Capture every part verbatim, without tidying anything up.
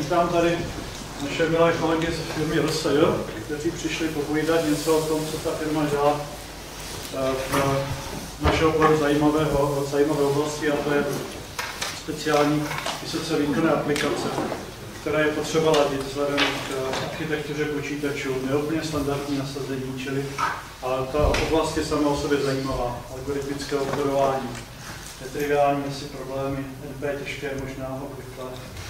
vítám tady naše milé kolegy z firmy R S J, kteří přišli popovídat něco o tom, co ta firma dělá v našeho oboru zajímavého, zajímavé oblasti, a to je speciální vysoce výkonné aplikace, která je potřeba ladit vzhledem k architektuře počítačů, neúplně standardní nasazení, čili ale ta oblast je sama o sobě zajímavá, algoritmické obchodování, netriviální asi problémy, N P těžké, možná obvykle.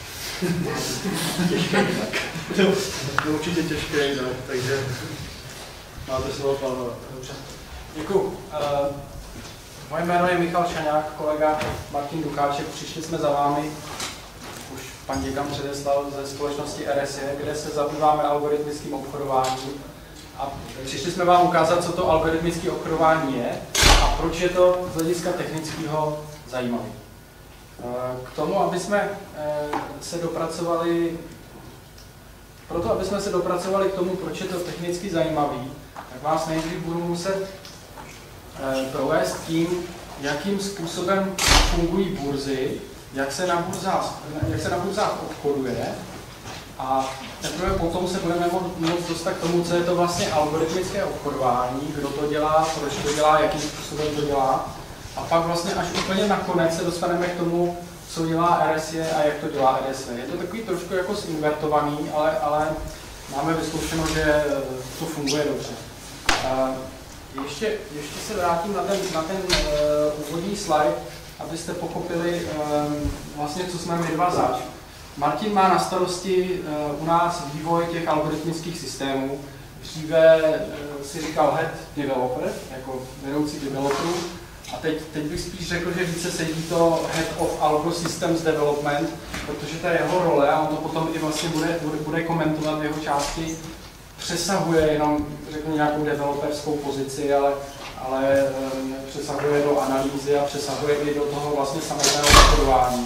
Těžké jinak. No, určitě těžké jinak, takže máte slovo, pánové. Dobře. Děkuju. Uh, moje jméno je Michal Šaňák, kolega Martin Dukáček. Přišli jsme za vámi, už pan děkan předeslal, ze společnosti R S J, kde se zabýváme algoritmickým obchodováním. A přišli jsme vám ukázat, co to algoritmické obchodování je a proč je to z hlediska technického zajímavé. K tomu, aby jsme se dopracovali, proto, aby jsme se dopracovali k tomu, proč je to technicky zajímavý, tak vás nejdřív budu muset provést tím, jakým způsobem fungují burzy, jak se na burzách, jak se na burzách obchoduje, a teprve potom se budeme moct dostat k tomu, co je to vlastně algoritmické obchodování, kdo to dělá, proč to dělá, jakým způsobem to dělá. A pak vlastně až úplně nakonec se dostaneme k tomu, co dělá R S J a jak to dělá R S J. Je to takový trošku jako zinvertovaný, ale, ale máme vyzkoušeno, že to funguje dobře. Ještě, ještě se vrátím na ten, na ten uh, úvodní slide, abyste pochopili um, vlastně, co jsme my dva zač. Martin má na starosti uh, u nás vývoj těch algoritmických systémů. Dříve uh, si říkal head developer, jako vedoucí developerů. A teď, teď bych spíš řekl, že více sedí to Head of Algo Systems Development, protože ta jeho role, a on to potom i vlastně bude, bude, bude komentovat v jeho části, přesahuje jenom, řeknu, nějakou developerskou pozici, ale, ale um, přesahuje do analýzy a přesahuje i do toho vlastně samotného obchodování.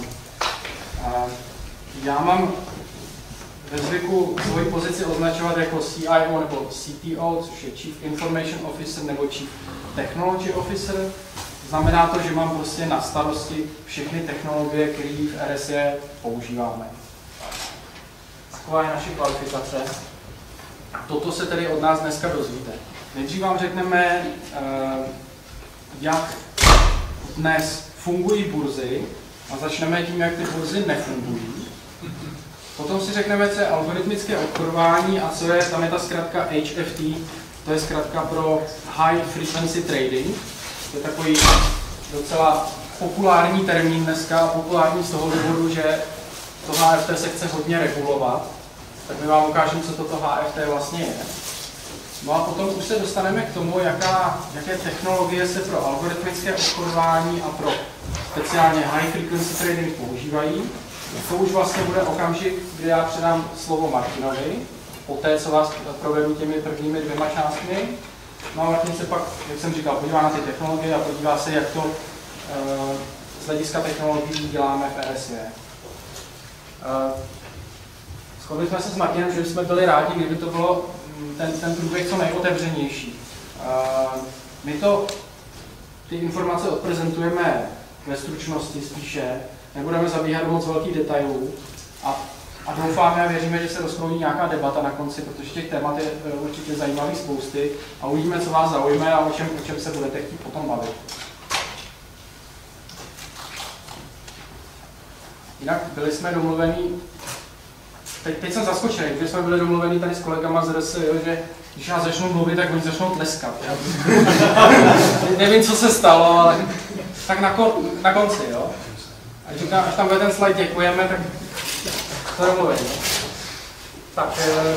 Já mám ve zvyku svoji pozici označovat jako C I O nebo C T O, což je Chief Information Officer nebo Chief Technology Officer. Znamená to, že mám prostě na starosti všechny technologie, které v R S J používáme. Taková je naše kvalifikace. Toto se tedy od nás dneska dozvíte. Nejdřív vám řekneme, jak dnes fungují burzy, a začneme tím, jak ty burzy nefungují. Potom si řekneme, co je algoritmické obchodování a co je, tam je ta zkratka H F T, to je zkratka pro High Frequency Trading. To je takový docela populární termín dneska, populární z toho důvodu, že to H F T se chce hodně regulovat. Tak my vám ukážeme, co toto H F T vlastně je. No a potom už se dostaneme k tomu, jaká, jaké technologie se pro algoritmické obchodování a pro speciálně high frequency trading používají. To už vlastně bude okamžik, kdy já předám slovo Martinovi, poté, co vás provedu těmi prvními dvěma částmi. No a Martin se pak, jak jsem říkal, podívá na ty technologie a podívá se, jak to uh, z hlediska technologií děláme v R S J. Uh, Shodli jsme se s Martinem, že jsme byli rádi, kdyby to bylo ten, ten průběh co nejotevřenější. Uh, my to, ty informace odprezentujeme ve stručnosti spíše, nebudeme zabíhat do moc velkých detailů a, a doufáme a věříme, že se rozproudí nějaká debata na konci, protože těch témat je určitě zajímavých spousty a uvidíme, co vás zaujme a o čem, o čem se budete chtít potom bavit. Jinak byli jsme domluvení, teď, teď jsem zaskočený, že jsme byli domluvení tady s kolegama z R S J, že když já začnu mluvit, tak oni začnou tleskat. Nevím, co se stalo, ale tak na, kon, na konci, jo. Až, říkám, až tam bude ten slide děkujeme, tak to domluvím. No? Tak,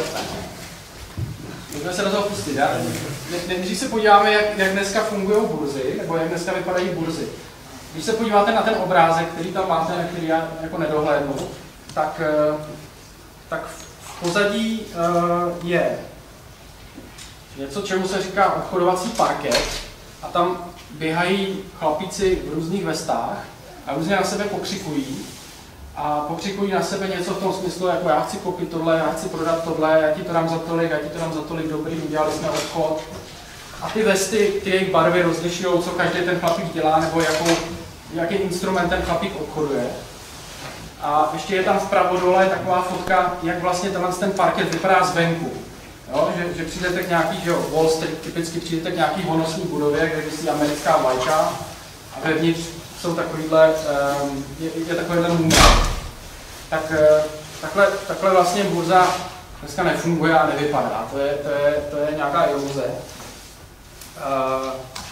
můžeme se do toho pustit. Já? Nejdřív se podíváme, jak, jak dneska fungují burzy, nebo jak dneska vypadají burzy. Když se podíváte na ten obrázek, který tam máte, na který já jako nedohlédnu, tak, tak v pozadí je něco, čemu se říká obchodovací parket, a tam běhají chlapíci v různých vestách a různě na sebe pokřikují. A pokřikují na sebe něco v tom smyslu, jako já chci koupit tohle, já chci prodat tohle, já ti to dám za tolik, já ti to dám za tolik, dobrý, udělali jsme obchod. A ty vesty, ty jejich barvy rozlišují, co každý ten chlapík dělá, nebo jakou, jaký instrument ten chlapík obchoduje. A ještě je tam vpravo dole taková fotka, jak vlastně tenhle ten parket vypadá zvenku. Jo, že, že přijdete k nějaký, že jo, Wall Street, typicky přijdete k nějaký honosný budově, kde visí americká vlajka a vevnitř jsou takovýhle, um, je, je takovýhle můžek. Tak takhle, takhle vlastně burza dneska nefunguje a nevypadá. To je, to je, to je nějaká iluze. Uh,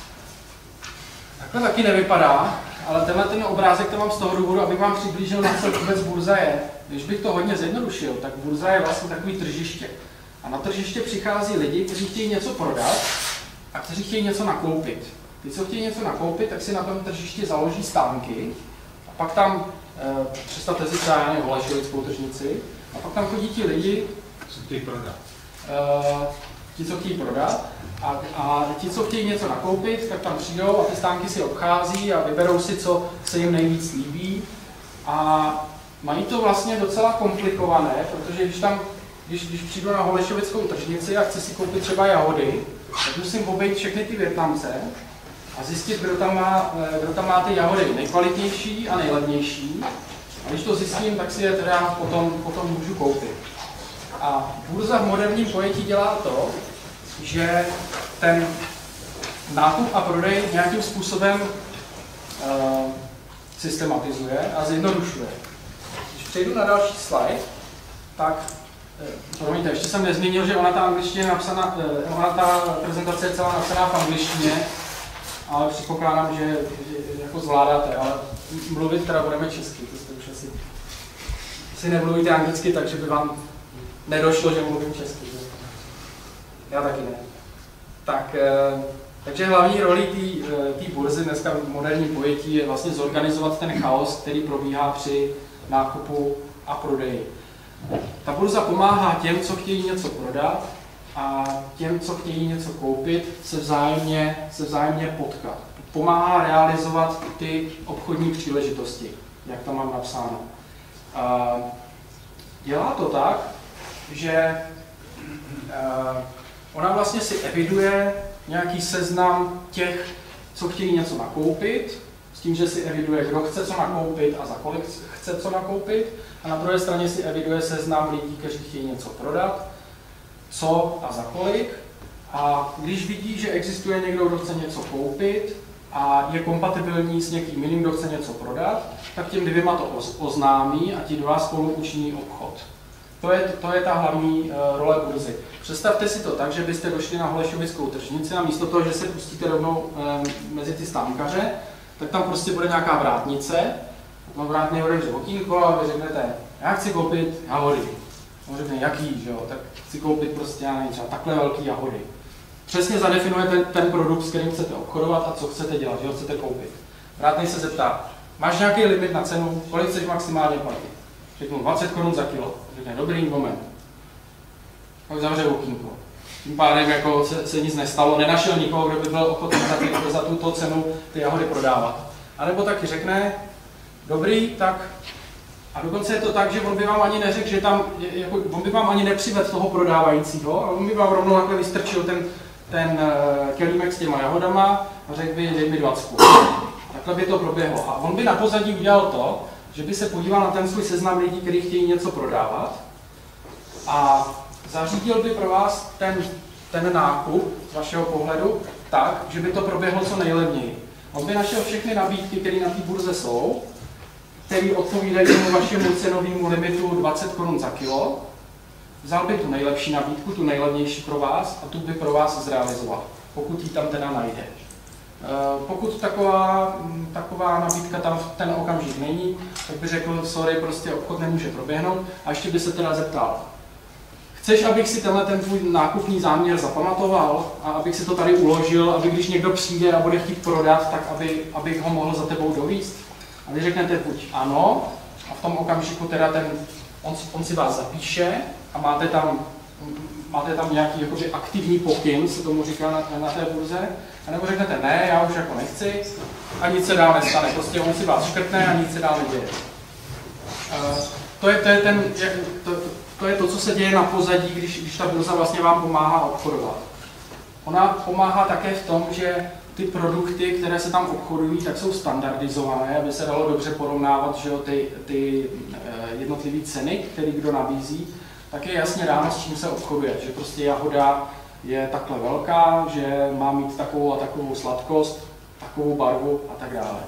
takhle taky nevypadá, ale tenhle ten obrázek to mám z toho důvodu, abych vám přiblížil, na co vůbec burza je. Když bych to hodně zjednodušil, tak burza je vlastně takový tržiště. A na tržiště přichází lidi, kteří chtějí něco prodat a kteří chtějí něco nakoupit. Ty, co chtějí něco nakoupit, tak si na tom tržišti založí stánky a pak tam, e, představte si třeba nějakou holešovickou tržnici, a pak tam chodí ti lidi, co chtějí prodat. E, ti, co chtějí prodat, a, a ti, co chtějí něco nakoupit, tak tam přijdou a ty stánky si obchází a vyberou si, co se jim nejvíc líbí. A mají to vlastně docela komplikované, protože když tam Když, když přijdu na holešovickou tržnici a chci si koupit třeba jahody, tak musím obejít všechny ty Vietnamce a zjistit, kdo tam má, kdo tam má ty jahody nejkvalitnější a nejlevnější. A když to zjistím, tak si je teda potom, potom můžu koupit. A burza v moderním pojetí dělá to, že ten nákup a prodej nějakým způsobem uh, systematizuje a zjednodušuje. Když přejdu na další slide, tak promiňte, ještě jsem nezmínil, že ona ta angličtina je napsaná, ona ta prezentace je celá napsaná v angličtině, ale předpokládám, že, že jako zvládáte, ale mluvit teda budeme česky, to jste už asi, asi nemluvíte anglicky, takže by vám nedošlo, že mluvím česky. Já taky ne. Tak, takže hlavní roli té burzy dneska v moderním pojetí je vlastně zorganizovat ten chaos, který probíhá při nákupu a prodeji. Ta burza pomáhá těm, co chtějí něco prodat a těm, co chtějí něco koupit, se vzájemně, se vzájemně potkat. Pomáhá realizovat ty obchodní příležitosti, jak to mám napsáno. Dělá to tak, že ona vlastně si eviduje nějaký seznam těch, co chtějí něco nakoupit, s tím, že si eviduje, kdo chce co nakoupit a za kolik chce co nakoupit. A na druhé straně si eviduje seznam lidí, kteří chtějí něco prodat, co a za kolik. A když vidí, že existuje někdo, kdo chce něco koupit a je kompatibilní s někým jiným, kdo chce něco prodat, tak těm dvěma to oznámí a ti dva spolu učiní obchod. To je, to je ta hlavní uh, role burzy. Představte si to tak, že byste došli na holešovickou tržnici a místo toho, že se pustíte rovnou um, mezi ty stánkaře, tak tam prostě bude nějaká vrátnice. Tam vrátný otevře okýnko a vy řeknete, já chci koupit jahody. On řekne, jaký, že jo, tak chci koupit prostě, já nevím, třeba takhle velký jahody. Přesně zadefinujete ten produkt, s kterým chcete obchodovat a co chcete dělat, že ho chcete koupit. Vrátný se zeptá, máš nějaký limit na cenu, kolik chceš maximálně platit? Řeknu dvacet korun za kilo. Řekne, dobrý moment. Pak zavře okýnko. Tím pádem jako se, se nic nestalo, nenašel nikoho, kdo by byl ochoten za, ty, za tuto cenu ty jahody prodávat. A nebo taky řekne, dobrý, tak a dokonce je to tak, že on by vám ani neřekl, že tam, jako, on by vám ani nepřivedl toho prodávajícího, ale on by vám rovnou takhle vystrčil ten, ten uh, kelímek s těma jahodama a řekl by, dej mi dvacku. Takhle by to proběhlo. A on by na pozadí udělal to, že by se podíval na ten svůj seznam lidí, kteří chtějí něco prodávat a zařídil by pro vás ten, ten nákup z vašeho pohledu tak, že by to proběhlo co nejlevněji. On by našel všechny nabídky, které na té burze jsou, které odpovídají tomu vašemu cenovému limitu dvacet korun za kilo, vzal by tu nejlepší nabídku, tu nejlevnější pro vás a tu by pro vás zrealizoval, pokud ji tam teda najde. Pokud taková, taková nabídka tam v ten okamžik není, tak by řekl, sorry, prostě obchod nemůže proběhnout a ještě by se teda zeptal, chceš, abych si tenhle ten tvůj nákupní záměr zapamatoval a abych si to tady uložil, aby když někdo přijde a bude chtít prodat, tak aby, abych ho mohl za tebou dovízt? A vy řeknete buď ano, a v tom okamžiku teda ten, on, on si vás zapíše a máte tam, máte tam nějaký jakoby aktivní pokyn, se tomu říká na, na té burze, a nebo řeknete ne, já už jako nechci a nic se dál nestane, prostě on si vás škrtne a nic se dál neděje. Uh, to, je, to, je ten, to, to je to, co se děje na pozadí, když, když ta burza vlastně vám pomáhá obchodovat. Ona pomáhá také v tom, že ty produkty, které se tam obchodují, tak jsou standardizované, aby se dalo dobře porovnávat, že jo, ty, ty jednotlivé ceny, které kdo nabízí, tak je jasně dáno, s čím se obchoduje. Že prostě jahoda je takhle velká, že má mít takovou a takovou sladkost, takovou barvu a tak dále.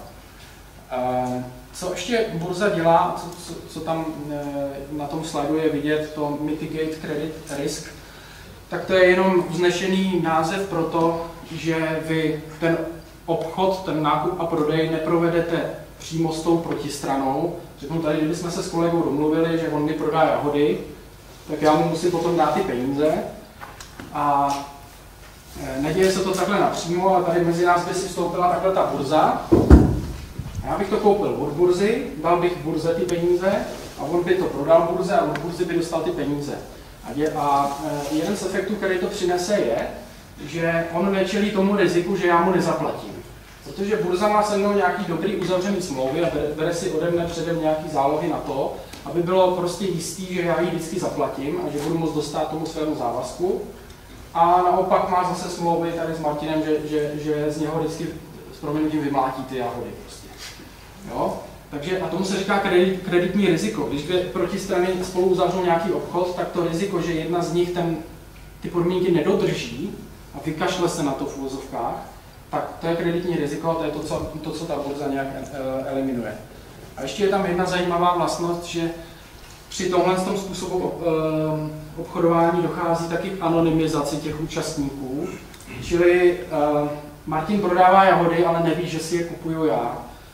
Co ještě burza dělá, co, co, co tam na tom slajdu je vidět, to mitigate credit risk, tak to je jenom vznešený název pro to, že vy ten obchod, ten nákup a prodej neprovedete přímo s tou protistranou. Řeknu tady, kdybychom se s kolegou domluvili, že on mi prodá jahody, tak já mu musím potom dát ty peníze. A neděje se to takhle napřímo, ale tady mezi nás by si vstoupila takhle ta burza. Já bych to koupil od burzy, dal bych burze ty peníze a on by to prodal burze a od burzy by dostal ty peníze. A, je, a jeden z efektů, který to přinese, je, že on nečelí tomu riziku, že já mu nezaplatím. Protože burza má se mnou nějaký dobrý uzavřený smlouvy a bere, bere si ode mne předem nějaký zálohy na to, aby bylo prostě jistý, že já ji vždycky zaplatím a že budu moct dostat tomu svému závazku. A naopak má zase smlouvy tady s Martinem, že, že, že z něho vždycky s proměnutím vymlátí ty jahody. Prostě. Jo? Takže, a tomu se říká kredit, kreditní riziko. Když dvě protistrany spolu uzavřou nějaký obchod, tak to riziko, že jedna z nich ten, ty podmínky nedodrží a vykašle se na to v uvozovkách, tak to je kreditní riziko a to je to, co, to, co ta burza nějak eliminuje. A ještě je tam jedna zajímavá vlastnost, že při tomhle tom způsobu obchodování dochází taky k anonymizaci těch účastníků. Čili Martin prodává jahody, ale neví, že si je kupuju já.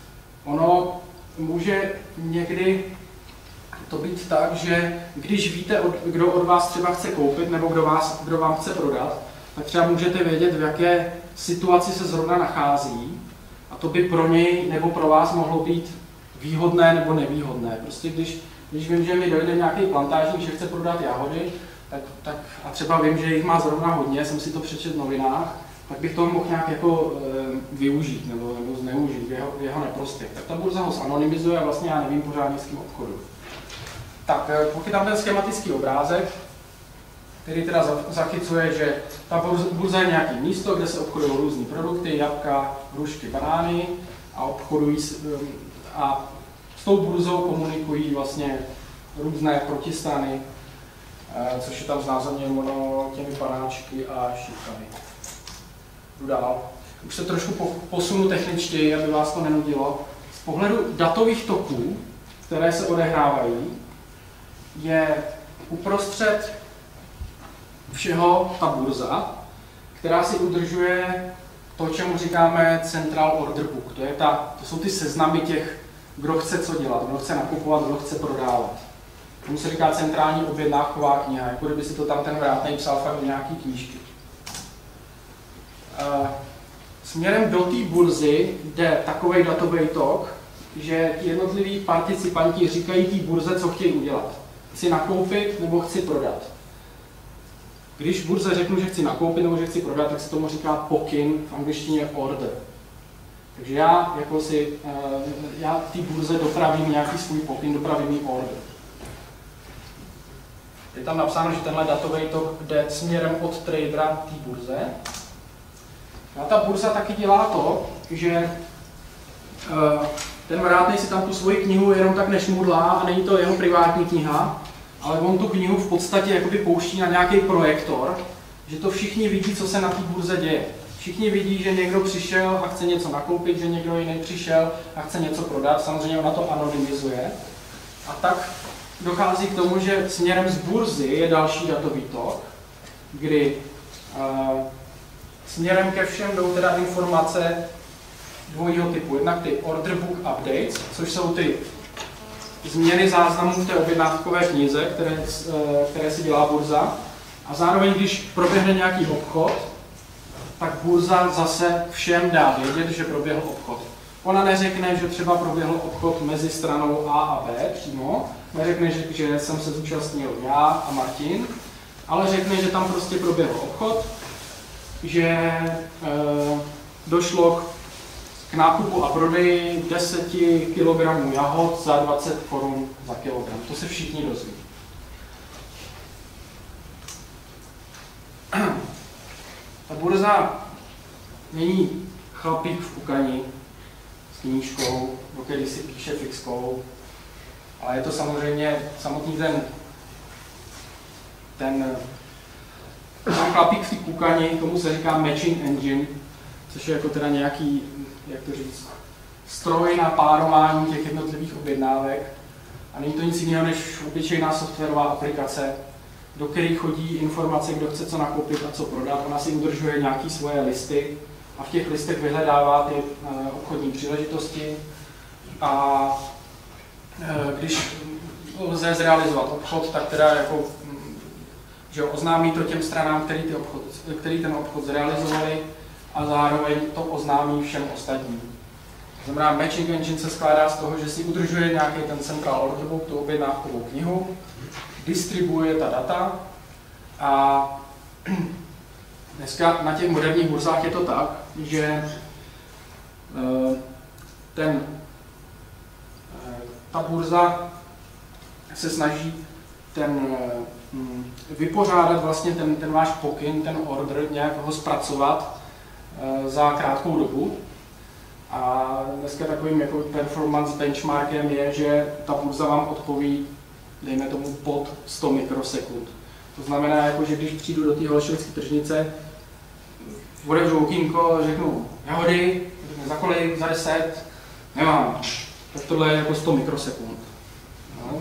Ono může někdy to být tak, že když víte, kdo od vás třeba chce koupit nebo kdo, vás, kdo vám chce prodat, tak třeba můžete vědět, v jaké situaci se zrovna nachází a to by pro něj nebo pro vás mohlo být výhodné nebo nevýhodné. Prostě když, když vím, že mi dojde nějaký plantážník, že chce prodat jahody, tak, tak, a třeba vím, že jich má zrovna hodně, jsem si to přečetl v novinách, tak bych to mohl nějak jako e, využít nebo, nebo zneužít v jeho, v jeho neprospěch. Tak ta burza ho zanonymizuje a vlastně já nevím pořádně s kým obchodu. Tak pokud tam ten schematický obrázek, který teda zachycuje, že ta burza je nějaké místo, kde se obchodují různé produkty, jablka, hrušky, banány a obchodují s, a s tou burzou komunikují vlastně různé protistrany, což je tam znázorněno těmi panáčky a šipkami. Jdu dál. Už se trošku posunu techničtěji, aby vás to nenudilo. Z pohledu datových toků, které se odehrávají, je uprostřed všeho ta burza, která si udržuje to, čemu říkáme Central Order Book. To, je ta, to jsou ty seznamy těch, kdo chce co dělat, kdo chce nakupovat, kdo chce prodávat. Tomu se říká centrální objednávková kniha, jako kdyby si to tam ten vrátnej psal fakt do nějaký knížky. Uh, směrem do té burzy jde takový datový tok, že ti jednotliví participanti říkají té burze, co chtějí udělat. Chci nakoupit nebo chci prodat. Když burze řeknu, že chci nakoupit nebo že chci prodat, tak se tomu říká pokyn, v angličtině order. Takže já jako si, uh, já té burze dopravím nějaký svůj pokyn, dopravím jí order. Je tam napsáno, že tenhle datový tok jde směrem od tradera té burze. A ta burza taky dělá to, že uh, ten vrátnej si tam tu svoji knihu jenom tak nešmudlá a není to jeho privátní kniha, ale on tu knihu v podstatě jakoby pouští na nějaký projektor, že to všichni vidí, co se na té burze děje. Všichni vidí, že někdo přišel a chce něco nakoupit, že někdo jiný přišel a chce něco prodat, samozřejmě ona to anonymizuje. A tak dochází k tomu, že směrem z burzy je další datový tok, kdy uh, směrem ke všem jdou teda informace dvojího typu. Jednak ty order book updates, což jsou ty změny záznamů v té objednávkové knize, které, které si dělá burza. A zároveň, když proběhne nějaký obchod, tak burza zase všem dá vědět, že proběhl obchod. Ona neřekne, že třeba proběhl obchod mezi stranou A a B přímo, neřekne, že, že jsem se zúčastnil já a Martin, ale řekne, že tam prostě proběhl obchod, že e, došlo k nákupu a prodeji deset kilogramů jahod za dvacet korun za kilogram. To se všichni dozví. Ta burza není chlapík v Kukani s knížkou, do který si píše fixkou. Ale je to samozřejmě samotný ten, ten, ten chlapík v té Kukani, tomu se říká matching engine, což je jako teda nějaký, jak to říct, stroj na párování těch jednotlivých objednávek. A není to nic jiného než obyčejná softwarová aplikace, do které chodí informace, kdo chce co nakoupit a co prodat. Ona si udržuje nějaké svoje listy a v těch listech vyhledává ty obchodní příležitosti. A když lze zrealizovat obchod, tak teda jako, že oznámí to těm stranám, který, ty obchod, který ten obchod zrealizovali, a zároveň to oznámí všem ostatním. To znamená, matching engine se skládá z toho, že si udržuje nějaký ten central order book, tu objednávkovou knihu, distribuuje ta data a dneska na těch moderních burzách je to tak, že ten, ta burza se snaží ten, vypořádat vlastně ten, ten váš pokyn, ten order, nějak ho zpracovat za krátkou dobu. A dneska takovým jako performance benchmarkem je, že ta burza vám odpoví, dejme tomu, pod sto mikrosekund. To znamená, jako, že když přijdu do té holešovické tržnice, otevřu okýnko a řeknu jahody, za kolik, za deset, nemám. Tak tohle je jako sto mikrosekund. No.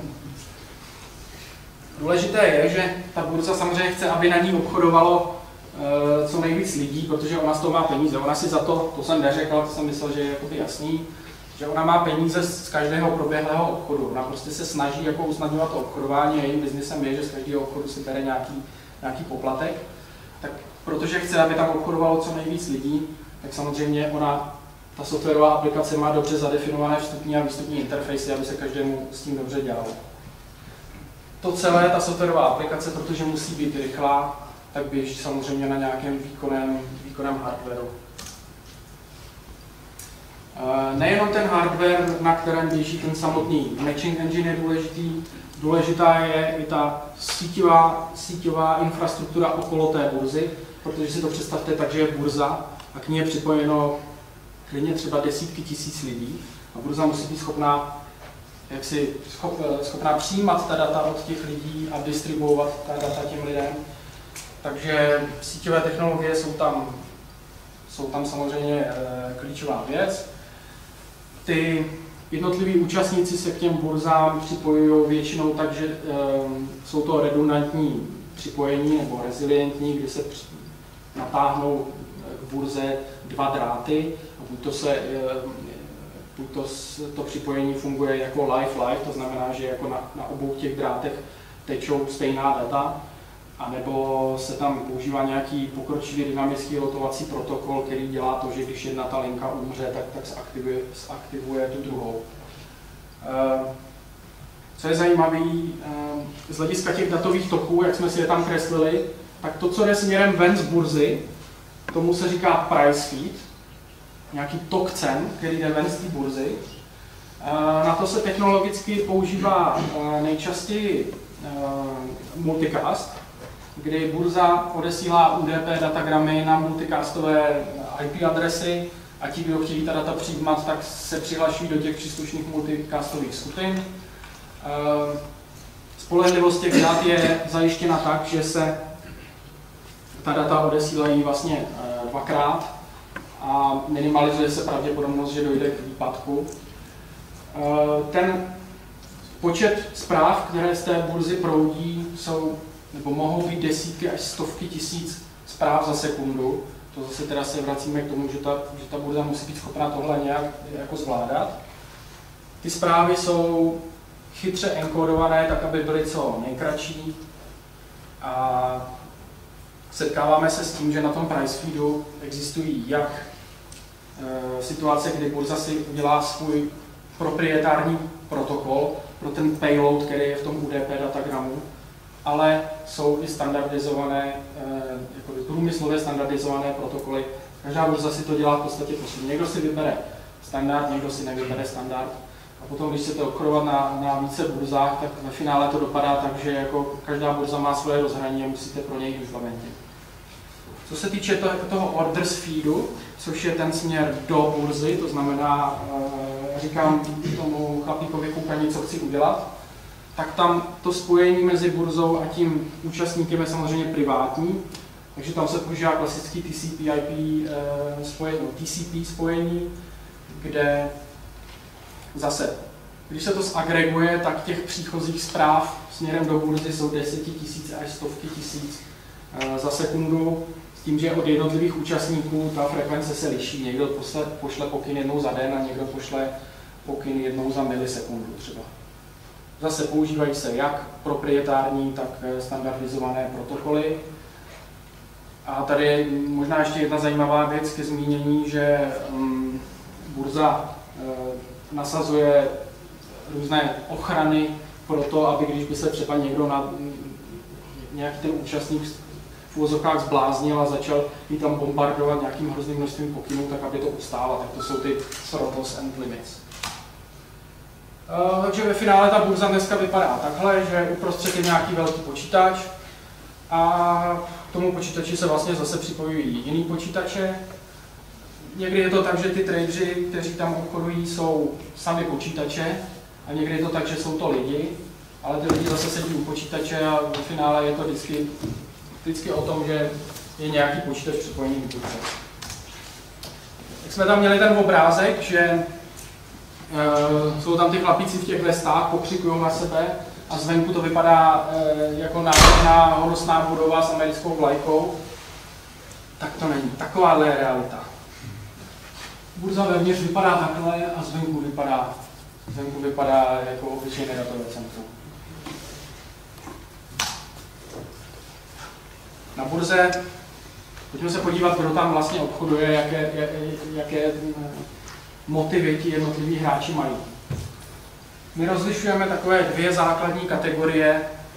Důležité je, že ta burza samozřejmě chce, aby na ní obchodovalo uh, co nejvíc lidí, protože ona z toho má peníze. Ona si za to, to jsem neřekl, to jsem myslel, že je jakoby jasný, že ona má peníze z každého proběhlého obchodu. Ona prostě se snaží jako usnadňovat to obchodování a jejím biznesem je, že z každého obchodu si bere nějaký, nějaký poplatek. Tak protože chce, aby tam obchodovalo co nejvíc lidí, tak samozřejmě ona, ta softwarová aplikace má dobře zadefinované vstupní a výstupní interfejsy, aby se každému s tím dobře dělalo. To celé, ta softwarová aplikace, protože musí být rychlá, tak běží samozřejmě na nějakém výkonném, výkonném hardwareu. Nejenom ten hardware, na kterém běží ten samotný matching engine je důležitý, důležitá je i ta síťová, síťová infrastruktura okolo té burzy, protože si to představte tak, že je burza a k ní je připojeno klidně třeba desítky tisíc lidí a burza musí být schopná, jak si, schop, schopná přijímat ta data od těch lidí a distribuovat ta data těm lidem. Takže síťové technologie jsou tam, jsou tam samozřejmě e, klíčová věc. Ty jednotliví účastníci se k těm burzám připojují většinou tak, že e, jsou to redundantní připojení nebo rezilientní, kdy se při, natáhnou k burze dva dráty a buď to, se, e, buď to, to připojení funguje jako live-live, to znamená, že jako na, na obou těch drátech tečou stejná data, anebo se tam používá nějaký pokročilý dynamický rotovací protokol, který dělá to, že když jedna ta linka umře, tak, tak zaktivuje, zaktivuje tu druhou. Co je zajímavé, z hlediska těch datových toků, jak jsme si je tam kreslili, tak to, co jde směrem ven z burzy, tomu se říká price feed, nějaký tok cen, který jde ven z té burzy. Na to se technologicky používá nejčastěji multicast, kdy burza odesílá U D P datagramy na multicastové I P adresy a ti, kdo chtějí ta data přijímat, tak se přihlašují do těch příslušných multicastových skupin. Spolehlivost těch dat je zajištěna tak, že se ta data odesílají vlastně dvakrát a minimalizuje se pravděpodobnost, že dojde k výpadku. Ten počet zpráv, které z té burzy proudí, jsou, nebo mohou být desítky až stovky tisíc zpráv za sekundu. To zase teda se vracíme k tomu, že ta, že ta burza musí být schopná tohle nějak jako zvládat. Ty zprávy jsou chytře enkodované, tak aby byly co nejkratší. A setkáváme se s tím, že na tom price feedu existují jak e, situace, kdy burza si udělá svůj proprietární protokol pro ten payload, který je v tom U D P datagramu, ale jsou i standardizované, jako průmyslově standardizované protokoly. Každá burza si to dělá v podstatě po svém. Někdo si vybere standard, někdo si nevybere standard. A potom, když chcete obchodovat na, na více burzách, tak ve finále to dopadá tak, že jako každá burza má svoje rozhraní a musíte pro něj implementovat. Co se týče toho, toho orders feedu, což je ten směr do burzy, to znamená, e, říkám tomu chlapíkovi koukaní, co chci udělat, tak tam to spojení mezi burzou a tím účastníkem je samozřejmě privátní, takže tam se používá klasický T C P I P e, spojení, T C P spojení, kde zase, když se to zagreguje, tak těch příchozích zpráv směrem do burzy jsou desetitisíce až stovky tisíc e, za sekundu, s tím, že od jednotlivých účastníků ta frekvence se liší. Někdo posle, pošle pokyn jednou za den a někdo pošle pokyn jednou za milisekundu třeba. Zase používají se jak proprietární, tak standardizované protokoly. A tady je možná ještě jedna zajímavá věc ke zmínění, že um, burza uh, nasazuje různé ochrany pro to, aby když by se třeba někdo na nějaký ten účastník v uvozovkách zbláznil a začal jí tam bombardovat nějakým hrozným množstvím pokynů, tak aby to ustála. Tak to jsou ty throttles and limits. Uh, takže ve finále ta burza dneska vypadá takhle, že uprostřed je nějaký velký počítač a k tomu počítači se vlastně zase připojují jiný počítače. Někdy je to tak, že ty tradeři, kteří tam obchodují, jsou sami počítače a někdy je to tak, že jsou to lidi, ale ty lidi zase sedí u počítače a ve finále je to vždycky, vždycky o tom, že je nějaký počítač připojený k burze. Tak jsme tam měli ten obrázek, že Uh, jsou tam ty chlapíci v těch vestách, pokřikují na sebe a zvenku to vypadá uh, jako nádherná honosná budova s americkou vlajkou. Tak to není. Takováhle je realita. Burza vevnitř vypadá takhle a zvenku vypadá, zvenku vypadá jako obyčejné datové centrum. Na burze, pojďme se podívat, kdo tam vlastně obchoduje, jaké, jaké motivy ti jednotliví hráči mají. My rozlišujeme takové dvě základní kategorie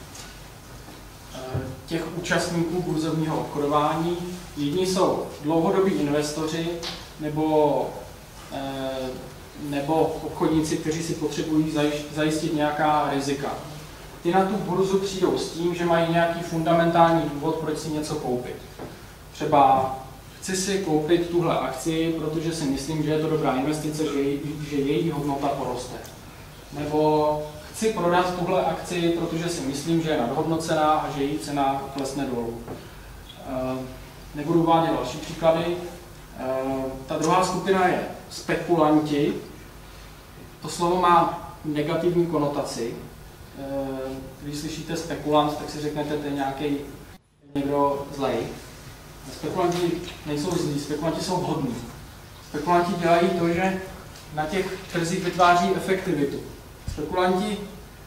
těch účastníků burzovního obchodování. Jedni jsou dlouhodobí investoři nebo, nebo obchodníci, kteří si potřebují zajistit nějaká rizika. Ty na tu burzu přijdou s tím, že mají nějaký fundamentální důvod, proč si něco koupit. Třeba chci si koupit tuhle akci, protože si myslím, že je to dobrá investice, že, jej, že její hodnota poroste. Nebo chci prodat tuhle akci, protože si myslím, že je nadhodnocená a že její cena klesne dolů. Nebudu uvádět další příklady. Ta druhá skupina je spekulanti. To slovo má negativní konotaci. Když slyšíte spekulant, tak si řeknete, to je nějaký někdo zlej. Spekulanti nejsou zlí, spekulanti jsou vhodní. Spekulanti dělají to, že na těch trzích vytváří efektivitu. Spekulanti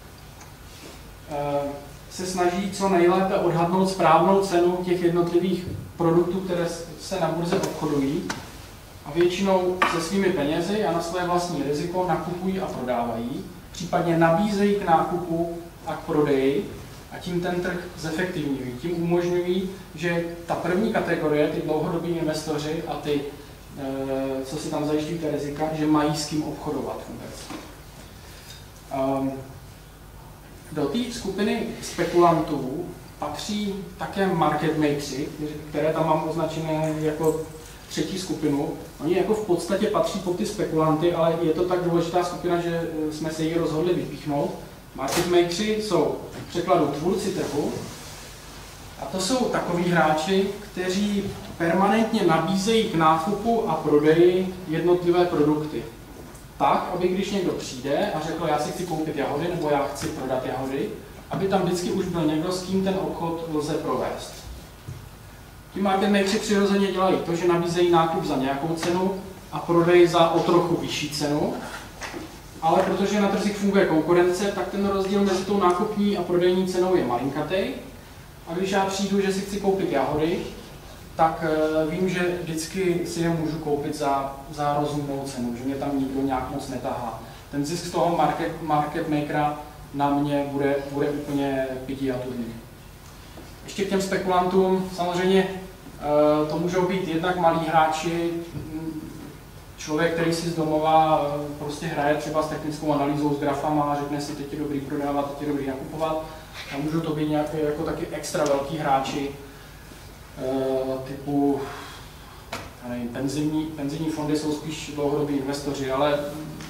e, se snaží co nejlépe odhadnout správnou cenu těch jednotlivých produktů, které se na burze obchodují a většinou se svými penězi a na své vlastní riziko nakupují a prodávají, případně nabízejí k nákupu a k prodeji a tím ten trh zefektivňují. Tím umožňují, že ta první kategorie, ty dlouhodobí investoři a ty, e, co si tam zajišťují ta rizika, že mají s kým obchodovat vůbec. Um, do té skupiny spekulantů patří také market makersi, které tam mám označené jako třetí skupinu. Oni jako v podstatě patří pod ty spekulanty, ale je to tak důležitá skupina, že jsme se jí rozhodli vypíchnout. Market makersi jsou v překladu tvůrci trhu a to jsou takoví hráči, kteří permanentně nabízejí k nákupu a prodeji jednotlivé produkty. Tak, aby když někdo přijde a řekl, já si chci koupit jahody nebo já chci prodat jahody, aby tam vždycky už byl někdo, s kým ten obchod lze provést. Ti market makersi přirozeně dělají to, že nabízejí nákup za nějakou cenu a prodej za o trochu vyšší cenu, ale protože na trzích funguje konkurence, tak ten rozdíl mezi tou nákupní a prodejní cenou je malinkatej. A když já přijdu, že si chci koupit jahody, tak uh, vím, že vždycky si je můžu koupit za, za rozumnou cenu, že mě tam nikdo nějak moc netahá. Ten zisk z toho market, market makera na mě bude, bude úplně pití a tudný. Ještě k těm spekulantům, samozřejmě uh, to můžou být jednak malí hráči, člověk, který si z domova uh, prostě hraje třeba s technickou analýzou, s grafama a řekne si, teď je dobrý prodávat, teď je dobrý nakupovat. A můžou to být nějaké jako taky extra velký hráči, typu nevím, penzijní, penzijní fondy jsou spíš dlouhodobí investoři, ale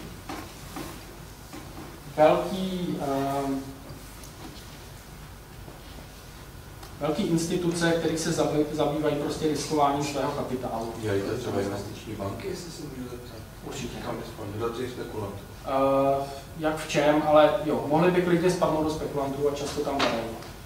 velký, um, velký instituce, které se zabývají prostě riskováním svého kapitálu. Dělají to třeba investiční banky, jestli se můžu zeptat? Určitě. Kam do těch spekulantů? Uh, jak v čem, ale jo, mohli by klidně spadnout do spekulantů a často tam dají.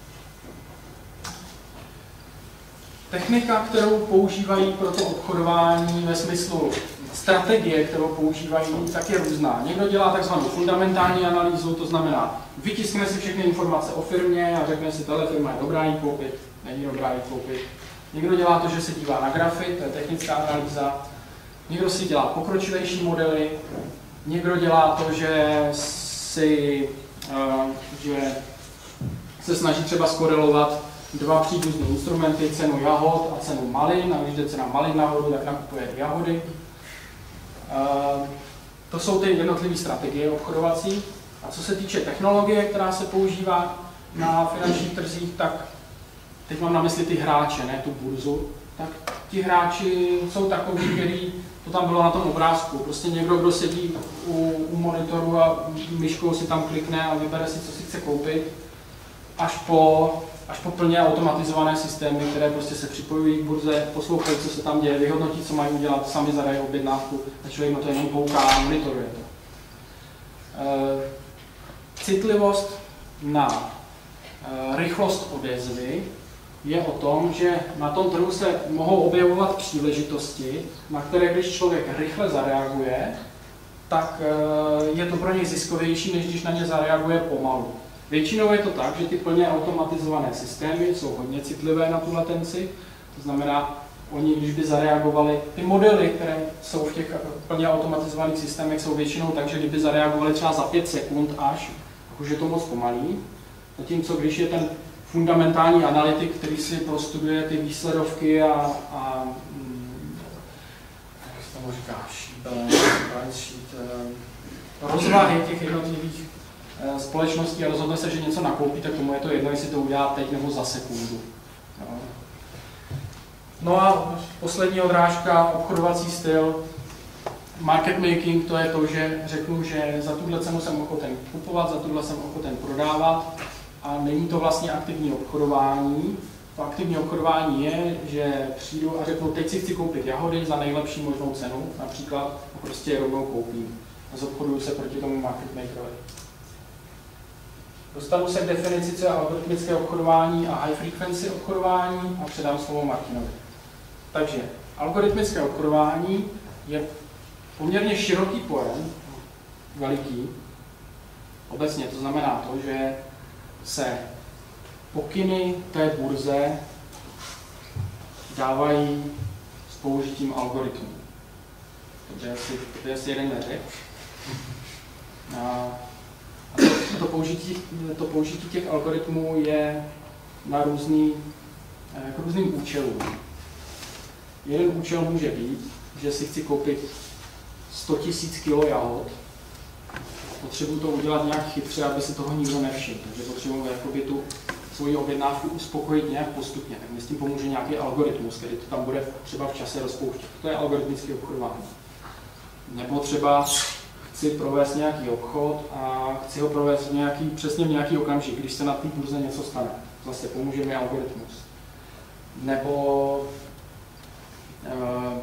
Technika, kterou používají pro to obchodování ve smyslu strategie, kterou používají, tak je různá. Někdo dělá takzvanou fundamentální analýzu, to znamená, vytiskne si všechny informace o firmě a řekne si, tahle firma je dobrá jí koupit, není dobrá jí koupit. Někdo dělá to, že se dívá na grafy, to je technická analýza. Někdo si dělá pokročilejší modely. Někdo dělá to, že si uh, že se snaží třeba skorelovat dva příbuzné instrumenty, cenu jahod a cenu malin, a když jde cena malin nahoru, tak nakupuje jahody. Uh, to jsou ty jednotlivé strategie obchodovací. A co se týče technologie, která se používá na finančních trzích, tak teď mám na mysli ty hráče, ne tu burzu, tak ti hráči jsou takoví, který, to tam bylo na tom obrázku, prostě někdo, kdo sedí u, u monitoru a myškou si tam klikne a vybere si, co si chce koupit, až po, až po plně automatizované systémy, které prostě se připojují k burze, poslouchají, co se tam děje, vyhodnotí, co mají udělat, sami zadají objednávku a člověk na to jenom kouká a monitoruje to. E, citlivost na e, rychlost odezvy je o tom, že na tom trhu se mohou objevovat příležitosti, na které když člověk rychle zareaguje, tak je to pro něj ziskovější, než když na ně zareaguje pomalu. Většinou je to tak, že ty plně automatizované systémy jsou hodně citlivé na tu latenci, to znamená, oni když by zareagovali, ty modely, které jsou v těch plně automatizovaných systémech, jsou většinou tak, že kdyby zareagovali třeba za pět sekund až, už je to moc pomalý, zatímco když je ten fundamentální analytik, který si prostuduje ty výsledovky a, a mm, jak se tomu říká, sheet, rozvahy těch jednotlivých společností a rozhodne se, že něco nakoupí, tak tomu je to jedno, jestli to udělá teď nebo za sekundu. No a poslední odrážka, obchodovací styl. Market making, to je to, že řeknu, že za tuhle cenu jsem ochoten kupovat, za tuhle jsem ochoten prodávat. A není to vlastně aktivní obchodování. To aktivní obchodování je, že přijdu a řeknu, teď si chci koupit jahody za nejlepší možnou cenu, například, a prostě je rovnou koupím. A zobchoduju se proti tomu market makerovi. Dostanu se k definici, co je algoritmické obchodování a high frequency obchodování a předám slovo Martinovi. Takže algoritmické obchodování je poměrně široký pojem, veliký, obecně to znamená to, že se pokyny té burze dávají s použitím algoritmů. To je asi, to je asi jeden neřek. A to, to, použití, to použití těch algoritmů je na různý, k různým účelům. Jeden účel může být, že si chci koupit sto tisíc kilo jahod, potřebuji to udělat nějak chytře, aby si toho nikdo nevšiml. Takže potřebuji jakoby tu svoji objednávku uspokojit nějak postupně. Tak mi s tím pomůže nějaký algoritmus, který to tam bude třeba v čase rozpouštět. To je algoritmické obchodování. Nebo třeba chci provést nějaký obchod a chci ho provést v nějaký, přesně v nějaký okamžik, když se na té burze něco stane. Zase pomůže mi algoritmus. Nebo e,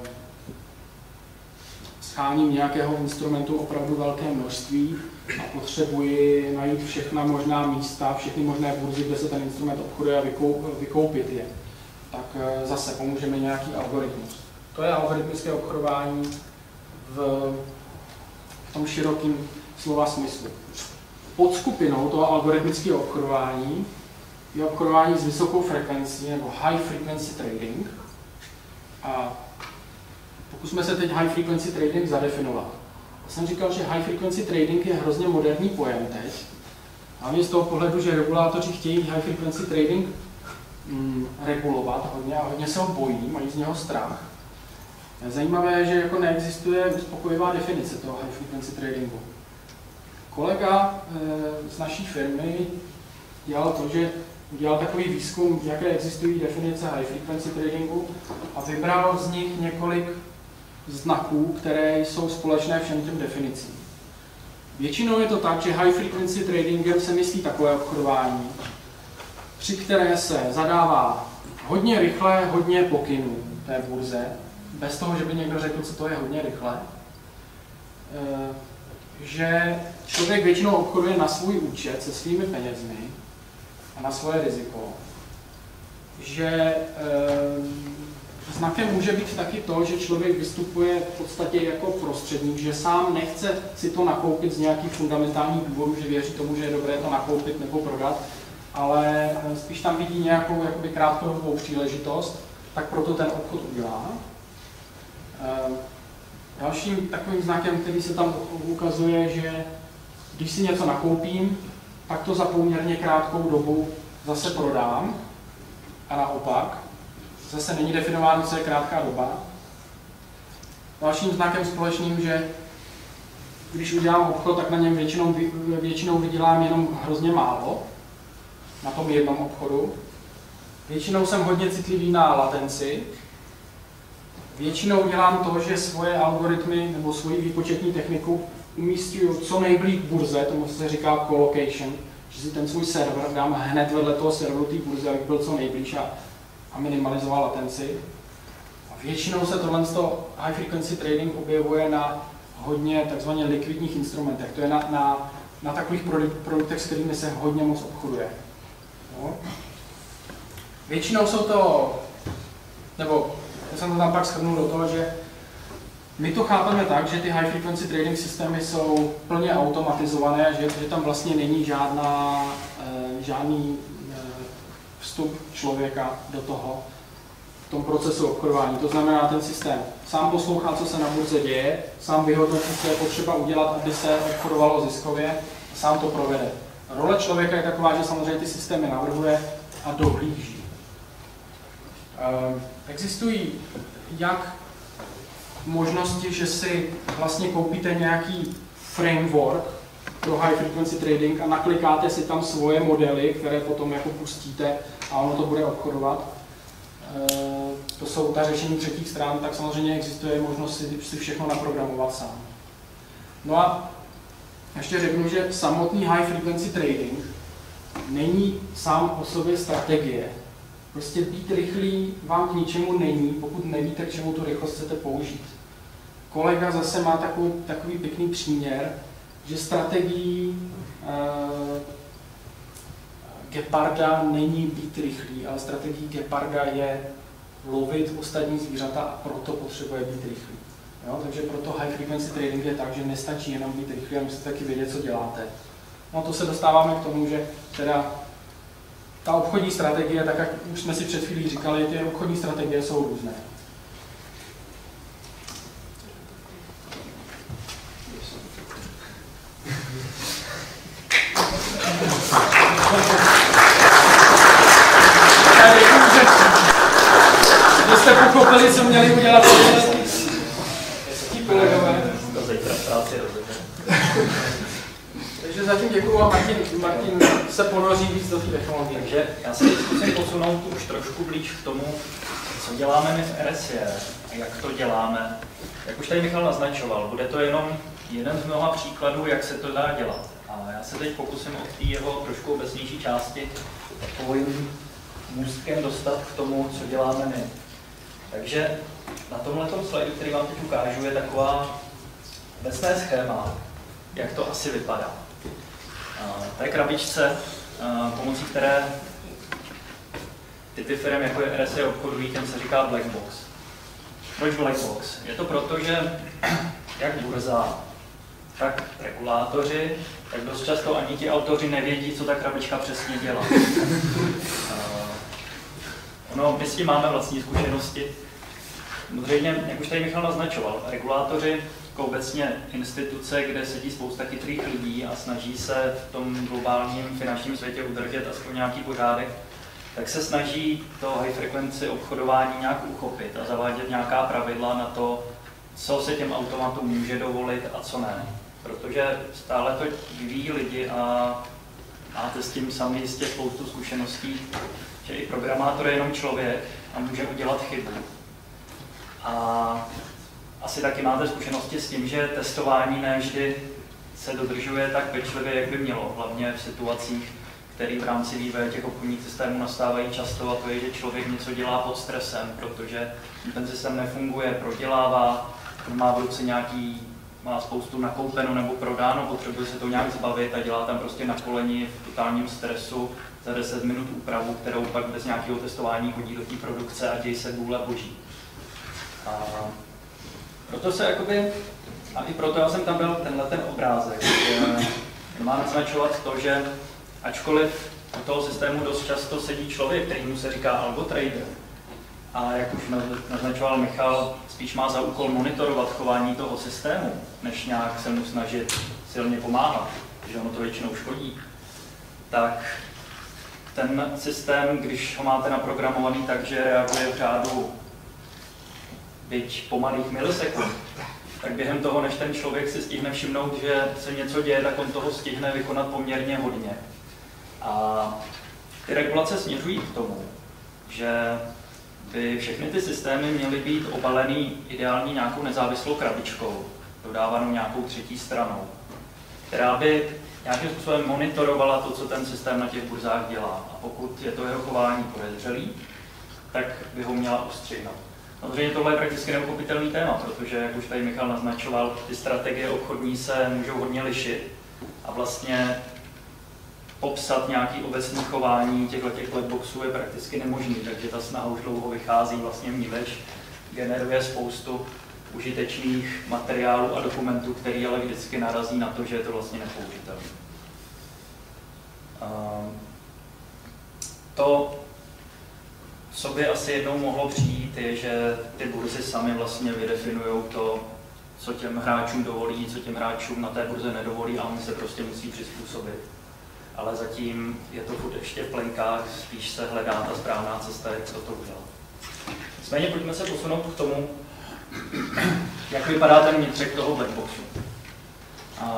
scháním nějakého instrumentu opravdu velké množství a potřebuji najít všechna možná místa, všechny možné burzy, kde se ten instrument obchoduje a vykoupit je. Tak zase pomůže mi nějaký algoritmus. To je algoritmické obchodování v, v tom širokém slova smyslu. Podskupinou toho algoritmického obchodování je obchodování s vysokou frekvencí nebo high frequency trading. A pokusme se teď high frequency trading zadefinovat. Já jsem říkal, že high frequency trading je hrozně moderní pojem teď. Hlavně z toho pohledu, že regulátoři chtějí high frequency trading mm, regulovat hodně a hodně se ho bojí, mají z něho strach. Zajímavé je, že jako neexistuje uspokojivá definice toho high frequency tradingu. Kolega e, z naší firmy dělal to, že udělal takový výzkum, jaké existují definice high frequency tradingu a vybral z nich několik znaků, které jsou společné všem těm definicím. Většinou je to tak, že high frequency tradingem se myslí takové obchodování, při které se zadává hodně rychle, hodně pokynů té burze, bez toho, že by někdo řekl, co to je hodně rychle, že člověk většinou obchoduje na svůj účet se svými penězmi a na svoje riziko, že znakem může být taky to, že člověk vystupuje v podstatě jako prostředník, že sám nechce si to nakoupit z nějakých fundamentálních důvodů, že věří tomu, že je dobré to nakoupit nebo prodat, ale spíš tam vidí nějakou jakoby krátkodobou příležitost, tak proto ten obchod udělá. Dalším takovým znakem, který se tam ukazuje, že když si něco nakoupím, tak to za poměrně krátkou dobu zase prodám a naopak. Zase není definováno, co je krátká doba. Dalším znakem společným, že když udělám obchod, tak na něm většinou, většinou vydělám jenom hrozně málo, na tom jednom obchodu. Většinou jsem hodně citlivý na latenci. Většinou dělám to, že svoje algoritmy nebo svoji výpočetní techniku umísťuju co nejblíž k burze, tomu se říká colocation, že si ten svůj server dám hned vedle toho serveru té burze, abych byl co nejblíž a, a minimalizoval latenci. A většinou se tohle high frequency trading objevuje na hodně takzvaně likvidních instrumentech, to je na, na, na takových produktech, s kterými se hodně moc obchoduje. No. Většinou jsou to, nebo já jsem to tam pak shrnul do toho, že my to chápeme tak, že ty high frequency trading systémy jsou plně automatizované, že, že tam vlastně není žádná, e, žádný e, vstup člověka do toho, v tom procesu obchodování. To znamená, ten systém sám poslouchá, co se na burze děje, sám vyhodnotí, co je potřeba udělat, aby se obchodovalo ziskově, a sám to provede. Role člověka je taková, že samozřejmě ty systémy navrhuje a dohlíží. E, existují jak možnosti, že si vlastně koupíte nějaký framework pro high frequency trading a naklikáte si tam svoje modely, které potom jako pustíte a ono to bude obchodovat. E, to jsou ta řešení třetích stran, tak samozřejmě existuje možnost si, si všechno naprogramovat sám. No a ještě řeknu, že samotný high frequency trading není sám o sobě strategie. Prostě být rychlý vám k ničemu není, pokud nevíte, k čemu tu rychlost chcete použít. Kolega zase má takový, takový pěkný příměr, že strategií uh, geparda není být rychlý, ale strategií geparda je lovit ostatní zvířata a proto potřebuje být rychlý. Jo? Takže proto high frequency trading je tak, že nestačí jenom být rychlý a musíte taky vědět, co děláte. No to se dostáváme k tomu, že teda ta obchodní strategie, tak jak už jsme si před chvílí říkali, ty obchodní strategie jsou různé. Já děkuji, že, že jste pochopili, co měli udělat ti kolegové. To zítra v práci rozhodně. Takže zatím děkuju a Martin, Martin se ponoří víc do té technologie. Takže já se teď zkusím posunout už trošku blíž k tomu, co děláme my v R S J a jak to děláme. Jak už tady Michal naznačoval, bude to jenom jeden z mnoha příkladů, jak se to dá dělat. A já se teď pokusím od té jeho trošku obecnější části takovým můstkem dostat k tomu, co děláme my. Takže na tomhletom slajdu, který vám teď ukážu, je taková obecné schéma, jak to asi vypadá. V té krabičce, pomocí které typy firm, jako je R S J, obchodují, těm se říká black box. Proč black box? Je to proto, že jak burza, tak regulátoři, tak dost často ani ti autoři nevědí, co ta krabička přesně dělá. Ono, my s tím máme vlastní zkušenosti. Samozřejmě, jak už tady Michal naznačoval, regulátoři jako obecně instituce, kde sedí spousta chytrých lidí a snaží se v tom globálním finančním světě udržet aspoň nějaký pořádek, tak se snaží to high frequency obchodování nějak uchopit a zavádět nějaká pravidla na to, co se těm automatům může dovolit a co ne. Protože stále to vyvíjí lidi a má máte s tím sami jistě spoustu zkušeností, že i programátor je jenom člověk a může udělat chybu. A asi taky máte zkušenosti s tím, že testování ne vždy se dodržuje tak pečlivě, jak by mělo, hlavně v situacích, které v rámci vývoje těch obchodních systémů nastávají často, a to je, že člověk něco dělá pod stresem, protože ten systém nefunguje, prodělává, má v ruce nějaký, má spoustu nakoupeno nebo prodáno, potřebuje se to nějak zbavit a dělá tam prostě na koleni v totálním stresu za deset minut úpravu, kterou pak bez nějakého testování hodí do té produkce a děj se vůle boží. A proto se jakoby, a i proto já jsem tam byl tenhle ten obrázek, že má naznačovat to, že ačkoliv u toho systému dost často sedí člověk, který mu se říká algotrader, a jak už naznačoval Michal, spíš má za úkol monitorovat chování toho systému, než nějak se mu snažit silně pomáhat, že ono to většinou škodí, tak ten systém, když ho máte naprogramovaný tak, že reaguje v řádu byť pomalých milisekund, tak během toho, než ten člověk si stihne všimnout, že se něco děje, tak on toho stihne vykonat poměrně hodně. A ty regulace směřují k tomu, že by všechny ty systémy měly být obalený ideální nějakou nezávislou krabičkou, dodávanou nějakou třetí stranou, která by nějakým způsobem monitorovala to, co ten systém na těch burzách dělá. A pokud je to jeho chování podezřelý, tak by ho měla ustřihnout. Samozřejmě tohle je prakticky neuchopitelný téma, protože, jak už tady Michal naznačoval, ty strategie obchodní se můžou hodně lišit a vlastně popsat nějaký obecný chování těchto blackboxů je prakticky nemožný, takže ta snaha už dlouho vychází, vlastně Míveč generuje spoustu užitečných materiálů a dokumentů, který ale vždycky narazí na to, že je to vlastně nepoužitelné. To, co by asi jednou mohlo přijít, je, že ty burzy sami vlastně vydefinují to, co těm hráčům dovolí, co těm hráčům na té burze nedovolí a oni se prostě musí přizpůsobit. Ale zatím je to furt ještě v plenkách, spíš se hledá ta správná cesta, jak to to udělat. Nicméně pojďme se posunout k tomu, jak vypadá ten vnitřek toho blackboxu. A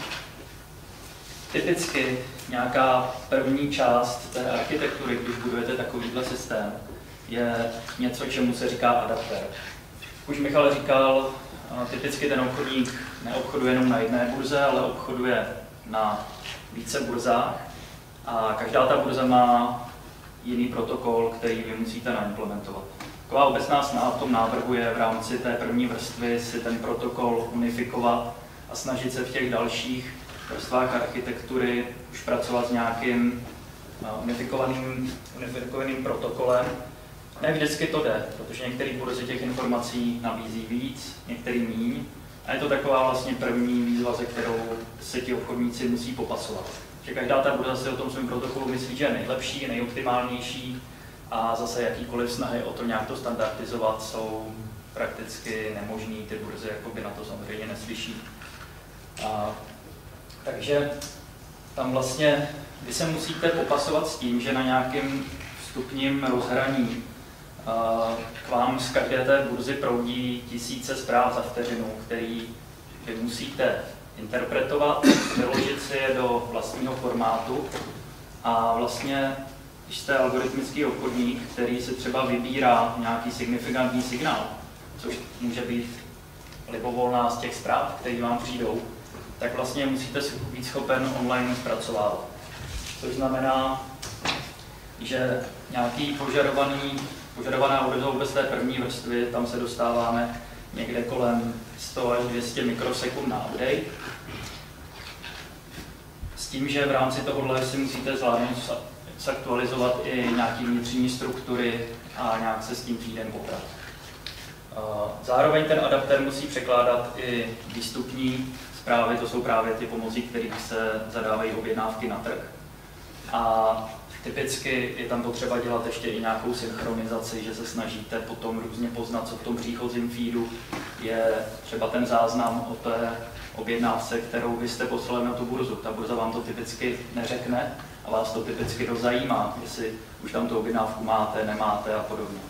typicky nějaká první část té architektury, když budujete takovýhle systém, je něco, čemu se říká adapter. Už Michal říkal, typicky ten obchodník neobchoduje jenom na jedné burze, ale obchoduje na více burzách a každá ta burza má jiný protokol, který vy musíte naimplementovat. Taková obecná snaha v tom návrhu je v rámci té první vrstvy si ten protokol unifikovat a snažit se v těch dalších vrstvách architektury už pracovat s nějakým unifikovaným, unifikovaným protokolem. Ne vždycky to jde, protože některé burzy těch informací nabízí víc, některý míň. A je to taková vlastně první výzva, se kterou se ti obchodníci musí popasovat. Že každá ta burza si o tom svém protokolu myslí, že je nejlepší, nejoptimálnější a zase jakýkoliv snahy o to nějak to standardizovat jsou prakticky nemožný, ty burzy jakoby na to samozřejmě neslyší. A, takže tam vlastně vy se musíte popasovat s tím, že na nějakém vstupním rozhraní k vám z každé té burzy proudí tisíce zpráv za vteřinu, který vy musíte interpretovat, vyložit si je do vlastního formátu a vlastně, když jste algoritmický obchodník, který si třeba vybírá nějaký signifikantní signál, což může být libovolná z těch zpráv, které vám přijdou, tak vlastně musíte být schopen online zpracovávat. Což znamená, že nějaký požadovaný Požadovaná horizont vůbec té první vrstvy, tam se dostáváme někde kolem sto až dvě stě mikrosekund na update. S tím, že v rámci tohohle si musíte zvládnout zaktualizovat i nějaké vnitřní struktury a nějak se s tím feedem poprat. Zároveň ten adapter musí překládat i výstupní zprávy, to jsou právě ty pomocí, kterých se zadávají objednávky na trh. A typicky je tam potřeba dělat ještě i nějakou synchronizaci, že se snažíte potom různě poznat, co v tom příchozím feedu je třeba ten záznam o té objednávce, kterou vy jste poslali na tu burzu. Ta burza vám to typicky neřekne a vás to typicky dozajímá, jestli už tam tu objednávku máte, nemáte a podobně.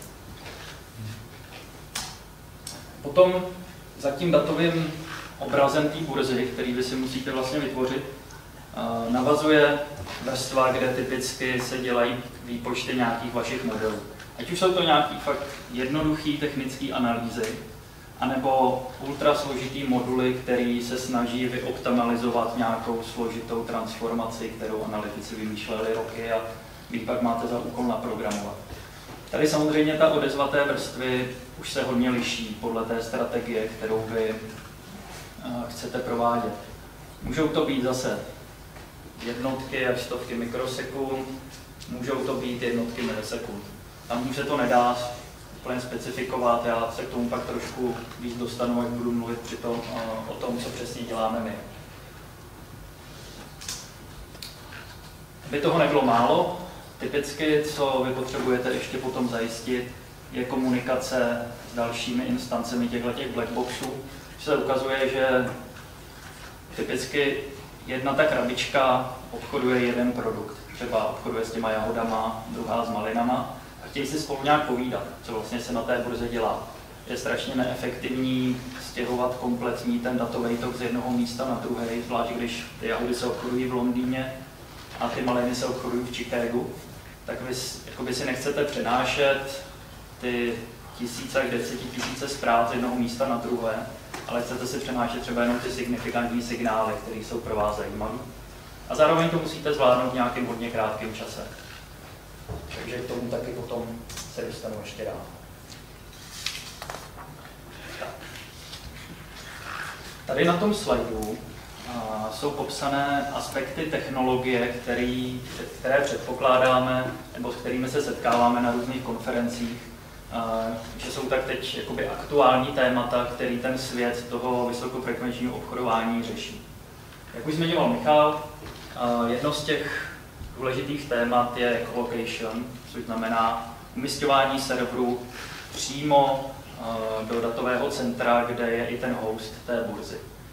Potom za tím datovým obrazem té burzy, který vy si musíte vlastně vytvořit, navazuje vrstva, kde typicky se dělají výpočty nějakých vašich modelů. Ať už jsou to nějaký fakt jednoduchý technické analýzy, anebo ultra složitý moduly, který se snaží vyoptimalizovat nějakou složitou transformaci, kterou analytici vymýšleli roky a vy pak máte za úkol naprogramovat. Tady samozřejmě ta odezva té vrstvy už se hodně liší podle té strategie, kterou vy chcete provádět. Můžou to být zase jednotky až stovky mikrosekund, můžou to být jednotky milisekund. Tam už se to nedá úplně specifikovat, já se k tomu pak trošku víc dostanu, jak budu mluvit při tom, o tom, co přesně děláme my. Aby toho nebylo málo, typicky, co vy potřebujete ještě potom zajistit, je komunikace s dalšími instancemi těchto blackboxů. Se ukazuje, že typicky jedna ta krabička obchoduje jeden produkt. Třeba obchoduje s těma jahodama, druhá s malinama a chtějí si spolu nějak povídat, co vlastně se na té burze dělá. Je strašně neefektivní stěhovat kompletní ten datový tok z jednoho místa na druhé, zvlášť když ty jahody se obchodují v Londýně a ty maliny se obchodují v Chicagu, tak vy jakoby si nechcete přenášet ty tisíce až desetitisíce zpráv z jednoho místa na druhé, ale chcete si přenášet třeba jenom ty signifikantní signály, které jsou pro vás zajímavé. A zároveň to musíte zvládnout v nějakým hodně krátkém čase. Takže k tomu taky potom se dostanu ještě dál. Tady na tom slajdu a, jsou popsané aspekty technologie, který, které předpokládáme, nebo s kterými se setkáváme na různých konferencích, a, že jsou tak teď jakoby aktuální témata, který ten svět toho vysokofrekvenčního obchodování řeší. Jak už zmiňoval Michal, a, jedno z těch důležitých témat je colocation, což znamená umisťování serverů přímo do datového centra, kde je i ten host té burzy.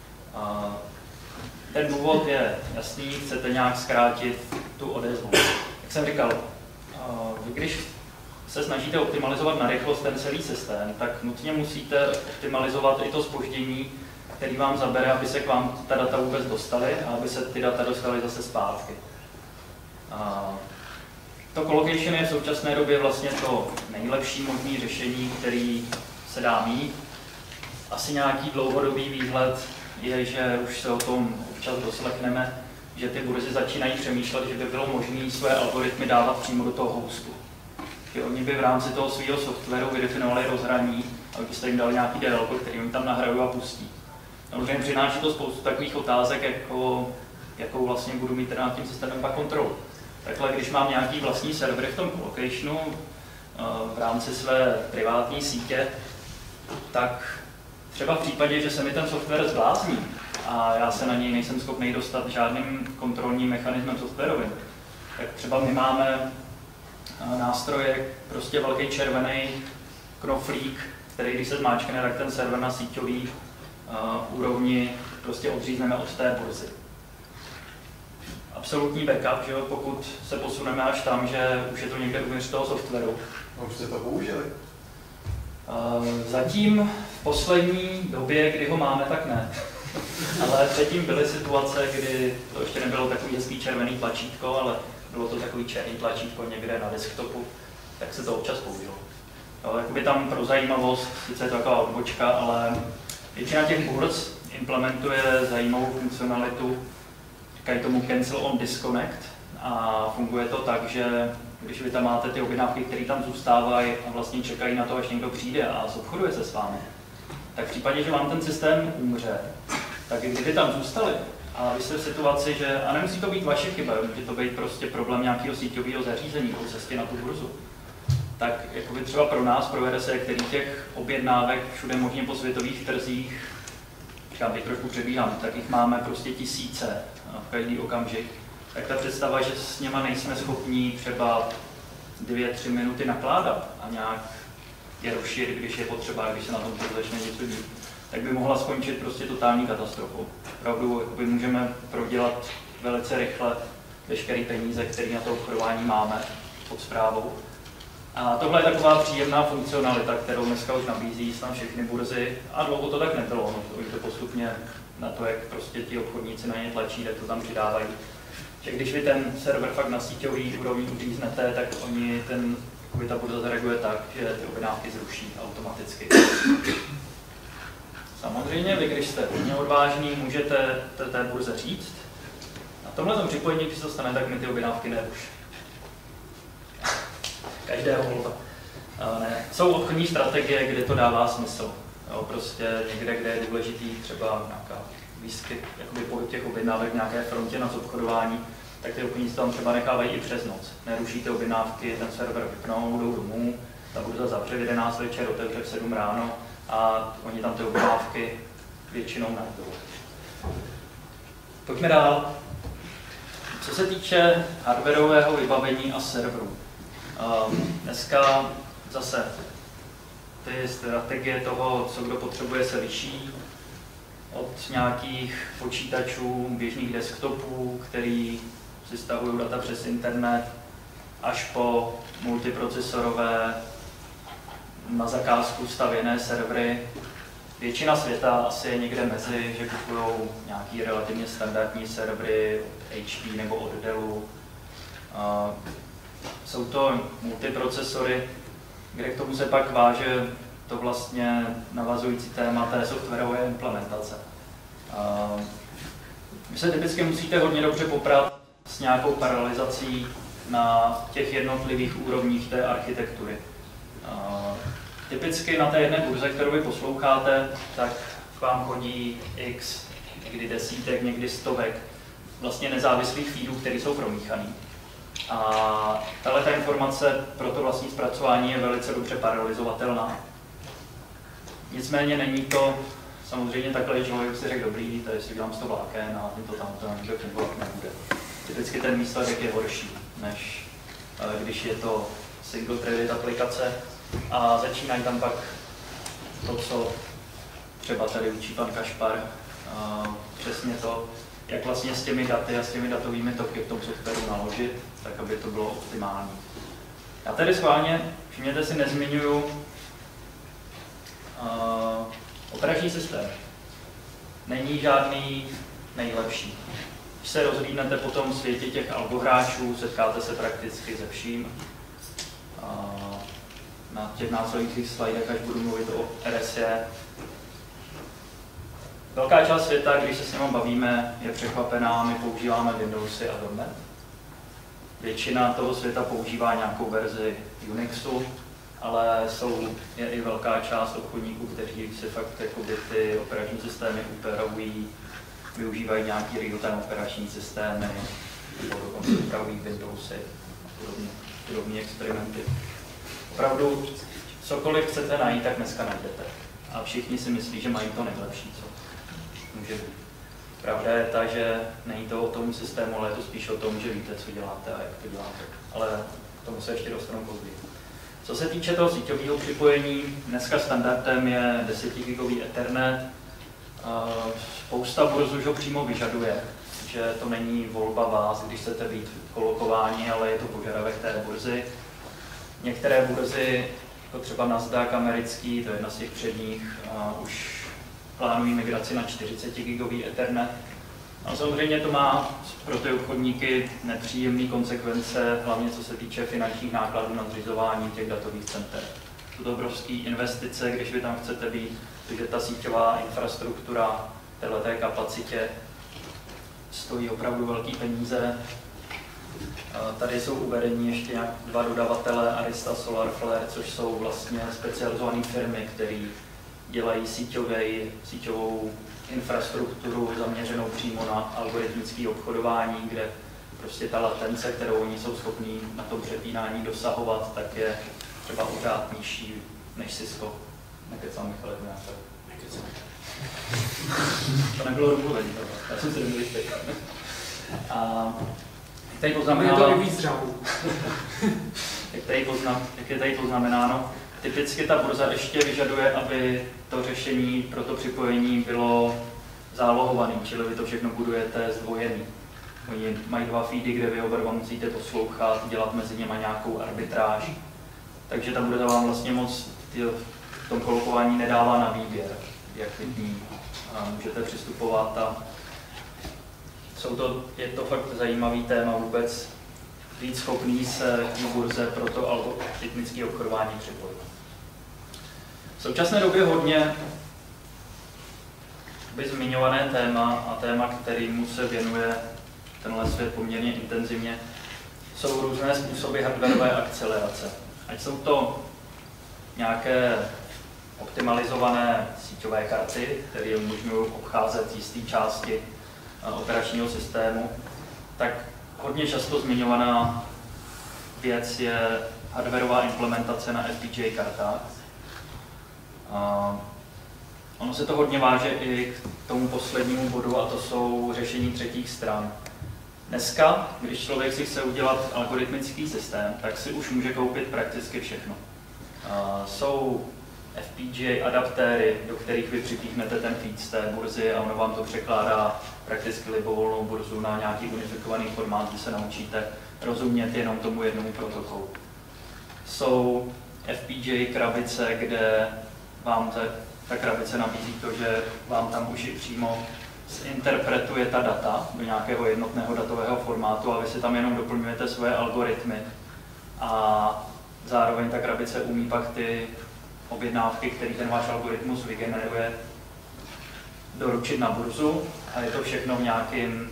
Ten důvod je jasný, chcete nějak zkrátit tu odezvu. Jak jsem říkal, vy když se snažíte optimalizovat na rychlost ten celý systém, tak nutně musíte optimalizovat i to zpoždění, který vám zabere, aby se k vám ta data vůbec dostaly a aby se ty data dostaly zase zpátky. To colocation je v současné době vlastně to nejlepší možné řešení, který se dá mít. Asi nějaký dlouhodobý výhled je, že už se o tom občas doslechneme, že ty burzy začínají přemýšlet, že by bylo možné své algoritmy dávat přímo do toho hostu. Že oni by v rámci toho svého softwaru vydefinovali rozhraní a byste jim dali nějaký D L, který oni tam nahrají a pustí. Samozřejmě přináší to spoustu takových otázek, jako, jakou vlastně budu mít teda nad tím systémem pak kontrolu. Takhle, když mám nějaký vlastní server v tom colocationu v rámci své privátní sítě, tak třeba v případě, že se mi ten software zblázní a já se na něj nejsem schopný dostat žádným kontrolním mechanismem softwarovým, tak třeba my máme nástroje, prostě velký červený knoflík, který když se zmáčkne, tak ten server na síťový uh, úrovni prostě odřízneme od té burzy. Absolutní backup, že jo, pokud se posuneme až tam, že už je to někde uvnitř toho softwaru. No, už jste to použili? Uh, zatím v poslední době, kdy ho máme, tak ne. Ale předtím byly situace, kdy to ještě nebylo takový hezký červený tlačítko, ale bylo to takový černý tlačítko někde na desktopu, tak se to občas použilo. Jo, jakoby tam pro zajímavost, sice je to taková odbočka, ale většina těch burz implementuje zajímavou funkcionalitu, říkají tomu Cancel on Disconnect, a funguje to tak, že když vy tam máte ty objednávky, které tam zůstávají a vlastně čekají na to, až někdo přijde a zobchoduje se s vámi, tak v případě, že vám ten systém umře, tak i kdyby tam zůstali a vy jste v situaci, že, a nemusí to být vaše chyba, může to být prostě problém nějakého síťového zařízení po cestě na tu burzu, tak jakoby třeba pro nás, pro R S E, který těch objednávek všude možně po světových trzích, říkám, teď trošku přebíhám, tak jich máme prostě tisíce v každý okamžik, tak ta představa, že s něma nejsme schopni třeba dvě, tři minuty nakládat a nějak je rušit, když je potřeba, když se na tom začne něco dít, tak by mohla skončit prostě totální katastrofou. Opravdu jakoby můžeme prodělat velice rychle veškeré peníze, které na to obchodování máme pod správou. A tohle je taková příjemná funkcionalita, kterou dneska už nabízí snad všechny burzy a dlouho to tak nebylo, no, to, to postupně na to, jak prostě ti obchodníci na ně tlačí, tak to tam přidávají. Že když vy ten server fakt na síťový úrovni uříznete, tak oni ten, jakoby ta burza zareaguje tak, že ty objednávky zruší automaticky. Samozřejmě vy, když jste hodně odvážný, můžete té, té burze říct. Na tomhle připojení, když se to stane, tak mi ty objednávky neruší. Každého volba. Ne. Jsou obchodní strategie, kde to dává smysl. Jo, prostě někde, kde je důležitý třeba nějaká výskyt, jakoby pohyb těch objednávek v nějaké frontě na obchodování, tak ty obchodníci tam třeba nechávají i přes noc. Neruší ty objednávky, ten server vypnou, jdou domů, ta burza zavře v jedenáct večer, otevře v sedm ráno a oni tam ty objednávky většinou najdou. Pojďme dál. Co se týče hardwarového vybavení a serverů. Um, dneska zase ty strategie toho, co kdo potřebuje, se liší od nějakých počítačů, běžných desktopů, který si stahují data přes internet, až po multiprocesorové, na zakázku stavěné servery. Většina světa asi je někde mezi, že kupují nějaký relativně standardní servery od H P nebo od Dellu. Uh, jsou to multiprocesory, kde k tomu se pak váže to vlastně navazující téma té softwarové implementace. Uh, vy se typicky musíte hodně dobře poprat s nějakou paralelizací na těch jednotlivých úrovních té architektury. Uh, typicky na té jedné burze, kterou vy posloucháte, tak k vám chodí x, někdy desítek, někdy stovek vlastně nezávislých feedů, které jsou promíchané. A tato informace pro to vlastní zpracování je velice dobře paralelizovatelná. Nicméně není to samozřejmě takhle, že člověk si řekl, dobrý, tady si dělám sto vláken a to tam to nikdo fungovat nebude. Typicky ten výsledek je horší, než když je to single-threaded aplikace a začínají tam pak to, co třeba tady učí pan Kašpar, přesně to, jak vlastně s těmi daty a s těmi datovými toky v tom softwaru naložit, tak aby to bylo optimální. Já tady schválně, všimněte si, nezmiňuju uh, operační systém. Není žádný nejlepší. Když se rozhlídnete po tom světě těch algohráčů, setkáte se prakticky se vším. Uh, na těch následujících slajdech, až budu mluvit o R S E, velká část světa, když se s nimi bavíme, je překvapená, my používáme Windowsy a .dot net. Většina toho světa používá nějakou verzi Unixu, ale jsou, je i velká část obchodníků, kteří si fakt jakoby, ty operační systémy upravují, využívají nějaký real-time operační systémy, nebo dokonce upravují Windowsy a podobně, podobné experimenty. Opravdu, cokoliv chcete najít, tak dneska najdete. A všichni si myslí, že mají to nejlepší, co může být. Pravda je ta, že není to o tom systému, ale je to spíš o tom, že víte, co děláte a jak to děláte. Ale k tomu se ještě dostanu později. Co se týče toho síťového připojení, dneska standardem je deset gigový Ethernet. Spousta burz už ho přímo vyžaduje, že to není volba vás, když chcete být kolokováni, ale je to požadavek té burzy. Některé burzy, jako třeba Nasdaq americký, to je jedna z těch předních, už plánují migraci na čtyřicet gigový Ethernet. A samozřejmě to má pro ty obchodníky nepříjemné konsekvence, hlavně co se týče finančních nákladů na zřizování těch datových center. Jsou to obrovské investice, když vy tam chcete být, protože ta síťová infrastruktura této kapacitě stojí opravdu velké peníze. Tady jsou uvedení ještě dva dodavatele, Arista, Solarflare, což jsou vlastně specializované firmy, které dělají síťovej, síťovou infrastrukturu zaměřenou přímo na algoritmické obchodování, kde prostě ta latence, kterou oni jsou schopní na tom přepínání dosahovat, tak je třeba o řád nižší než Cisco. Nekecám, Michale, to nějaké. Nekecám. To nebylo domluvení, já jsem si domluvil teď. A tady poznamenáno, je to i víc řádů. jak, tady poznam, jak je tady poznamenáno, typicky ta burza ještě vyžaduje, aby to řešení pro to připojení bylo zálohované, čili vy to všechno budujete zdvojený. Oni mají dva feedy, kde vy oba musíte poslouchat, dělat mezi něma nějakou arbitráž. Takže ta burza vám vlastně moc v tom kolokování nedává na výběr, jak vidí můžete přistupovat a jsou to, je to fakt zajímavý téma vůbec být schopný se k burze pro to algoritmické obchodování připojit. V současné době hodně by zmiňované téma a téma, kterému se věnuje tenhle svět poměrně intenzivně, jsou různé způsoby hardwareové akcelerace. Ať jsou to nějaké optimalizované síťové karty, které umožňují obcházet jisté části operačního systému, tak hodně často zmiňovaná věc je hardwareová implementace na F P G A kartách. A ono se to hodně váže i k tomu poslednímu bodu, a to jsou řešení třetích stran. Dneska, když člověk si chce udělat algoritmický systém, tak si už může koupit prakticky všechno. Uh, jsou F P G A adaptéry, do kterých vy připíchnete ten feed z té burzy a ono vám to překládá prakticky libovolnou burzu na nějaký unifikovaný formát, kdy se naučíte rozumět jenom tomu jednomu protokolu. Jsou F P G A krabice, kde vám ta, ta krabice nabízí to, že vám tam už i přímo interpretuje ta data do nějakého jednotného datového formátu a vy si tam jenom doplňujete svoje algoritmy. A zároveň ta krabice umí pak ty objednávky, které ten váš algoritmus vygeneruje, doručit na burzu a je to všechno v nějakém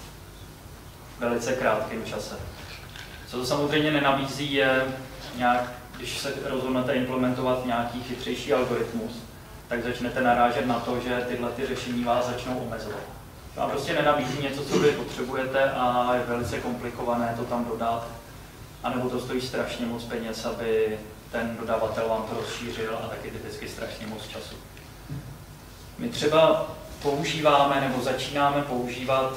velice krátkém čase. Co to samozřejmě nenabízí je, nějak, když se rozhodnete implementovat nějaký chytřejší algoritmus, tak začnete narážet na to, že tyhle ty řešení vás začnou omezovat. Vám prostě nenabízí něco, co vy potřebujete a je velice komplikované to tam dodat, anebo to stojí strašně moc peněz, aby ten dodavatel vám to rozšířil a taky typicky strašně moc času. My třeba používáme nebo začínáme používat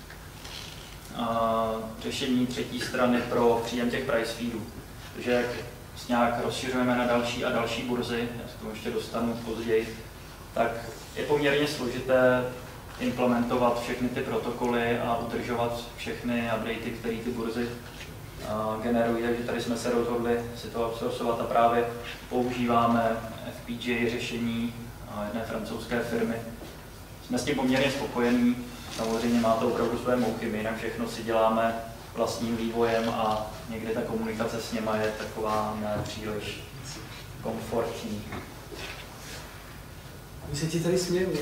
uh, řešení třetí strany pro příjem těch price feedů. Takže jak nějak rozšiřujeme na další a další burzy, já se k tomu ještě dostanu později, tak je poměrně složité implementovat všechny ty protokoly a udržovat všechny updaty, které ty burzy uh, generují. Takže tady jsme se rozhodli si to outsourcovat a právě používáme F P G A řešení uh, jedné francouzské firmy. Jsme s tím poměrně spokojení, samozřejmě má to opravdu své mouchy, my jinak všechno si děláme vlastním vývojem a někdy ta komunikace s něma je taková nepříliš komfortní. My se ti tady smějeme.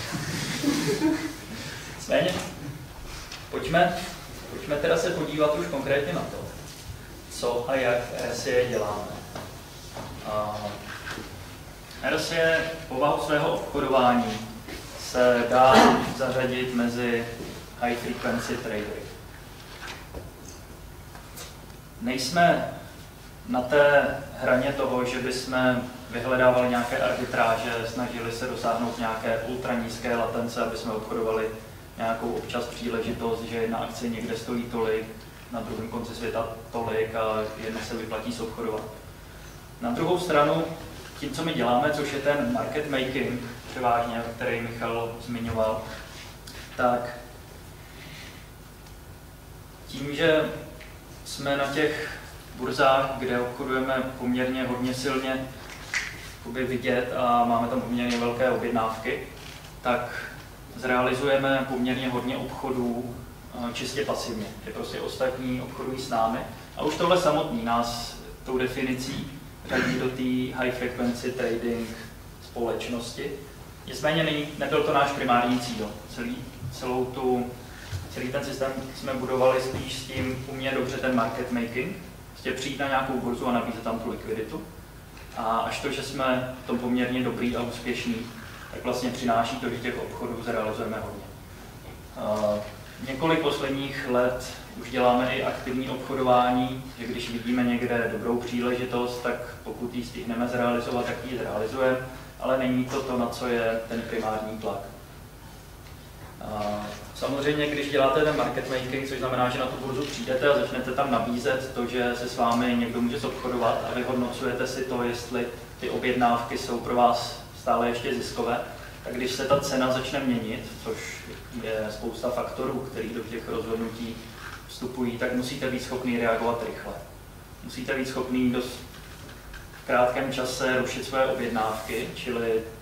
Nicméně, pojďme, pojďme teda se podívat už konkrétně na to, co a jak R S I děláme. Uh, R S I povahu svého obchodování se dá zařadit mezi high frequency tradery. Nejsme na té hraně toho, že bychom vyhledávali nějaké arbitráže, snažili se dosáhnout nějaké ultranízké latence, aby jsme obchodovali nějakou občas příležitost, že jedna akcie někde stojí tolik, na druhém konci světa tolik a jedno se vyplatí se obchodovat. Na druhou stranu, tím, co my děláme, což je ten market making, převážně, který Michal zmiňoval, tak tím, že jsme na těch burzách, kde obchodujeme poměrně hodně silně vidět a máme tam poměrně velké objednávky, tak zrealizujeme poměrně hodně obchodů čistě pasivně. Že prostě ostatní obchodují s námi. A už tohle samotný nás tou definicí řadí do té high frequency trading společnosti. Nicméně není, nebyl to náš primární cíl. Celý, celou tu, celý ten systém jsme budovali spíš s tím umět dobře ten market making, prostě přijít na nějakou burzu a nabízet tam tu likviditu. A až to, že jsme v tom poměrně dobrý a úspěšný, tak vlastně přináší to, že těch obchodů zrealizujeme hodně. Uh, několik posledních let už děláme i aktivní obchodování, že když vidíme někde dobrou příležitost, tak pokud ji stihneme zrealizovat, tak ji zrealizujeme, ale není to to, na co je ten primární tlak. Uh, samozřejmě, když děláte ten market making, což znamená, že na tu burzu přijdete a začnete tam nabízet to, že se s vámi někdo může obchodovat a vyhodnocujete si to, jestli ty objednávky jsou pro vás stále ještě ziskové, tak když se ta cena začne měnit, což je spousta faktorů, který do těch rozhodnutí vstupují, tak musíte být schopný reagovat rychle. Musíte být schopný dost v krátkém čase rušit své objednávky, čili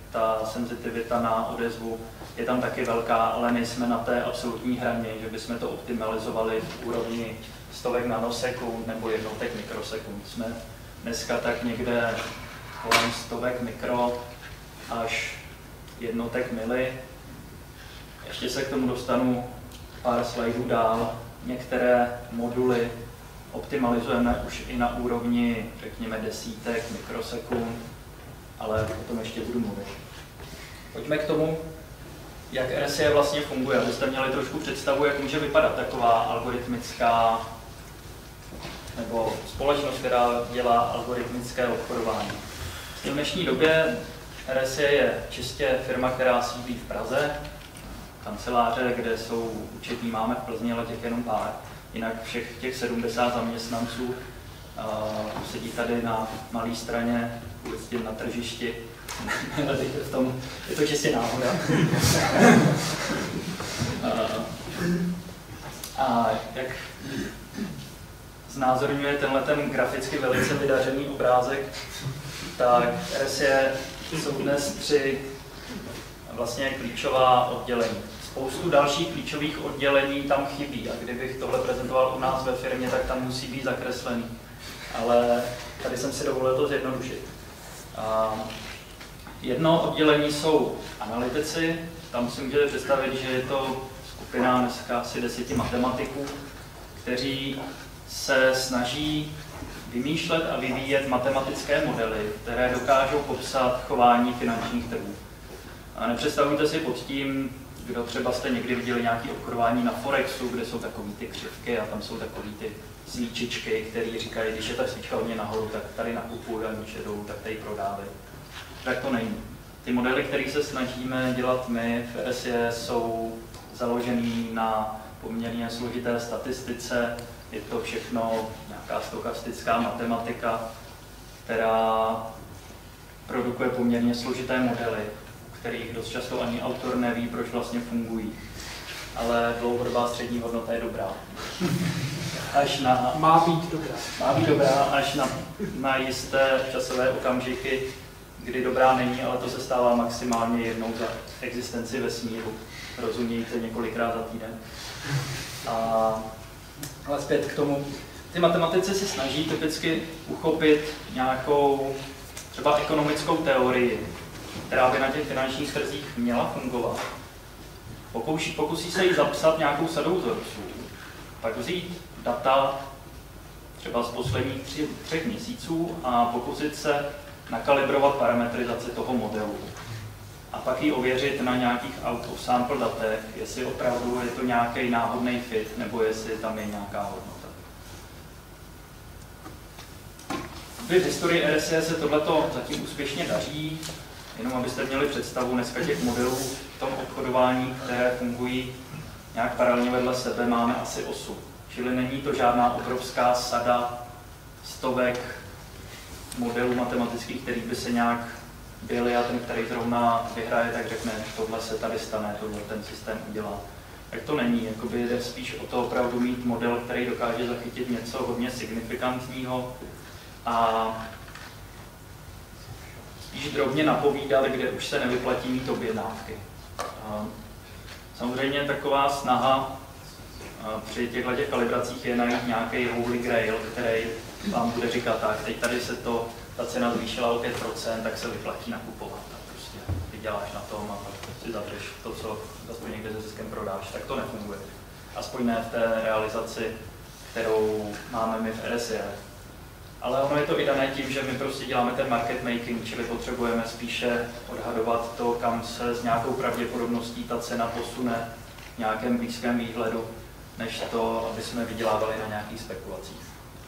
ta senzitivita na odezvu je tam taky velká, ale nejsme na té absolutní hraně, že bychom to optimalizovali v úrovni stovek nanosekund nebo jednotek mikrosekund. Jsme dneska tak někde kolem stovek mikro až jednotek mili. Ještě se k tomu dostanu pár slajdů dál. Některé moduly optimalizujeme už i na úrovni, řekněme, desítek mikrosekund, ale o tom ještě budu mluvit. Pojďme k tomu, jak R S I vlastně funguje, abyste měli trošku představu, jak může vypadat taková algoritmická nebo společnost, která dělá algoritmické obchodování. V dnešní době R S I je čistě firma, která sídlí v Praze, kanceláře, kde jsou účetní, máme v Plzni, ale těch jenom pár. Jinak všech těch sedmdesát zaměstnanců uh, sedí tady na malé straně, prostě na tržišti. v tom, je to čistě náhoda. uh, a jak znázorňuje tenhle ten graficky velice vydařený obrázek, tak R S I jsou dnes tři vlastně klíčová oddělení. Spoustu dalších klíčových oddělení tam chybí a kdybych tohle prezentoval u nás ve firmě, tak tam musí být zakreslený. Ale tady jsem si dovolil to zjednodušit. A jedno oddělení jsou analytici, tam si můžete představit, že je to skupina dneska asi deseti matematiků, kteří se snaží vymýšlet a vyvíjet matematické modely, které dokážou popsat chování finančních trhů. A nepředstavujte si pod tím, kdo třeba jste někdy viděli nějaké obchodování na Forexu, kde jsou takové ty křivky a tam jsou takové ty svíčičky, které říkají, když je ta svíčka hodně nahoru, tak tady nakupuju a když je dolů, tak tady prodávej. Tak to není. Ty modely, které se snažíme dělat my v R S I, jsou založený na poměrně složité statistice. Je to všechno nějaká stokastická matematika, která produkuje poměrně složité modely, kterých dost často ani autor neví, proč vlastně fungují. Ale dlouhodobá střední hodnota je dobrá. Až na, má být dobrá. Má být dobrá až na, na jisté časové okamžiky, kdy dobrá není, ale to se stává maximálně jednou za existenci vesmíru. Rozumějte, několikrát za týden. A, ale zpět k tomu. Ty matematici se snaží typicky uchopit nějakou třeba ekonomickou teorii, která by na těch finančních trzích měla fungovat. Pokusí, pokusí se jí zapsat nějakou sadou vzorců, pak vzít data třeba z posledních tři, třech měsíců a pokusit se nakalibrovat parametrizaci toho modelu. A pak ji ověřit na nějakých out of sample datech, jestli opravdu je to nějaký náhodný fit, nebo jestli tam je nějaká hodnota. V historii R S I se tohleto zatím úspěšně daří. Jenom abyste měli představu, dneska těch modelů v tom obchodování, které fungují nějak paralelně vedle sebe, máme asi osm. Čili není to žádná obrovská sada stovek modelů matematických, který by se nějak byly a ten, který zrovna vyhraje, tak řekne, tohle se tady stane, tohle ten systém udělá. Tak to není, jakoby jde spíš o to opravdu mít model, který dokáže zachytit něco hodně signifikantního a spíš drobně napovídat, kde už se nevyplatí mít objednávky. Samozřejmě taková snaha při těchto těch kalibracích je najít nějaký holy grail, který vám bude říkat, tak teď tady se to, ta cena zvýšila o pět procent, tak se vyplatí nakupovat. Tak prostě vyděláš na tom a pak si zavřeš to, co aspoň někde se ziskem prodáš. Tak to nefunguje. Aspoň ne v té realizaci, kterou máme my v R S I. Ale ono je to i dané tím, že my prostě děláme ten market making, čili potřebujeme spíše odhadovat to, kam se s nějakou pravděpodobností ta cena posune v nějakém blízkém výhledu, než to, aby jsme vydělávali na nějakých spekulacích.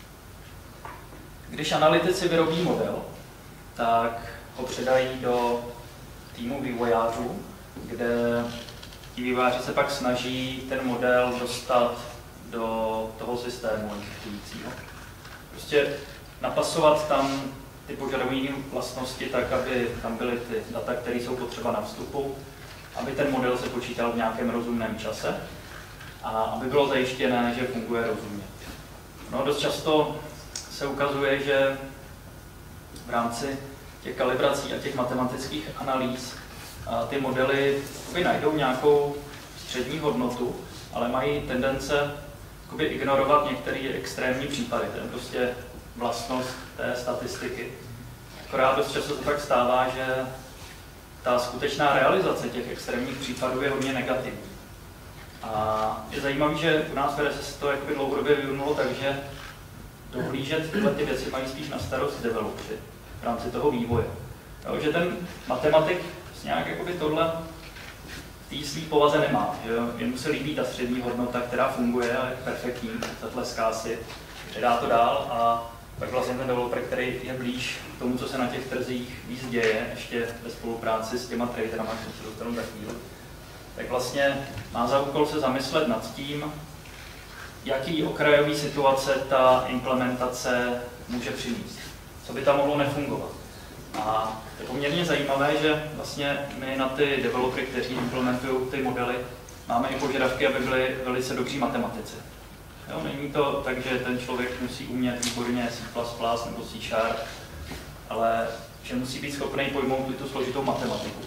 Když analytici vyrobí model, tak ho předají do týmu vývojářů, kde ti vývojáři se pak snaží ten model dostat do toho systému exekujícího. Prostě napasovat tam ty požadované vlastnosti tak, aby tam byly ty data, které jsou potřeba na vstupu, aby ten model se počítal v nějakém rozumném čase a aby bylo zajištěné, že funguje rozumně. No, dost často se ukazuje, že v rámci těch kalibrací a těch matematických analýz a ty modely najdou nějakou střední hodnotu, ale mají tendence ignorovat některé extrémní případy. To je prostě vlastnost té statistiky. Akorát dost často se tak stává, že ta skutečná realizace těch extrémních případů je hodně negativní. A je zajímavé, že u nás v R S S to jakoby dlouhodobě vyvinulo tak, že dohlížet tyhle ty věci mají spíš na starost developři v rámci toho vývoje. Jo, že ten matematik nějak jakoby tohle v té svý povaze nemá. Že jemu se líbí ta střední hodnota, která funguje a je perfektní, zatleská si, předá to dál a pak vlastně ten developer, který je blíž k tomu, co se na těch trzích víc děje, ještě ve spolupráci s těma traderama, kteří se dostanou za chvíli, tak vlastně má za úkol se zamyslet nad tím, jaký okrajový situace ta implementace může přinést, co by tam mohlo nefungovat. A je poměrně zajímavé, že vlastně my na ty developery, kteří implementují ty modely, máme i požadavky, aby byli velice dobří matematici. Jo, není to tak, že ten člověk musí umět výborně C plus plus nebo C sharp, ale že musí být schopný pojmout tu složitou matematiku.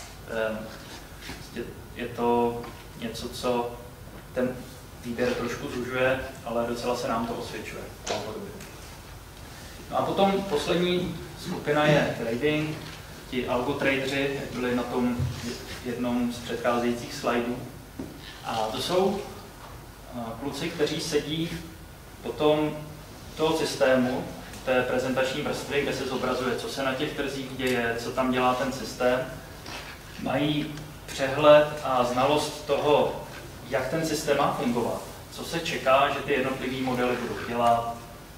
Je to něco, co ten výběr trošku zužuje, ale docela se nám to osvědčuje. No a potom poslední skupina je trading. Ti algotraderi byli na tom jednom z předcházejících slajdů. A to jsou kluci, kteří sedí potom toho systému, té prezentační vrstvy, kde se zobrazuje, co se na těch trzích děje, co tam dělá ten systém. Mají přehled a znalost toho, jak ten systém má fungovat, co se čeká, že ty jednotlivé modely budou dělat,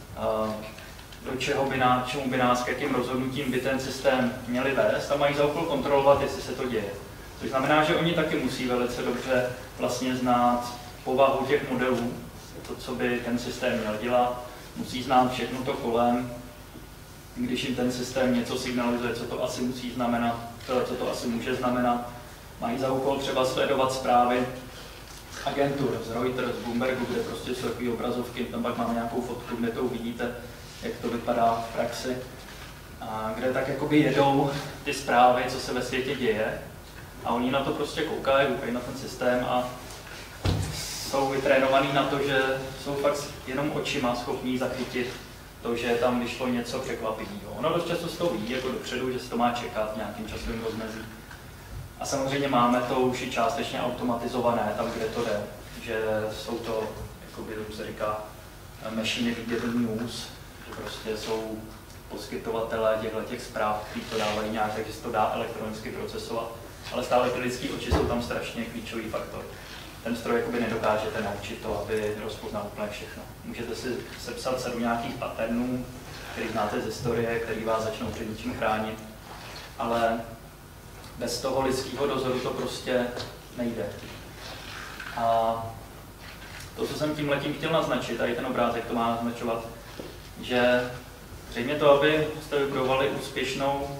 do čeho by nás, čemu by nás, k jakým rozhodnutím by ten systém měli vést a mají za úkol kontrolovat, jestli se to děje. Což znamená, že oni taky musí velice dobře vlastně znát povahu těch modelů, to, co by ten systém měl dělat, musí znát všechno to kolem, když jim ten systém něco signalizuje, co to asi musí znamenat, co to asi může znamenat. Mají za úkol třeba sledovat zprávy agentur z Reuters, z Bloombergu, kde prostě jsou takové obrazovky, tam pak máme nějakou fotku, kde to uvidíte, jak to vypadá v praxi, a kde tak jakoby jedou ty zprávy, co se ve světě děje, a oni na to prostě koukají, koukají na ten systém a jsou vytrénovaní na to, že jsou fakt jenom očima schopní zachytit to, že tam vyšlo něco překvapivého. Ono dost často z toho ví, jako dopředu, že se to má čekat v nějakým časovým rozmezí. A samozřejmě máme to už i částečně automatizované, tam, kde to jde, že jsou to, jakoby se říká, machine readable news, že prostě jsou poskytovatelé těchto těch zpráv, kteří to dávají nějak, takže se to dá elektronicky procesovat, ale stále ty lidské oči jsou tam strašně klíčový faktor. Ten stroj jakoby nedokážete naučit to, aby rozpoznal úplně všechno. Můžete si sepsat sadu nějakých patternů, který znáte z historie, který vás začnou před ničím chránit, ale bez toho lidského dozoru to prostě nejde. A to, co jsem tímhletím chtěl naznačit, a i ten obrázek to má naznačovat, že zřejmě to, aby jste vybudovali úspěšnou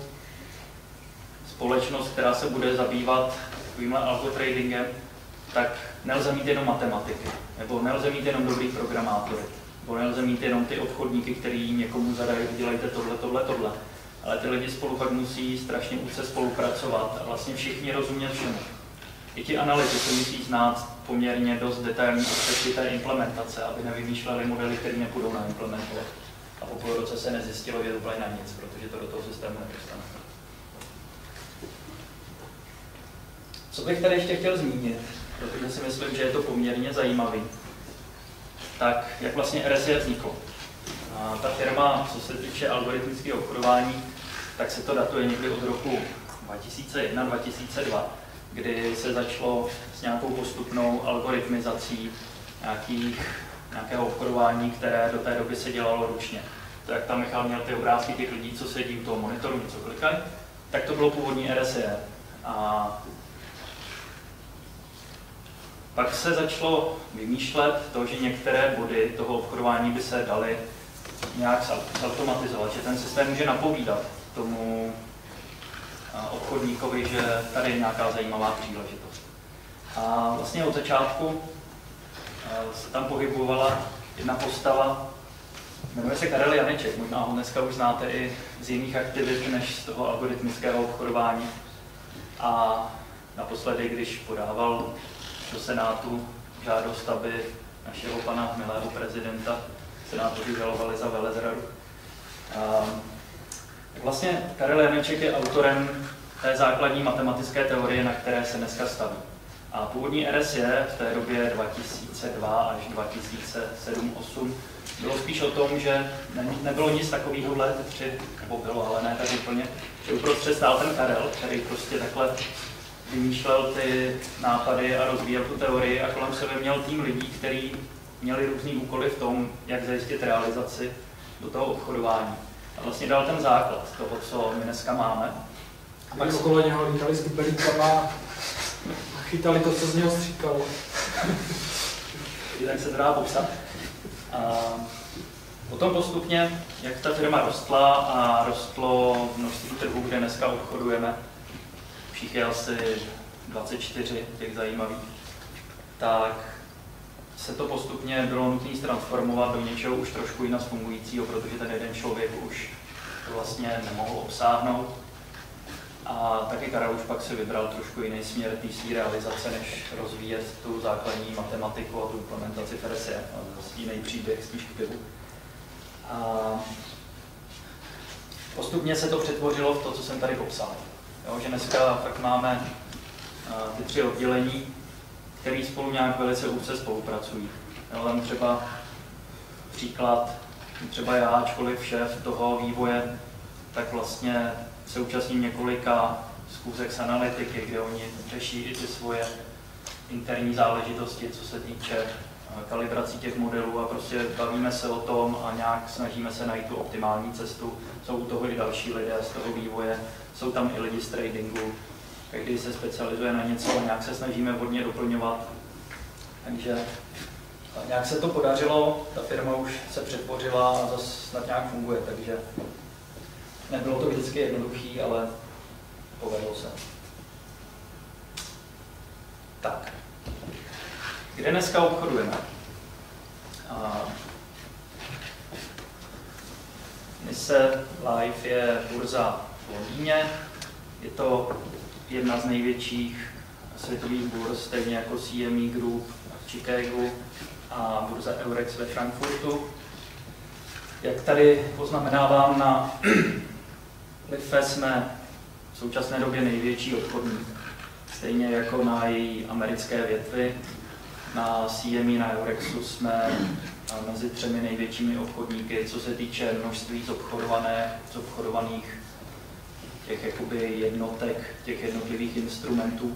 společnost, která se bude zabývat takovýmhle algotradingem, tak nelze mít jenom matematiky, nebo nelze mít jenom dobrý programátory, nebo nelze mít jenom ty obchodníky, kteří někomu zadají, udělejte tohle, tohle, tohle. Ale ty lidi spolu pak musí strašně úzce spolupracovat a vlastně všichni rozumět všemu. I ti analytici musí znát poměrně dost detailní aspekty té implementace, aby nevymýšleli modely, které nepůjdou naimplementovat. A po půl roce se nezjistilo, že to úplně na nic, protože to do toho systému nedostane. Co bych tady ještě chtěl zmínit, protože si myslím, že je to poměrně zajímavý, tak jak vlastně R S I vzniklo. A ta firma, co se týče algoritmického obchodování, tak se to datuje někdy od roku dva tisíce jedna dva tisíce dva, kdy se začalo s nějakou postupnou algoritmizací nějakých, nějakého obchodování, které do té doby se dělalo ručně. To, jak tam Michal měl ty obrázky těch lidí, co sedí u toho monitoru, něco klikají, tak to bylo původní R S I. A pak se začalo vymýšlet to, že některé body toho obchodování by se daly nějak automatizovat, že ten systém může napovídat tomu obchodníkovi, že tady je nějaká zajímavá příležitost. A vlastně od začátku se tam pohybovala jedna postava, Jmenuje se Karel Janeček, možná ho dneska už znáte i z jiných aktivit než z toho algoritmického obchodování. A naposledy, když podával do Senátu žádost, aby našeho pana milého prezidenta senátoři žalovali za velezradu. Vlastně Karel Janeček je autorem té základní matematické teorie, na které se dneska staví. A původní R S J v té době dva tisíce dva až dva tisíce sedm osm bylo spíš o tom, že ne, nebylo nic takového v T tři, nebo bylo, ale ne tak úplně, že uprostřed stál ten Karel, který prostě takhle vymýšlel ty nápady a rozvíjel tu teorii a kolem sebe měl tým lidí, kteří měli různý úkoly v tom, jak zajistit realizaci do toho obchodování. A vlastně dal ten základ toho, co my dneska máme. A pak okolo něho lítali s kyberikama a chytali to, co z něho stříkalo. I tak se to dá popsat. A potom postupně, jak ta firma rostla a rostlo množství trhů, kde dneska obchodujeme, všich je asi dvacet čtyři těch zajímavých, tak se to postupně bylo nutné transformovat do něčeho už trošku jinak fungujícího, protože ten jeden člověk už to vlastně nemohl obsáhnout. A taky Karel už pak si vybral trošku jiný směr té své realizace, než rozvíjet tu základní matematiku a tu implementaci v R S J, a zase jiný příběh spíš k pivu. A postupně se to přetvořilo v to, co jsem tady popsal. Jo, že dneska fakt máme uh, ty tři oddělení, které spolu nějak velice úzce spolupracují. Jo, tam třeba příklad, třeba já, ačkoliv šéf toho vývoje, tak vlastně se účastním několika schůzek s analytiky, kde oni řeší i ty svoje interní záležitosti, co se týče kalibrací těch modelů a prostě bavíme se o tom a nějak snažíme se najít tu optimální cestu. Jsou u toho i další lidé z toho vývoje, jsou tam i lidi z tradingu, každý se specializuje na něco a nějak se snažíme hodně doplňovat. Takže nějak se to podařilo, ta firma už se přetvořila a zase snad nějak funguje, takže nebylo to vždycky jednoduché, ale povedlo se. Tak. Kde dneska obchodujeme? Mise Live je burza v Londýně. Je to jedna z největších světových burz, stejně jako C M E Group v Chicagu a burza Eurex ve Frankfurtu. Jak tady poznamenávám, na Live jsme v současné době největší obchodník. Stejně jako na její americké větvi. Na C M E, na Eurexu jsme mezi třemi největšími obchodníky, co se týče množství zobchodované, zobchodovaných těch jakoby jednotek, těch jednotlivých instrumentů.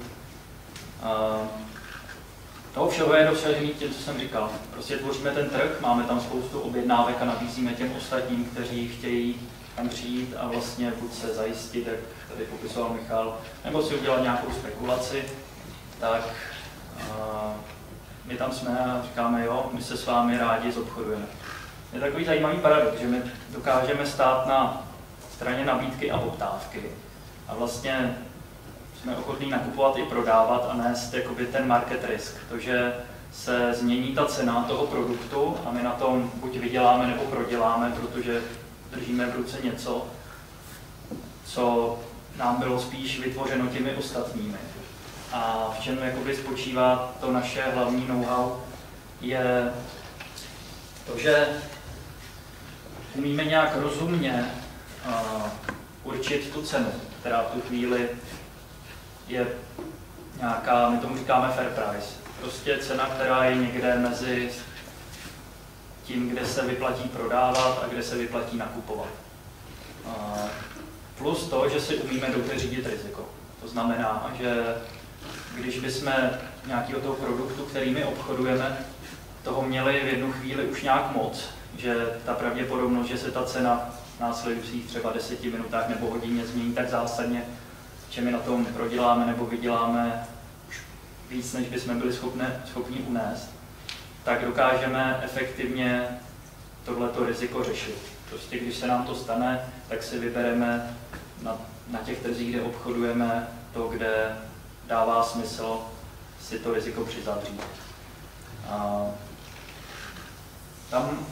Toho všeho je dosažený tím, co jsem říkal. Prostě tvoříme ten trh, máme tam spoustu objednávek a nabízíme těm ostatním, kteří chtějí tam přijít a vlastně buď se zajistit, jak tady popisoval Michal, nebo si udělat nějakou spekulaci, tak uh, my tam jsme a říkáme, jo, my se s vámi rádi zobchodujeme. Je takový zajímavý paradox, že my dokážeme stát na straně nabídky a poptávky a vlastně jsme ochotní nakupovat i prodávat a nést jakoby ten market risk, to, že se změní ta cena toho produktu a my na tom buď vyděláme nebo proděláme, protože držíme v ruce něco, co nám bylo spíš vytvořeno těmi ostatními. A v čem jakoby spočívá to naše hlavní know-how, je to, že umíme nějak rozumně uh, určit tu cenu, která v tu chvíli je nějaká, my tomu říkáme fair price. Prostě cena, která je někde mezi tím, kde se vyplatí prodávat a kde se vyplatí nakupovat. Uh, plus to, že si umíme dobře řídit riziko. To znamená, že když bychom nějakého toho produktu, který my obchodujeme, toho měli v jednu chvíli už nějak moc, že ta pravděpodobnost, že se ta cena v následujících třeba deseti minutách nebo hodině změní tak zásadně, že my na tom proděláme nebo vyděláme už víc, než bychom byli schopni, schopni unést, tak dokážeme efektivně tohleto riziko řešit. Prostě když se nám to stane, tak si vybereme na, na těch trzích, kde obchodujeme, to, kde dává smysl si to riziko přizavřít. A tam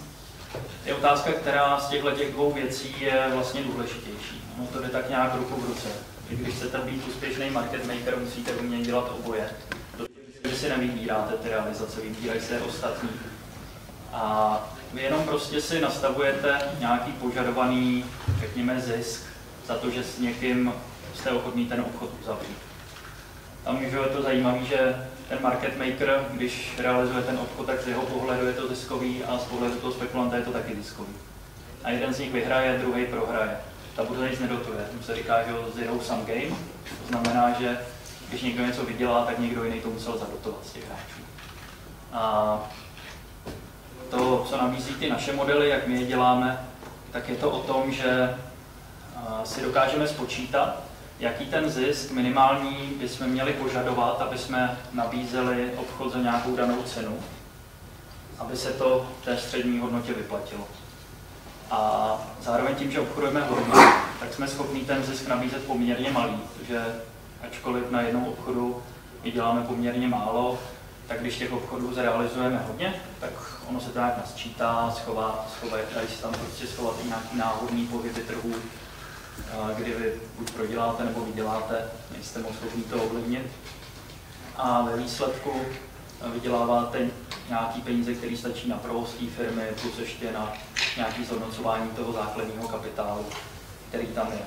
je otázka, která z těchto těch dvou věcí je vlastně důležitější. No to jde tak nějak ruku v ruce. Když chcete být úspěšný market maker, musíte umět dělat oboje. Protože si nevybíráte ty realizace, vybírají se ostatní. A vy jenom prostě si nastavujete nějaký požadovaný, řekněme, zisk za to, že s někým jste ochotný ten obchod uzavřít. Tam je to zajímavé, že ten market maker, když realizuje ten obchod, tak z jeho pohledu je to ziskový a z pohledu toho spekulanta je to taky ziskový. A jeden z nich vyhraje, druhý prohraje. Ta burza nic nedotuje. To se říká, že zero sum game. To znamená, že když někdo něco vydělá, tak někdo jiný to musel zadotovat z těch hráčů. A to, co nabízí ty naše modely, jak my je děláme, tak je to o tom, že si dokážeme spočítat, jaký ten zisk minimální bychom měli požadovat, aby jsme nabízeli obchod za nějakou danou cenu, aby se to té střední hodnotě vyplatilo. A zároveň tím, že obchodujeme hodně, tak jsme schopni ten zisk nabízet poměrně malý, protože ačkoliv na jednom obchodu my děláme poměrně málo, tak když těch obchodů zrealizujeme hodně, tak ono se to nějak nasčítá, schová, schovají, dají se tam prostě schovat i nějaký náhodný pohyby trhů, kdy vy buď proděláte nebo vyděláte, nejste moc schopni to ovlivnit. A ve výsledku vyděláváte nějaký peníze, které stačí na provoz té firmy, plus ještě na nějaké zhodnocování toho základního kapitálu, který tam je.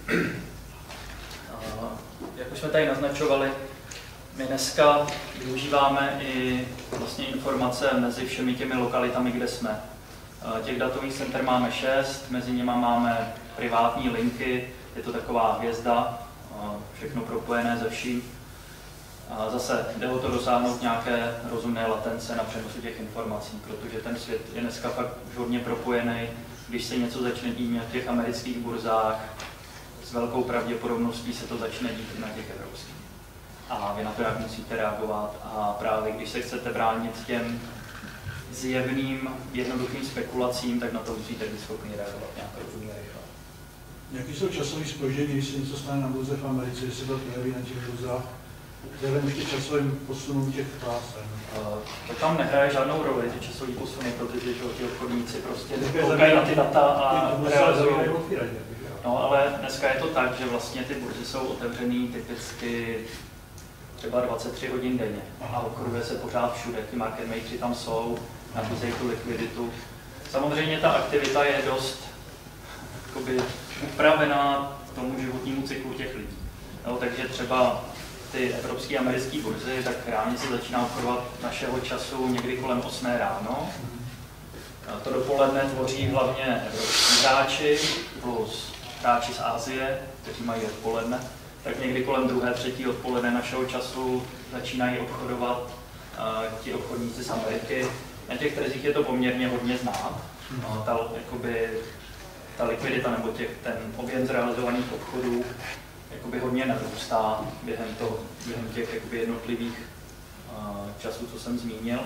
Jak už jsme tady naznačovali, my dneska využíváme i vlastně informace mezi všemi těmi lokalitami, kde jsme. Těch datových center máme šest, mezi nimi máme privátní linky, je to taková hvězda, všechno propojené ze vším. A zase jde o to dosáhnout nějaké rozumné latence na přenosu těch informací, protože ten svět je dneska fakt už hodně propojený. Když se něco začne dít na těch amerických burzách, s velkou pravděpodobností se to začne dít i na těch evropských. A vy na to jak musíte reagovat a právě když se chcete bránit těm zjevným, jednoduchým spekulacím, tak na to musíte být schopni reagovat nějak rozumně rychle. Jaký jsou časové zpoždění, když se něco stane na burze v Americe, jestli to neví na těch burzách, vzhledem ještě časovým posunům těch pásem? To tam nehraje žádnou roli, ty časové posuny, protože ti obchodníci prostě koukají na ty data a realizují. No ale dneska je to tak, že vlastně ty burzy jsou otevřený typicky třeba dvacet tři hodin denně a obchoduje se pořád všude, ty market makeři tam jsou, nabízejí tu likviditu. Samozřejmě ta aktivita je dost jakoby, upravená tomu životnímu cyklu těch lidí. No, takže třeba ty evropské a americké burzy, tak reálně se začíná obchodovat našeho času někdy kolem osmé ráno. A to dopoledne tvoří hlavně evropští hráči plus hráči z Asie, kteří mají odpoledne. Tak někdy kolem druhé, třetí odpoledne našeho času začínají obchodovat uh, ti obchodníci z Ameriky. Na těch trzích je to poměrně hodně znát. No, ta, jakoby, ta likvidita nebo těch, ten objem zrealizovaných obchodů jakoby hodně narůstá během, to, během těch jakoby jednotlivých uh, časů, co jsem zmínil.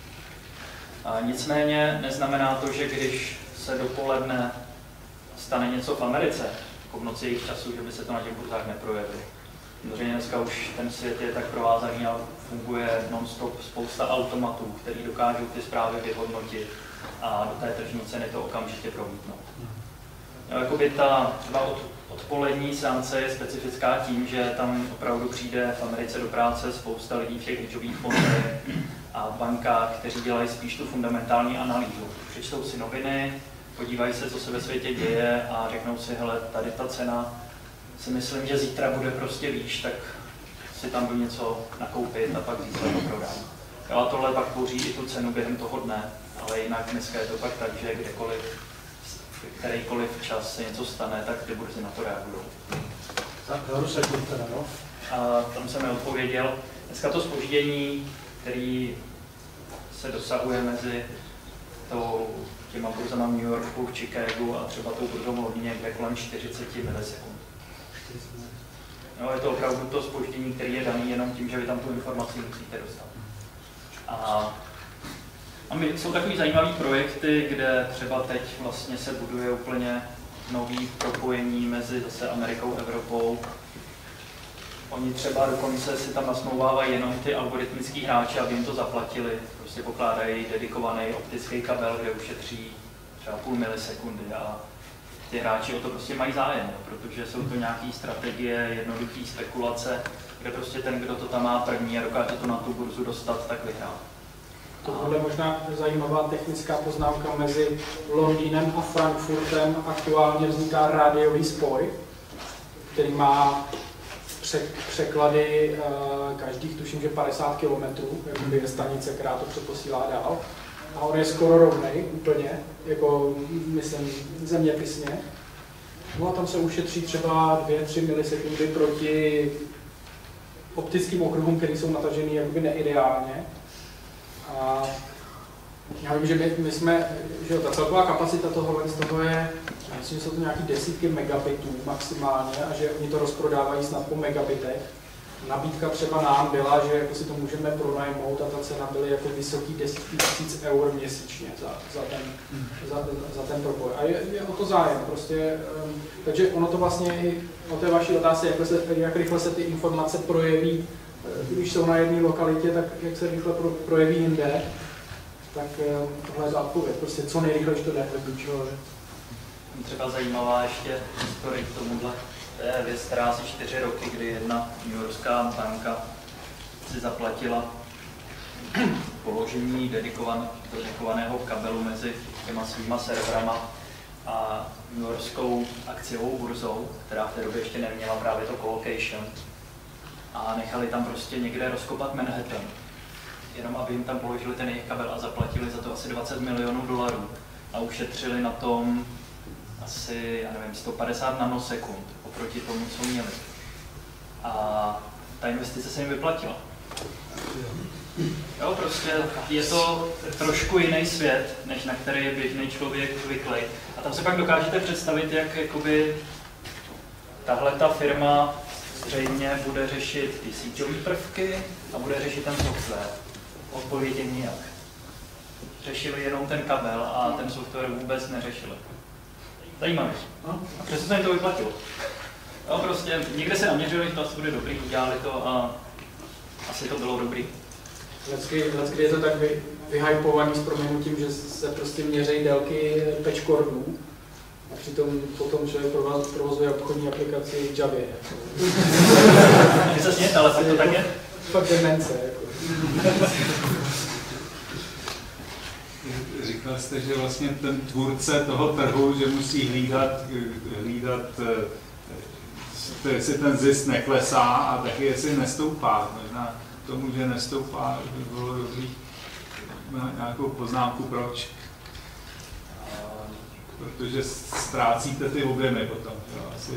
Uh, nicméně neznamená to, že když se dopoledne stane něco v Americe, jako v noci jejich času, že by se to na těch burzách neprojevilo. Samozřejmě dneska už ten svět je tak provázaný a funguje non-stop spousta automatů, který dokážou ty zprávy vyhodnotit a do té tržní ceny to okamžitě promítnout. No, jakoby ta třeba od, odpolední seance je specifická tím, že tam opravdu přijde v Americe do práce spousta lidí v těch hedžových fondech a v bankách, kteří dělají spíš tu fundamentální analýzu. Přečtou si noviny, podívají se, co se ve světě děje a řeknou si, hele, tady ta cena, si myslím, že zítra bude prostě výš, tak si tam jdu něco nakoupit a pak zítra to prodám. Jo, a tohle pak tvoří i tu cenu během toho dne, ale jinak dneska je to pak tak, že kdekoliv, kterýkoliv čas se něco stane, tak ty burzy na to reagují. Tak, sekund teda, no. A tam jsem neodpověděl. Dneska to zpoždění, který se dosahuje mezi tou těma burzama v New Yorku, v Chicagu a třeba tou burzou v Londýně, kde kolem čtyřicet milisekund. No, je to opravdu to zpoždění, který je daný jenom tím, že vy tam tu informaci musíte dostat. A, a my, jsou takový zajímavý projekty, kde třeba teď vlastně se buduje úplně nový propojení mezi zase Amerikou a Evropou. Oni třeba dokonce si tam nasmlouvávají jenom ty algoritmický hráči, aby jim to zaplatili. Prostě pokládají dedikovaný optický kabel, kde ušetří třeba půl milisekundy a ty hráči o to prostě mají zájem, protože jsou to nějaké strategie, jednoduché spekulace, kde prostě ten, kdo to tam má první a dokáže to na tu burzu dostat, tak vyhrál. To bude možná zajímavá technická poznámka mezi Londýnem a Frankfurtem. Aktuálně vzniká rádiový spoj, který má překlady každých, tuším, že padesát kilometrů, jakoby je stanice, která to přeposílá dál. A on je skoro rovnej úplně, jako myslím zeměpisně. No a tam se ušetří třeba dvě tři milisekundy proti optickým okruhům, které jsou natažený jakoby neideálně. A já vím, že my, my jsme, že jo, ta celková kapacita tohohle z toho je, myslím, že jsou to nějaký desítky megabitů maximálně a že oni to rozprodávají snad po megabitech. Nabídka třeba nám byla, že jako si to můžeme pronajmout a ta cena byly jako vysoký desítky tisíc eur měsíčně za, za, ten, za, za ten propoj. A je, je o to zájem prostě, um, takže ono to vlastně i o té vaší otázce, jak, se, jak rychle se ty informace projeví, když jsou na jedné lokalitě, tak jak se rychle pro, projeví jinde, tak tohle je ta odpověď. Prostě co nejrychleji to jde vyklíčovat. Třeba zajímavá ještě historie k tomuhle. To je věc, která asi čtyři roky, kdy jedna newyorská banka si zaplatila položení dedikovan, dedikovaného kabelu mezi těma svýma serverama a newyorskou akciovou burzou, která v té době ještě neměla právě to colocation. A nechali tam prostě někde rozkopat Manhattan, jenom aby jim tam položili ten jejich kabel a zaplatili za to asi dvacet milionů dolarů a ušetřili na tom asi, já nevím, sto padesát nanosekund oproti tomu, co měli. A ta investice se jim vyplatila. Jo, prostě je to trošku jiný svět, než na který je běžný člověk zvyklý. A tam se pak dokážete představit, jak jakoby tahle ta firma zřejmě bude řešit ty síťové prvky a bude řešit ten software. Odpověď je nijak. Řešili jenom ten kabel a ten software vůbec neřešili. Zajímavé. A přesto se jim to vyplatilo. Jo, prostě někde se naměřili, že to asi bude dobrý, udělali to a asi to bylo dobrý. Leckdy je to tak vy, vyhypovaný s proměnutím, že se prostě měří délky patchcordů. A přitom potom člověk provozuje obchodní aplikaci v Javě. Může se smět, ale fakt to tak je? Fakt demence. Jako. Říkal jste, že vlastně ten tvůrce toho trhu, že musí hlídat, hlídat jestli ten zisk neklesá a taky jestli nestoupá. Možná tomu, že nestoupá, by bylo dobrý nějakou poznámku proč. Protože ztrácíte ty objemy potom. Jo, asi.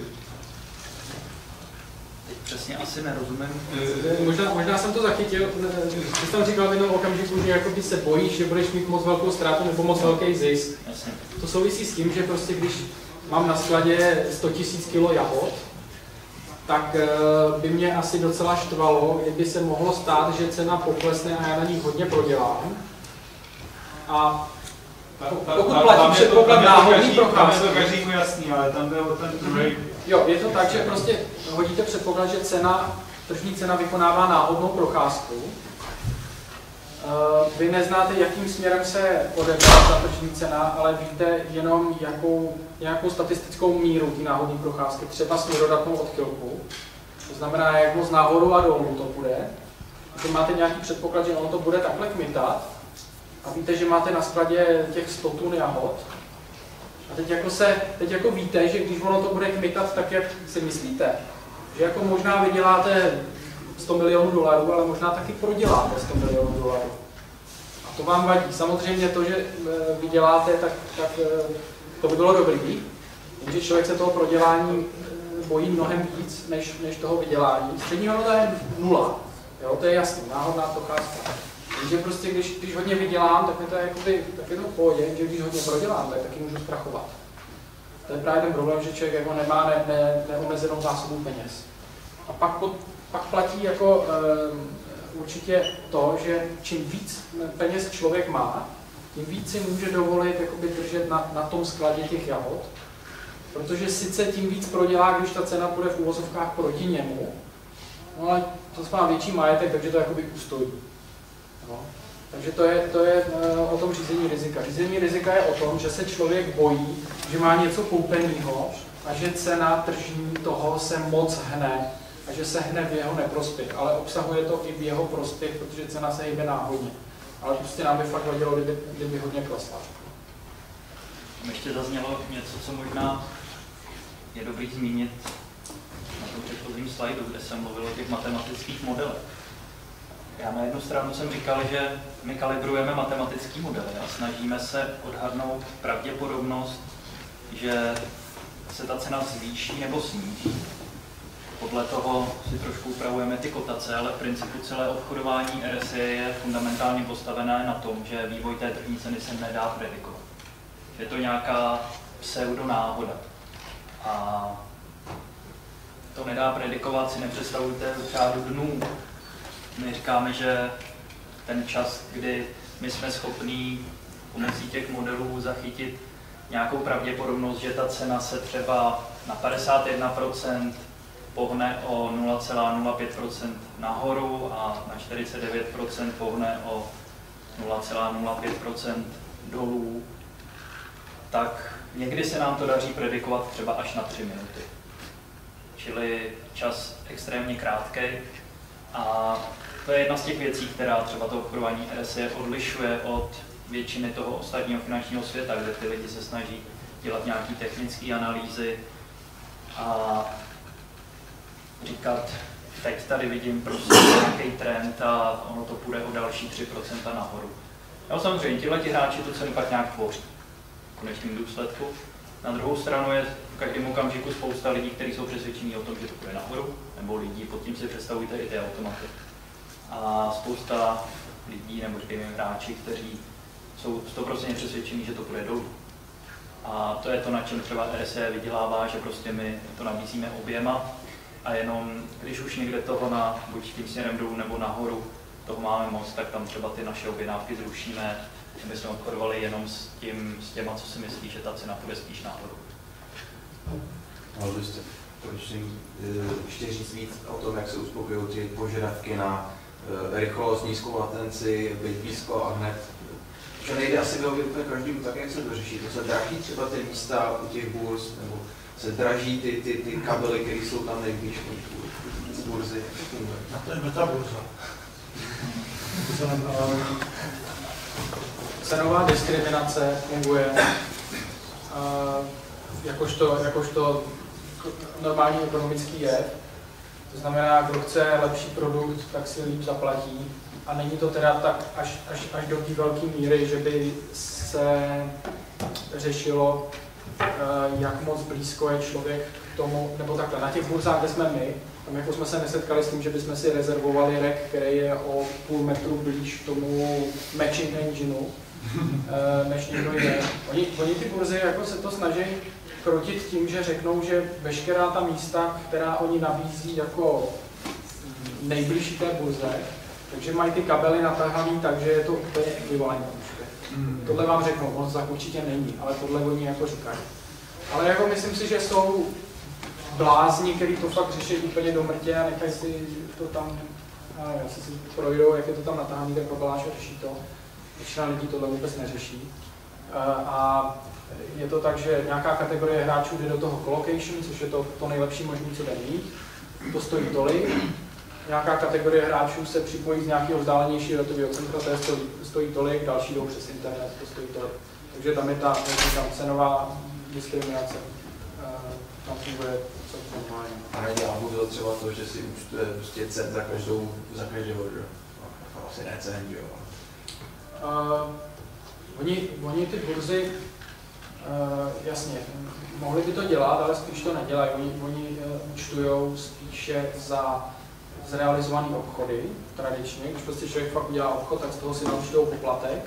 Teď přesně asi nerozumím. Možná, možná jsem to zachytil, ty jsi tam říkal v jednom okamžiku, že jakoby se bojíš, že budeš mít moc velkou ztrátu nebo moc velký zisk. Jasně. To souvisí s tím, že prostě když mám na skladě sto tisíc kilo jahod, tak by mě asi docela štvalo, kdyby se mohlo stát, že cena poklesne a já na nich hodně prodělám. A pokud platí předpoklad náhodný procházky. Tam je to každému jasný, ale tam jde o ten druhý. Jo, je to tak, že prostě hodíte předpoklad, že cena, tržní cena vykonává náhodnou procházku. Vy neznáte, jakým směrem se odebrá ta tržní cena, ale víte jenom jakou, nějakou statistickou míru té náhodné procházky, třeba směrodatnou odchylku. To znamená, jak moc nahoru a dolů to bude. Když máte nějaký předpoklad, že ono to bude takhle kmitat, a víte, že máte na skladě těch sto tun jahod. A teď jako, se, teď jako víte, že když ono to bude kmitat tak, jak si myslíte, že jako možná vyděláte sto milionů dolarů, ale možná taky proděláte sto milionů dolarů. A to vám vadí. Samozřejmě to, že vyděláte, tak, tak to by bylo dobrý, protože člověk se toho prodělání bojí mnohem víc, než, než toho vydělání. Střední hodnota je nula. Jo, to je jasný, náhodná procházka. Takže prostě, když, když hodně vydělám, tak je to jakoby, tak je to v pohodě, že když hodně prodělám, tak taky můžu zkrachovat. To je právě ten problém, že člověk jako nemá ne, ne, neomezenou zásobu peněz. A pak, pod, pak platí jako um, určitě to, že čím víc peněz člověk má, tím víc si může dovolit jakoby, držet na, na tom skladě těch jahod, protože sice tím víc prodělá, když ta cena půjde v uvozovkách proti němu, no ale to má větší majetek, takže to jakoby ustojí. No. Takže to je, to je o tom řízení rizika. Řízení rizika je o tom, že se člověk bojí, že má něco koupeného a že cena tržní toho se moc hne a že se hne v jeho neprospěch, ale obsahuje to i v jeho prospěch, protože cena se jde náhodně. Ale prostě nám by fakt vadilo, kdyby, kdyby hodně klesla. Ještě zaznělo něco, co možná je dobrý zmínit na tom předchozím slajdu, kde jsem mluvil o těch matematických modelech. Já na jednu stranu jsem říkal, že my kalibrujeme matematický modely a snažíme se odhadnout pravděpodobnost, že se ta cena zvýší nebo sníží. Podle toho si trošku upravujeme ty kotace, ale v principu celé obchodování R S I je fundamentálně postavené na tom, že vývoj té tržní ceny se nedá predikovat. Je to nějaká pseudonáhoda. A to nedá predikovat, si nepředstavujte v řádu dnů. My říkáme, že ten čas, kdy my jsme schopní pomocí těch modelů zachytit nějakou pravděpodobnost, že ta cena se třeba na padesát jedna procent pohne o nula celá nula pět procent nahoru a na čtyřicet devět procent pohne o nula celá nula pět procent dolů, tak někdy se nám to daří predikovat třeba až na tři minuty. Čili čas extrémně krátký. A to je jedna z těch věcí, která třeba to obchodování R S I odlišuje od většiny toho ostatního finančního světa, kde ty lidi se snaží dělat nějaké technické analýzy a říkat, teď tady vidím prostě nějaký trend a ono to půjde o další tři procenta nahoru. No samozřejmě, tihleti hráči tu cenu pak nějak tvoří v konečném důsledku. Na druhou stranu je v každém okamžiku spousta lidí, kteří jsou přesvědčení o tom, že to půjde nahoru, nebo lidí, pod tím si představujte i ty automaty. A spousta lidí nebo řekněme hráči, kteří jsou sto procent přesvědčení, že to půjde dolů. A to je to, na čem třeba R S I vydělává, že prostě my to nabízíme oběma a jenom když už někde toho na buď tím směrem dolů nebo nahoru toho máme moc, tak tam třeba ty naše objednávky zrušíme, aby jsme obchodovali jenom s, tím, s těma, co si myslí, že ta cena půjde spíš nahoru. Ale byste prosím ještě říct víc o tom, jak se uspokojují ty požadavky na rychlost, nízkou latenci, být blízko a hned. To nejde asi vyhovět úplně každému, tak jak se to řeší? To se draží třeba ty místa u těch burz, nebo se draží ty, ty, ty kabely, které jsou tam nejblíž z burzy? A to je metaburza. Cenová diskriminace funguje uh, jakožto, jakožto normální ekonomický jev. To znamená, kdo chce lepší produkt, tak si líp zaplatí. A není to teda tak až, až, až do té velké míry, že by se řešilo, uh, jak moc blízko je člověk k tomu, nebo takhle, na těch burzách, kde jsme my, tam jako jsme se nesetkali s tím, že bychom si rezervovali rack, který je o půl metru blíž k tomu matching engineu, uh, než někdo jiný. Oni, oni ty burzy jako se to snaží krotit tím, že řeknou, že veškerá ta místa, která oni nabízí jako nejbližší té burze, takže mají ty kabely natahaný, takže je to úplně ekvivalentní. Mm. Tohle vám řeknou, on tak určitě není, ale tohle oni jako říkají. Ale jako myslím si, že jsou blázni, kteří to fakt řeší úplně do mrtě a nechají si to tam, nevím, jestli si projdou, jak je to tam natahaný, tak probaláš a řeší to. Většina lidí tohle vůbec neřeší. A je to tak, že nějaká kategorie hráčů jde do toho colocation, což je to, to nejlepší možné, co jde mít. To stojí tolik. Nějaká kategorie hráčů se připojí z nějakého vzdálenějšího datového centra, to stojí, stojí tolik, další jdou přes internet, to stojí tolik. Takže tam je ta tam cenová diskriminace. Tam funguje celkem normálně. A nedělá to třeba to, že si účtuje prostě cen za každou, za každého, že? Asi ne cen, že jo? Uh, oni, oni ty burzy, uh, jasně, mohli by to dělat, ale spíš to nedělají. Oni, oni uh, účtujou spíše za zrealizované obchody, tradičně. Když prostě člověk fakt udělá obchod, tak z toho si naúčtují poplatek.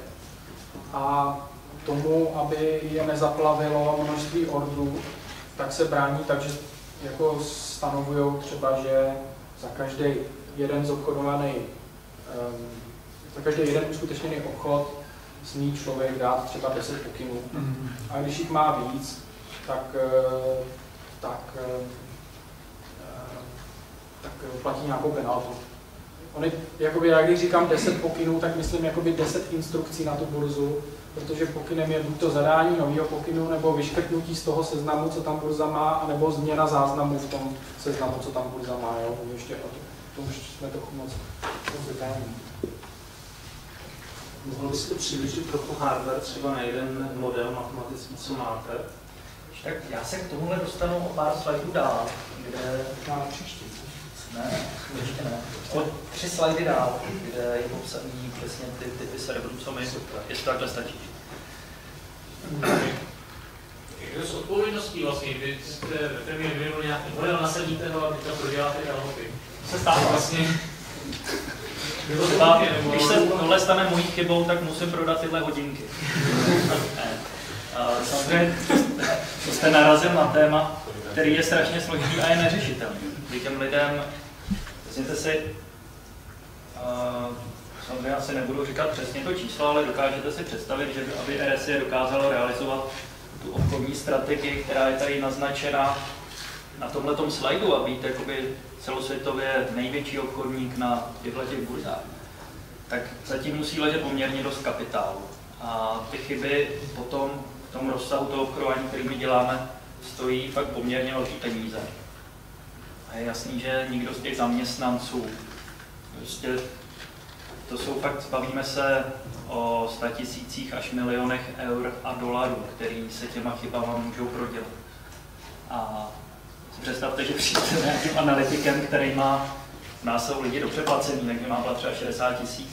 A tomu, aby je nezaplavilo množství ordrů, tak se brání tak, že jako stanovují třeba, že za každý jeden zobchodovaný, um, za každý jeden uskutečněný obchod smí člověk dát třeba deset pokynů. Mm-hmm. A když jich má víc, tak, tak, tak platí nějakou penaltu. Ony, jakoby, já když říkám deset pokynů, tak myslím jakoby deset instrukcí na tu burzu, protože pokynem je buď to zadání nového pokynu, nebo vyškrtnutí z toho seznamu, co tam burza má, nebo změna záznamu v tom seznamu, co tam burza má. Jo? Ještě, to už jsme trochu moc detailní. Mohl byste přiblížit trochu hardware, třeba na jeden model matematický, co máte? Tak já se k tomuhle dostanu o pár slajdů dál, kde... Na příští. Ne, ještě ne. O tři slajdy dál, kde je popsaný přesně ty typy serverů, co mi, jestli takhle stačí. Jak to s odpovědností vlastně, když jste ve firmě vyvinuli nějaký model, nasadíte ho a teď to proděláte dalhoky. Se stává vlastně. Když se tohle stane mojí chybou, tak musím prodat tyhle hodinky. Samozřejmě to jste narazil na téma, který je strašně složitý a je neřešitelný. Kdy těm lidem, vezměte si, uh, samozřejmě asi nebudu říkat přesně to číslo, ale dokážete si představit, že aby R S I dokázalo realizovat tu obchodní strategii, která je tady naznačena na tomhletom slajdu a být jakoby celosvětově největší obchodník na těchto těch burzách, tak zatím musí ležet poměrně dost kapitálu. A ty chyby potom v tom rozsahu toho obchodování, který my děláme, stojí fakt poměrně velký peníze. A je jasný, že nikdo z těch zaměstnanců, prostě to jsou fakt, bavíme se o statisících až milionech eur a dolarů, který se těma chybama můžou prodělat. A si představte, že přijdete s nějakým analytikem, který má, u nás jsou lidi dobře placený, takže má plat třeba šedesát tisíc.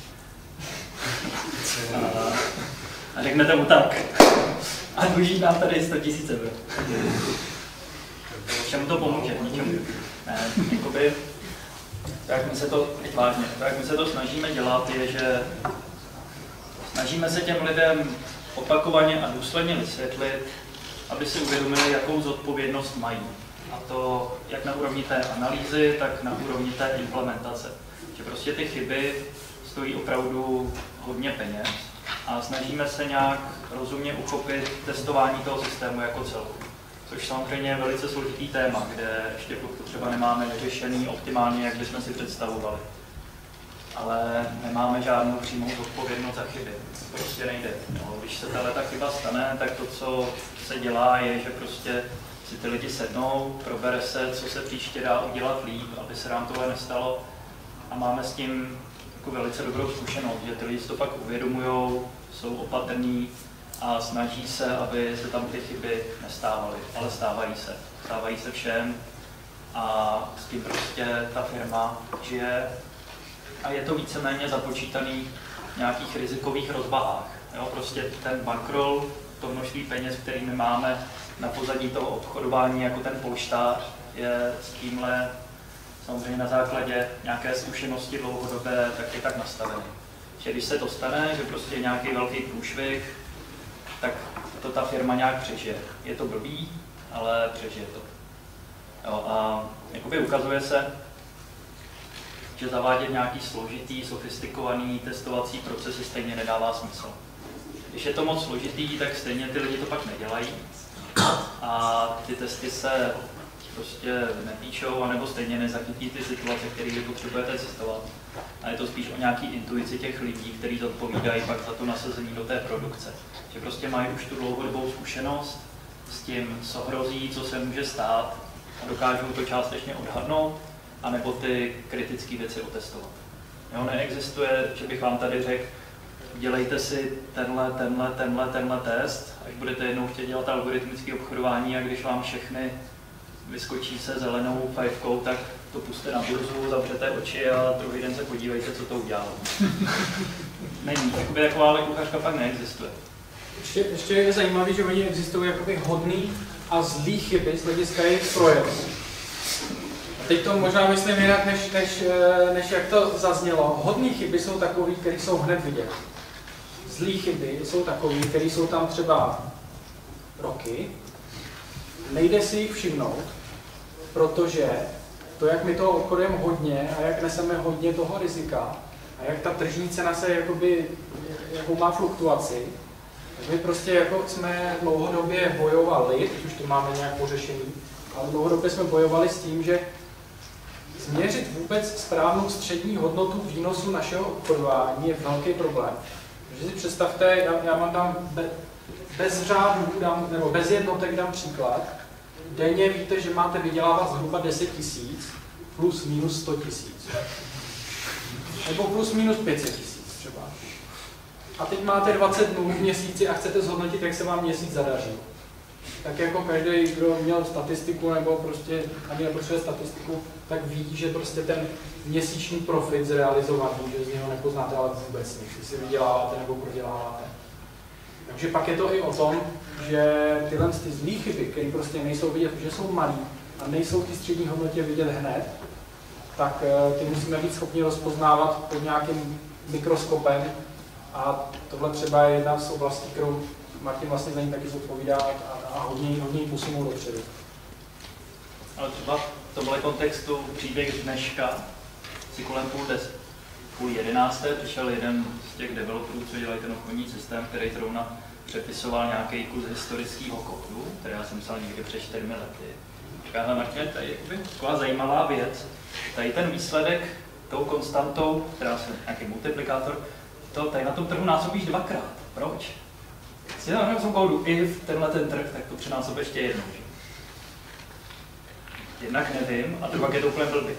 A, a řeknete mu tak, a dluží nám tady sto tisíc eur. Čemu to pomůže? Ničemu. Ne, jakoby, tak my se to, teď vážně, tak my se to snažíme dělat, je, že snažíme se těm lidem opakovaně a důsledně vysvětlit, aby si uvědomili, jakou zodpovědnost mají. A to jak na úrovni té analýzy, tak na úrovni té implementace. Že prostě ty chyby stojí opravdu hodně peněz a snažíme se nějak rozumně uchopit testování toho systému jako celku. Což samozřejmě je velice složitý téma, kde ještě to třeba nemáme vyřešený optimálně, jak bychom si představovali. Ale nemáme žádnou přímou odpovědnost za chyby. To prostě nejde. No, když se tato chyba stane, tak to, co se dělá, je, že prostě si ty lidi sednou, probere se, co se příště dá udělat líp, aby se nám tohle nestalo. A máme s tím jako velice dobrou zkušenost, že ty lidi si to fakt uvědomují, jsou opatrní a snaží se, aby se tam ty chyby nestávaly, ale stávají se. Stávají se všem a s tím prostě ta firma žije a je to víceméně započítaný v nějakých rizikových rozvahách. Jo, prostě ten bankroll, to množství peněz, který my máme na pozadí toho obchodování jako ten polštář, je s tímhle samozřejmě na základě nějaké zkušenosti dlouhodobé taky tak nastavený. Že když se to stane, že prostě je nějaký velký průšvih, tak to ta firma nějak přežije. Je to blbý, ale přežije to. Jo, a jakoby ukazuje se, že zavádět nějaký složitý, sofistikovaný testovací procesy stejně nedává smysl. Když je to moc složitý, tak stejně ty lidi to pak nedělají a ty testy se prostě nepíšou, anebo stejně nezachytí ty situace, které vy potřebujete testovat. A je to spíš o nějaký intuici těch lidí, kteří zodpovídají pak za to nasazení do té produkce. Že prostě mají už tu dlouhodobou zkušenost s tím, co hrozí, co se může stát a dokážou to částečně odhadnout, anebo ty kritické věci otestovat. Jo, neexistuje, že bych vám tady řekl, dělejte si tenhle, tenhle, tenhle, tenhle test, až budete jednou chtět dělat algoritmické obchodování a když vám všechny vyskočí se zelenou fajfkou, tak to puste na burzu, zavřete oči a druhý den se podívejte, co to udělalo. Není, jakoby taková kuchařka pak neexistuje. Ještě, ještě je zajímavé, že oni existují jakoby hodný a zlý chyby z hlediska jejich projevů. A teď to možná myslím jinak, než, než, než jak to zaznělo. Hodný chyby jsou takové, které jsou hned vidět. Zlý chyby jsou takové, které jsou tam třeba roky. Nejde si jich všimnout, protože to, jak my toho obchodujeme hodně a jak neseme hodně toho rizika a jak ta tržní cena se jakoby, jakou má fluktuaci, tak my prostě jako jsme dlouhodobě bojovali, teď už to máme nějak pořešený, ale dlouhodobě jsme bojovali s tím, že změřit vůbec správnou střední hodnotu výnosu našeho obchodování je velký problém. Takže si představte, já, já mám tam be, bez řádů, dám, nebo bez jednotek dám příklad. Denně víte, že máte vydělávat zhruba deset tisíc plus minus sto tisíc. Nebo plus minus pět set tisíc třeba. A teď máte dvacet dnů v měsíci a chcete zhodnotit, jak se vám měsíc zadaří. Tak jako každý, kdo měl statistiku nebo prostě ani nepotřebuje statistiku, tak ví, že prostě ten měsíční profit zrealizovaný, že z něho nepoznáte ale vůbec nic, jestli vyděláváte nebo proděláváte. Takže pak je to i o tom, že tyhle ty zlý chyby, které prostě nejsou vidět, že jsou malý a nejsou ty střední hodnotě vidět hned, tak ty musíme být schopni rozpoznávat pod nějakým mikroskopem a tohle třeba je jedna z oblastí, kterou Martin vlastně za ní taky zodpovídá a, a hodně, hodně ji posunou dopředu. Ale třeba v tomhle kontextu příběh dneška si kolem půl, des, půl jedenácté přišel jeden z těch developerů, co dělají ten obchodní systém, který zrovna přepisoval nějaký kus historického kódu, který já jsem psal někdy před čtyřmi lety. Říká, hele Martin, tady je taková zajímavá věc. Tady ten výsledek tou konstantou, která je nějaký multiplikátor, to tady na tom trhu násobíš dvakrát. Proč? Když tam v tom kódu if tenhle ten trh, tak to přenásob ještě jednou. Že? Jednak nevím, a druhá je to úplně blbý.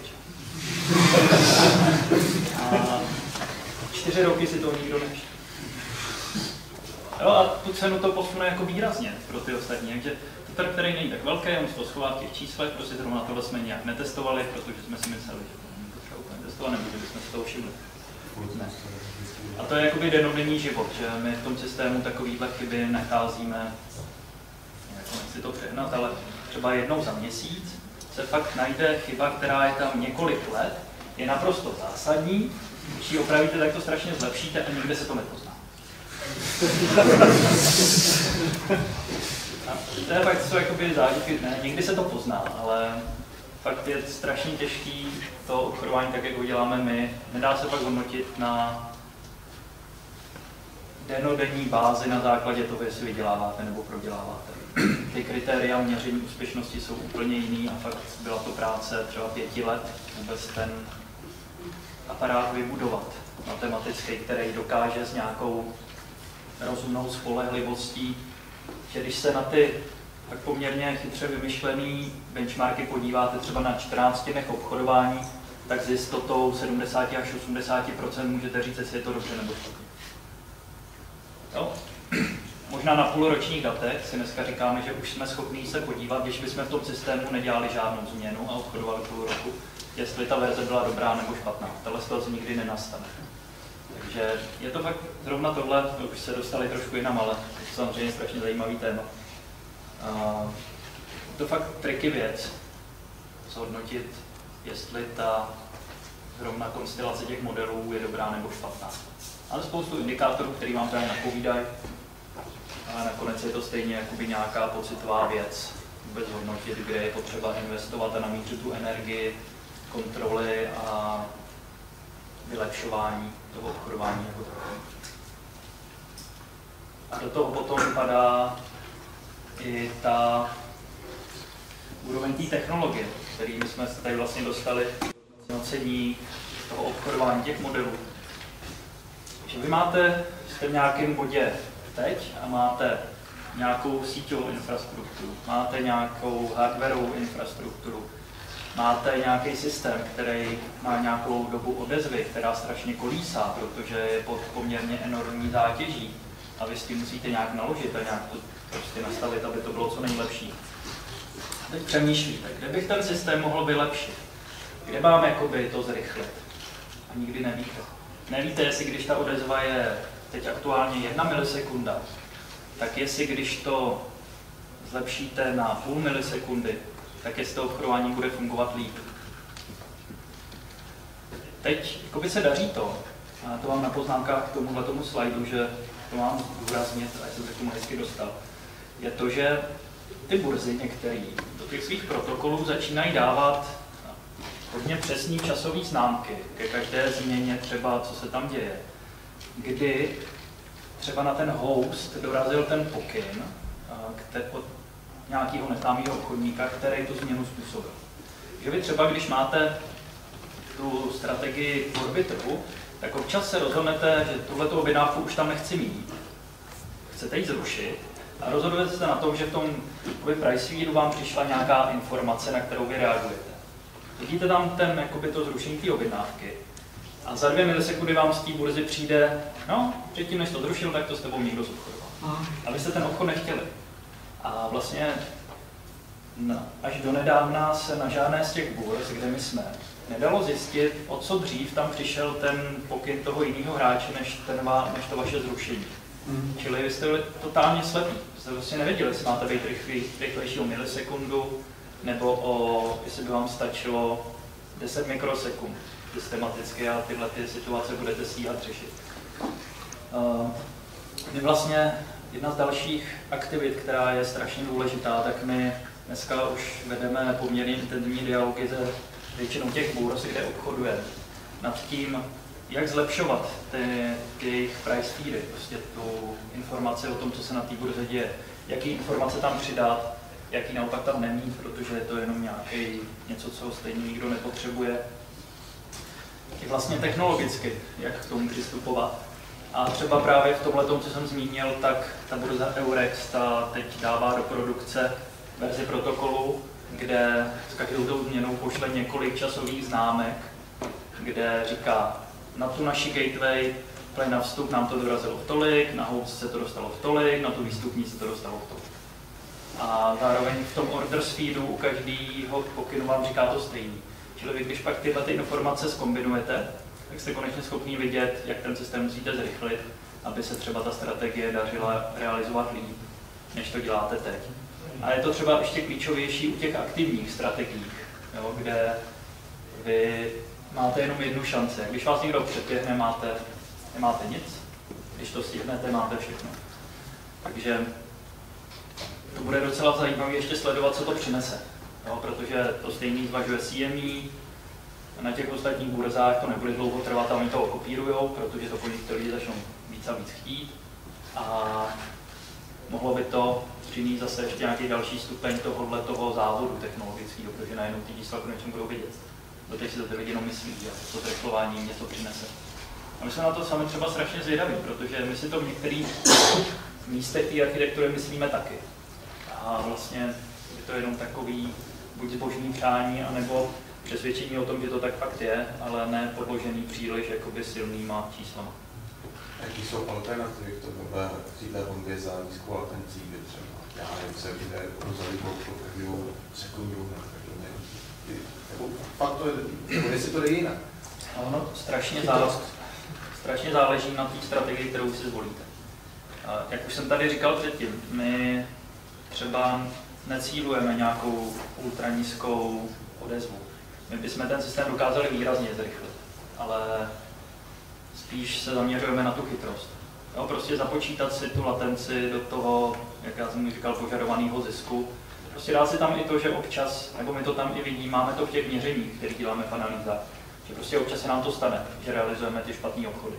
A čtyři roky si toho nikdo nevšiml. Jo, a tu cenu to posune jako výrazně pro ty ostatní. Takže to trh, který není tak velký, on se to schová v těch číslech, prostě zrovna tohle jsme nějak netestovali, protože jsme si mysleli, že to třeba úplně testovat, nebo že bychom si toho všimli. Ne. A to je jakoby denodenní život, že my v tom systému takovýhle chyby nacházíme, jako nechci to přehnat, ale třeba jednou za měsíc se fakt najde chyba, která je tam několik let, je naprosto zásadní, když ji opravíte, tak to strašně zlepšíte a nikde se to nepozná. A to je fakt, co jakoby zážitky, ne, někdy se to pozná, ale fakt je strašně těžký to obchodování, tak jak ho děláme my, nedá se pak hodnotit na denodenní bázi na základě toho, jestli vyděláváte nebo proděláváte. Ty kritéria měření úspěšnosti jsou úplně jiný a fakt byla to práce třeba pěti let vůbec ten aparát vybudovat matematický, který dokáže s nějakou rozumnou spolehlivostí, že když se na ty tak poměrně chytře vymyšlený benchmarky podíváte třeba na čtrnácti dnech obchodování, tak s jistotou sedmdesát až osmdesát procent můžete říct, jestli je to dobře nebo špatně. Jo? Možná na půlročních datech si dneska říkáme, že už jsme schopni se podívat, když bychom v tom systému nedělali žádnou změnu a obchodovali půl roku, jestli ta verze byla dobrá nebo špatná. Tahle situace nikdy nenastane. Takže je to fakt zrovna tohle, to už se dostali trošku jinam, ale je to samozřejmě strašně zajímavý téma. Uh, to fakt triky věc, zhodnotit, jestli ta zrovna konstelace těch modelů je dobrá nebo špatná. Ale spoustu indikátorů, který vám tady napovídají, ale nakonec je to stejně jakoby nějaká pocitová věc, vůbec hodnotit, kde je potřeba investovat a namířit tu energii, kontroly a vylepšování toho obchodování jako takové. A do toho potom padá i ta úroveň té technologie, kterými jsme se tady vlastně dostali hodnocení toho obchodování těch modelů. Že vy máte, jste v nějakém bodě teď a máte nějakou síťovou infrastrukturu, máte nějakou hardwarovou infrastrukturu, máte nějaký systém, který má nějakou dobu odezvy, která strašně kolísá, protože je pod poměrně enormní zátěží a vy s tím musíte nějak naložit a nějak to prostě nastavit, aby to bylo co nejlepší. Teď přemýšlíte, kde bych ten systém mohl vylepšit, kde mám jakoby to zrychlit a nikdy nevíte. Nevíte, jestli když ta odezva je teď aktuálně jedna milisekunda, tak jestli když to zlepšíte na půl milisekundy, tak jestli to obchodování bude fungovat líp. Teď jakoby se daří to, a to mám na poznámkách k tomuhle tomu slajdu, že to mám zdůraznit, a jsem se k tomu hezky dostal, je to, že ty burzy některý do těch svých protokolů začínají dávat hodně přesný časový známky ke každé změně třeba, co se tam děje, kdy třeba na ten host dorazil ten pokyn od nějakého neznámého obchodníka, který tu změnu způsobil. Že vy třeba, když máte tu strategii tvorby trhu, tak občas se rozhodnete, že tuhletu objednávku už tam nechci mít. Chcete ji zrušit a rozhodujete se na tom, že v tom price feedu vám přišla nějaká informace, na kterou vy reagujete. Vidíte tam ten, jakoby to zrušení té objednávky a za dvě milisekundy vám z té burzy přijde, no, předtím než to zrušil, tak to s tebou někdo zobchodoval. A vy jste ten obchod nechtěli. A vlastně na, až do nedávna se na žádné z těch burz, kde my jsme, nedalo zjistit, o co dřív tam přišel ten pokyn toho jiného hráče, než, ten va, než to vaše zrušení. Mm. Čili vy jste byli totálně slepí. Jste vlastně nevěděli, jestli máte být rychlý, rychlejší o milisekundu, nebo o, jestli by vám stačilo deset mikrosekund systematicky a tyhle ty situace budete stíhat řešit. Uh, my vlastně, jedna z dalších aktivit, která je strašně důležitá, tak my dneska už vedeme poměrně intenzivní dialogy se většinou těch burz, kde obchodujeme, nad tím, jak zlepšovat ty, ty jejich price feedy, prostě tu informaci o tom, co se na té burze děje, jaký informace tam přidat, jaký naopak tam nemít, protože je to jenom nějaký něco, co stejně nikdo nepotřebuje. I vlastně technologicky, jak k tomu přistupovat. A třeba právě v tomhle, co jsem zmínil, tak ta burza Eurex ta teď dává do produkce verzi protokolu, kde s každou tou změnou pošle několik časových známek, kde říká, na tu naši gateway, na vstup nám to dorazilo v tolik, na host se to dostalo v tolik, na tu výstupní se to dostalo v tolik. A zároveň v tom orders feedu u každého pokynu vám říká to stejný. Čili vy, když pak tyhle ty informace zkombinujete, tak jste konečně schopni vidět, jak ten systém musíte zrychlit, aby se třeba ta strategie dařila realizovat líp, než to děláte teď. A je to třeba ještě klíčovější u těch aktivních strategiích, jo, kde vy máte jenom jednu šanci. Když vás někdo předběhne, máte, nemáte nic. Když to stihnete, máte všechno. Takže to bude docela zajímavé ještě sledovat, co to přinese. Jo, protože to stejný zvažuje C M E, na těch ostatních burzách to nebude dlouho trvat a oni to okopírujou, protože to po nich lidi začnou víc a víc chtít. A mohlo by to přinést zase ještě nějaký další stupeň tohohle toho závodu technologického, protože najednou ty čísla konečně budou vidět. Doteď si to ty lidi jenom myslí, že to zrychlování něco přinese. A my jsme na to sami třeba strašně zvědaví, protože my si to v některých místech té architektury myslíme taky. A vlastně je to jenom takový buď zbožný přání, anebo přesvědčení o tom, že to tak fakt je, ale ne podložený příliš jakoby silnýma číslama. Jaký jsou alternativy k tomu téhle bombě za nízkou latencí, kdy třeba, já nevím, se lidé rozhodli po každou sekundu, na každou nevím. Jako fakt to je, jestli to jde jinak. A ono strašně záleží, strašně záleží na té strategii, kterou si zvolíte. A jak už jsem tady říkal předtím, my třeba necílujeme nějakou ultranízkou odezvu. My bychom ten systém dokázali výrazně zrychlit, ale spíš se zaměřujeme na tu chytrost. Jo, prostě započítat si tu latenci do toho, jak já jsem říkal, požadovaného zisku. Prostě dá si tam i to, že občas, nebo my to tam i vidíme, máme to v těch měřeních, které děláme v analýzách, že prostě občas se nám to stane, že realizujeme ty špatné obchody.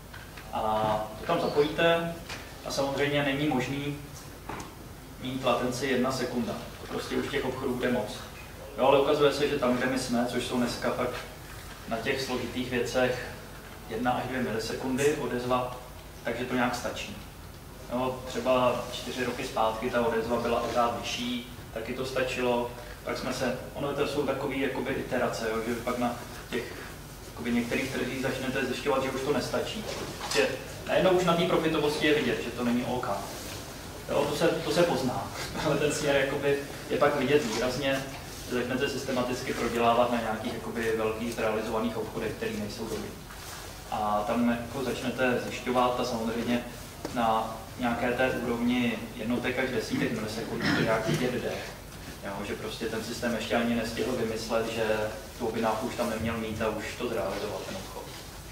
A to tam zapojíte a samozřejmě není možný mít latenci jedna sekunda. To prostě už těch obchodů bude moc. Jo, ale ukazuje se, že tam, kde my jsme, což jsou dneska fakt na těch složitých věcech jedna až dvě milisekundy odezva, takže to nějak stačí. Jo, třeba čtyři roky zpátky ta odezva byla o řád vyšší, taky to stačilo. Pak jsme se, ono to jsou takové jakoby iterace, jo, že pak na těch jakoby některých trzích začnete zjišťovat, že už to nestačí. Že najednou už na té profitovosti je vidět, že to není OK. Jo, to, se, to se pozná, ale ten směr jakoby je pak vidět výrazně, že začnete systematicky prodělávat na nějakých jakoby velkých zrealizovaných obchodech, které nejsou dobrý. A tam jako začnete zjišťovat a samozřejmě na nějaké té úrovni jednotek až desítek milisekund to nějak vidět jde. Jo, že prostě ten systém ještě ani nestihl vymyslet, že tu objednávku už tam neměl mít a už to zrealizoval ten obchod.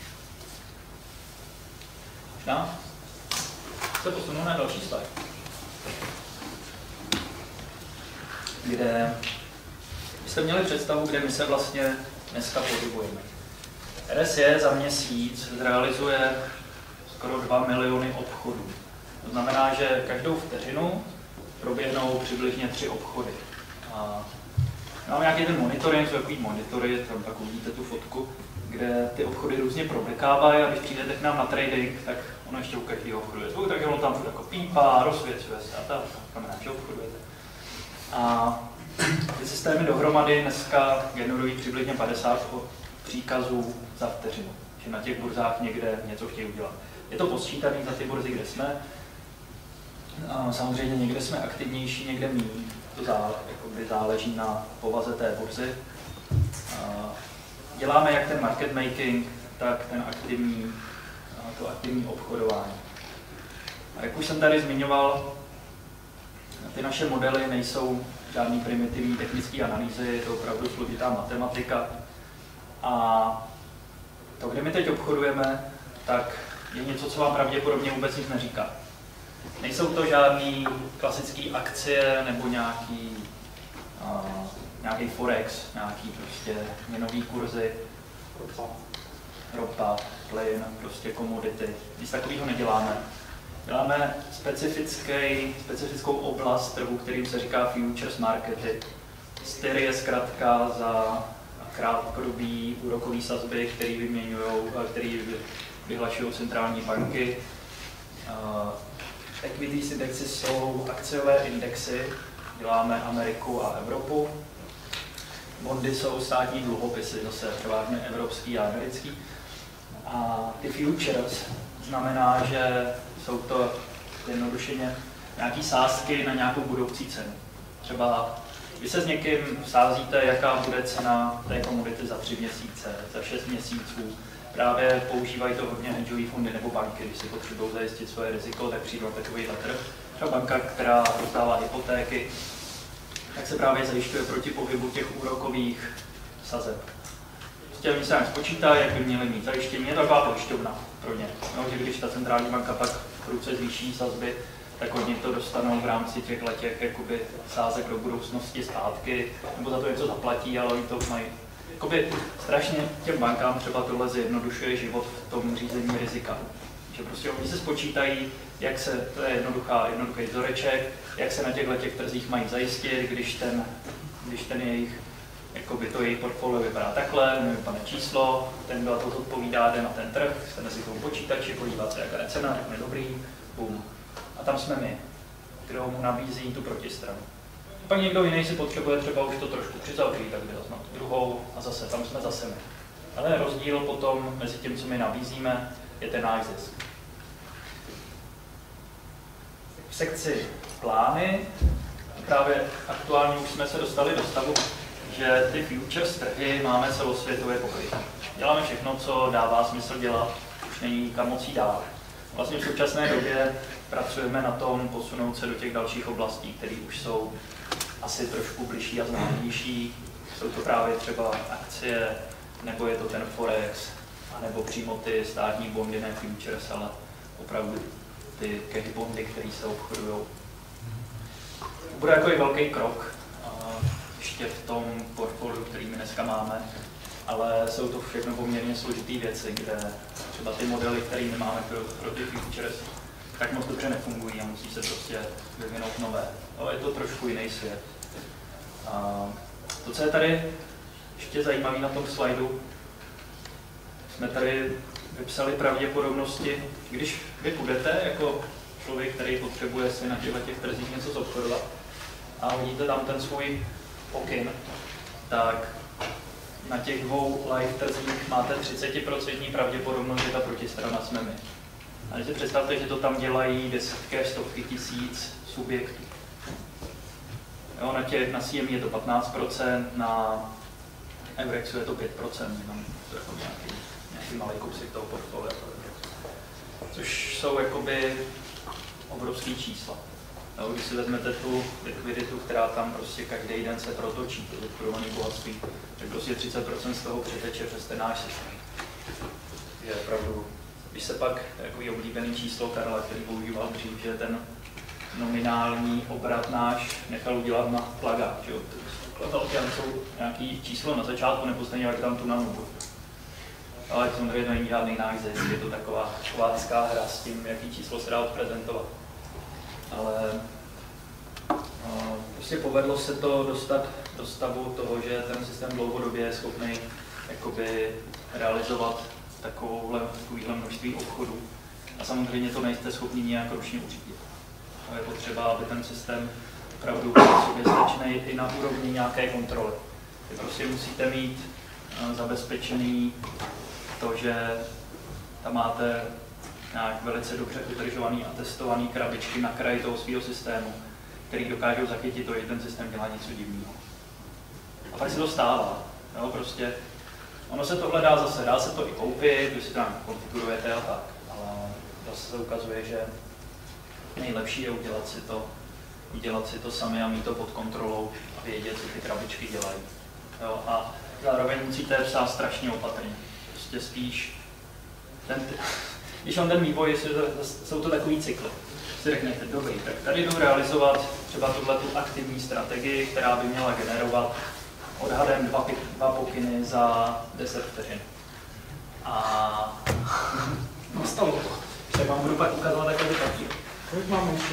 Možná se posunu na další slide, kde byste měli představu, kde my se vlastně dneska pohybujeme. R S E za měsíc zrealizuje skoro dva miliony obchodů. To znamená, že každou vteřinu proběhnou přibližně tři obchody. A Mám nějaký ten monitoring, jsou takový monitory, tam tak uvidíte tu fotku, kde ty obchody různě problikávají a když přijdete k nám na trading, tak ono ještě u každého obchodu je zvuk, takže ono tam furt jako pípá, rozsvěcuje se a tak, znamená, že obchodujete. A ty systémy dohromady dneska generují přibližně padesát příkazů za vteřinu, že na těch burzách někde něco chtějí udělat. Je to posčítané za ty burzy, kde jsme. A samozřejmě někde jsme aktivnější, někde méně. To zá, záleží na povaze té burzy. A děláme jak ten market making, tak ten aktivní, to aktivní obchodování. A jak už jsem tady zmiňoval, ty naše modely nejsou žádný primitivní technické analýzy, je to opravdu složitá matematika. A to, kde my teď obchodujeme, tak je něco, co vám pravděpodobně vůbec nic neříká. Nejsou to žádný klasický akcie nebo nějaký, uh, nějaký forex, nějaký prostě měnový kurzy, ropa, plyn, prostě komodity. Nic takového neděláme. Děláme specifický, specifickou oblast trhu, kterým se říká futures markety. Styr je zkrátka za krátkodobý úrokový sazby, který vyměňují, který vyhlašují centrální banky. Uh, Equities indexy jsou akciové indexy, děláme Ameriku a Evropu. Bondy jsou státní dluhopisy, zase převážně evropský a americký. A ty futures znamená, že jsou to jednodušeně nějaký sázky na nějakou budoucí cenu. Třeba vy se s někým sázíte, jaká bude cena té komodity za tři měsíce, za šest měsíců. Právě používají to hodně hedžové fondy nebo banky, když si potřebují zajistit svoje riziko, tak přijdou na takový trh. Třeba banka, která rozdává hypotéky, tak se právě zajišťuje proti pohybu těch úrokových sazeb. Prostě oni se nějak spočítají, jak by měli mít zajištění, je to taková pojišťovna pro ně. No, že když ta centrální banka pak prudce zvýší sazby, tak oni to dostanou v rámci těch těch jakoby sázek do budoucnosti zpátky, nebo za to něco zaplatí, ale oni to mají. Jakoby strašně těm bankám třeba tohle zjednodušuje život v tom řízení rizika. Že prostě oni se spočítají, jak se, to je jednoduchá, jednoduchý vzoreček, jak se na těchto těch trzích mají zajistit, když ten, když ten jejich, jakoby to jejich portfolio vypadá takhle, vypadne číslo, ten kdo to odpovídá, jde na ten trh, stane si k tomu počítači, podívá se, jaká je cena, řekne dobrý, bum. A tam jsme my, kdo mu nabízí tu protistranu. Pak někdo jiný si potřebuje třeba už to trošku přizavřít, tak vydat na tu druhou a zase, tam jsme zase my. Ale rozdíl potom mezi tím, co my nabízíme, je ten náš zisk. V sekci plány právě aktuálně už jsme se dostali do stavu, že ty futures trhy máme celosvětově pokryté. Děláme všechno, co dává smysl dělat, už není kam moc jít dál. Vlastně v současné době pracujeme na tom posunout se do těch dalších oblastí, které už jsou asi trošku bližší a známější. Jsou to právě třeba akcie, nebo je to ten forex, anebo přímo ty státní bondy, ne futures, ale opravdu ty cash bondy, které se obchodují. Bude jako i velký krok ještě v tom portfoliu, který my dneska máme, ale jsou to všechno poměrně složité věci, kde třeba ty modely, které my máme pro, pro ty futures, tak moc dobře nefungují a musí se prostě vyvinout nové. Ale je to trošku jiný svět. A to, co je tady ještě zajímavé na tom slajdu, jsme tady vypsali pravděpodobnosti, když vy půjdete jako člověk, který potřebuje si na těchto těch trzích něco zobchodovat a hodíte tam ten svůj pokyn, tak na těch dvou live trzích máte třicet procent pravděpodobnost, že ta protistrana jsme my. A když si představte, že to tam dělají desítky až stovky tisíc subjektů. Jo, na, těch, na C M E je to patnáct procent, na Eurexu je to pět procent, tam to jako nějaký, nějaký malý kousek toho portfolia. Což jsou jakoby obrovský čísla. Jo, když si vezmete tu likviditu, která tam prostě každý den se protočí, to obchodované bohatství, tak prostě třicet procent z toho přiteče přes ten náš systém. Je opravdu. Když se pak takový oblíbený číslo Karla, který používal dřív, že ten nominální obrat náš nechal udělat na plagát, že jo. Tam jsou nějaký číslo na začátku, nebo stejně jak tam tu na nubu. Ale samozřejmě to není žádný náš zisk, je to taková kovácká hra s tím, jaký číslo se dá odprezentovat. Ale uh, prostě povedlo se to dostat do stavu toho, že ten systém dlouhodobě je schopný jakoby realizovat takovouhle, takovýhle množství obchodů. A samozřejmě to nejste schopni nějak ručně uřídit. Je potřeba, aby ten systém opravdu byl soběstačný i na úrovni nějaké kontroly. Vy prostě musíte mít zabezpečený to, že tam máte nějak velice dobře udržovaný a testovaný krabičky na kraji toho svého systému, který dokážou zachytit to, že ten systém dělá něco divného. A pak se to stává. Jo, prostě ono se tohle dá zase, dá se to i koupit, vy si tam konfigurujete a tak, ale zase se ukazuje, že nejlepší je udělat si to, udělat si to sami a mít to pod kontrolou a vědět, co ty krabičky dělají. Jo, a zároveň musíte psát strašně opatrně. Prostě spíš, ten, když on ten vývoj, jsou to takový cykly. Si řeknete, dobrý, tak tady jdu realizovat třeba tuhletu aktivní strategii, která by měla generovat odhadem dva, dva pokyny za deset vteřin. A nastalo to. Tak vám budu pak ukazovat takové taky. Kolik máme ještě?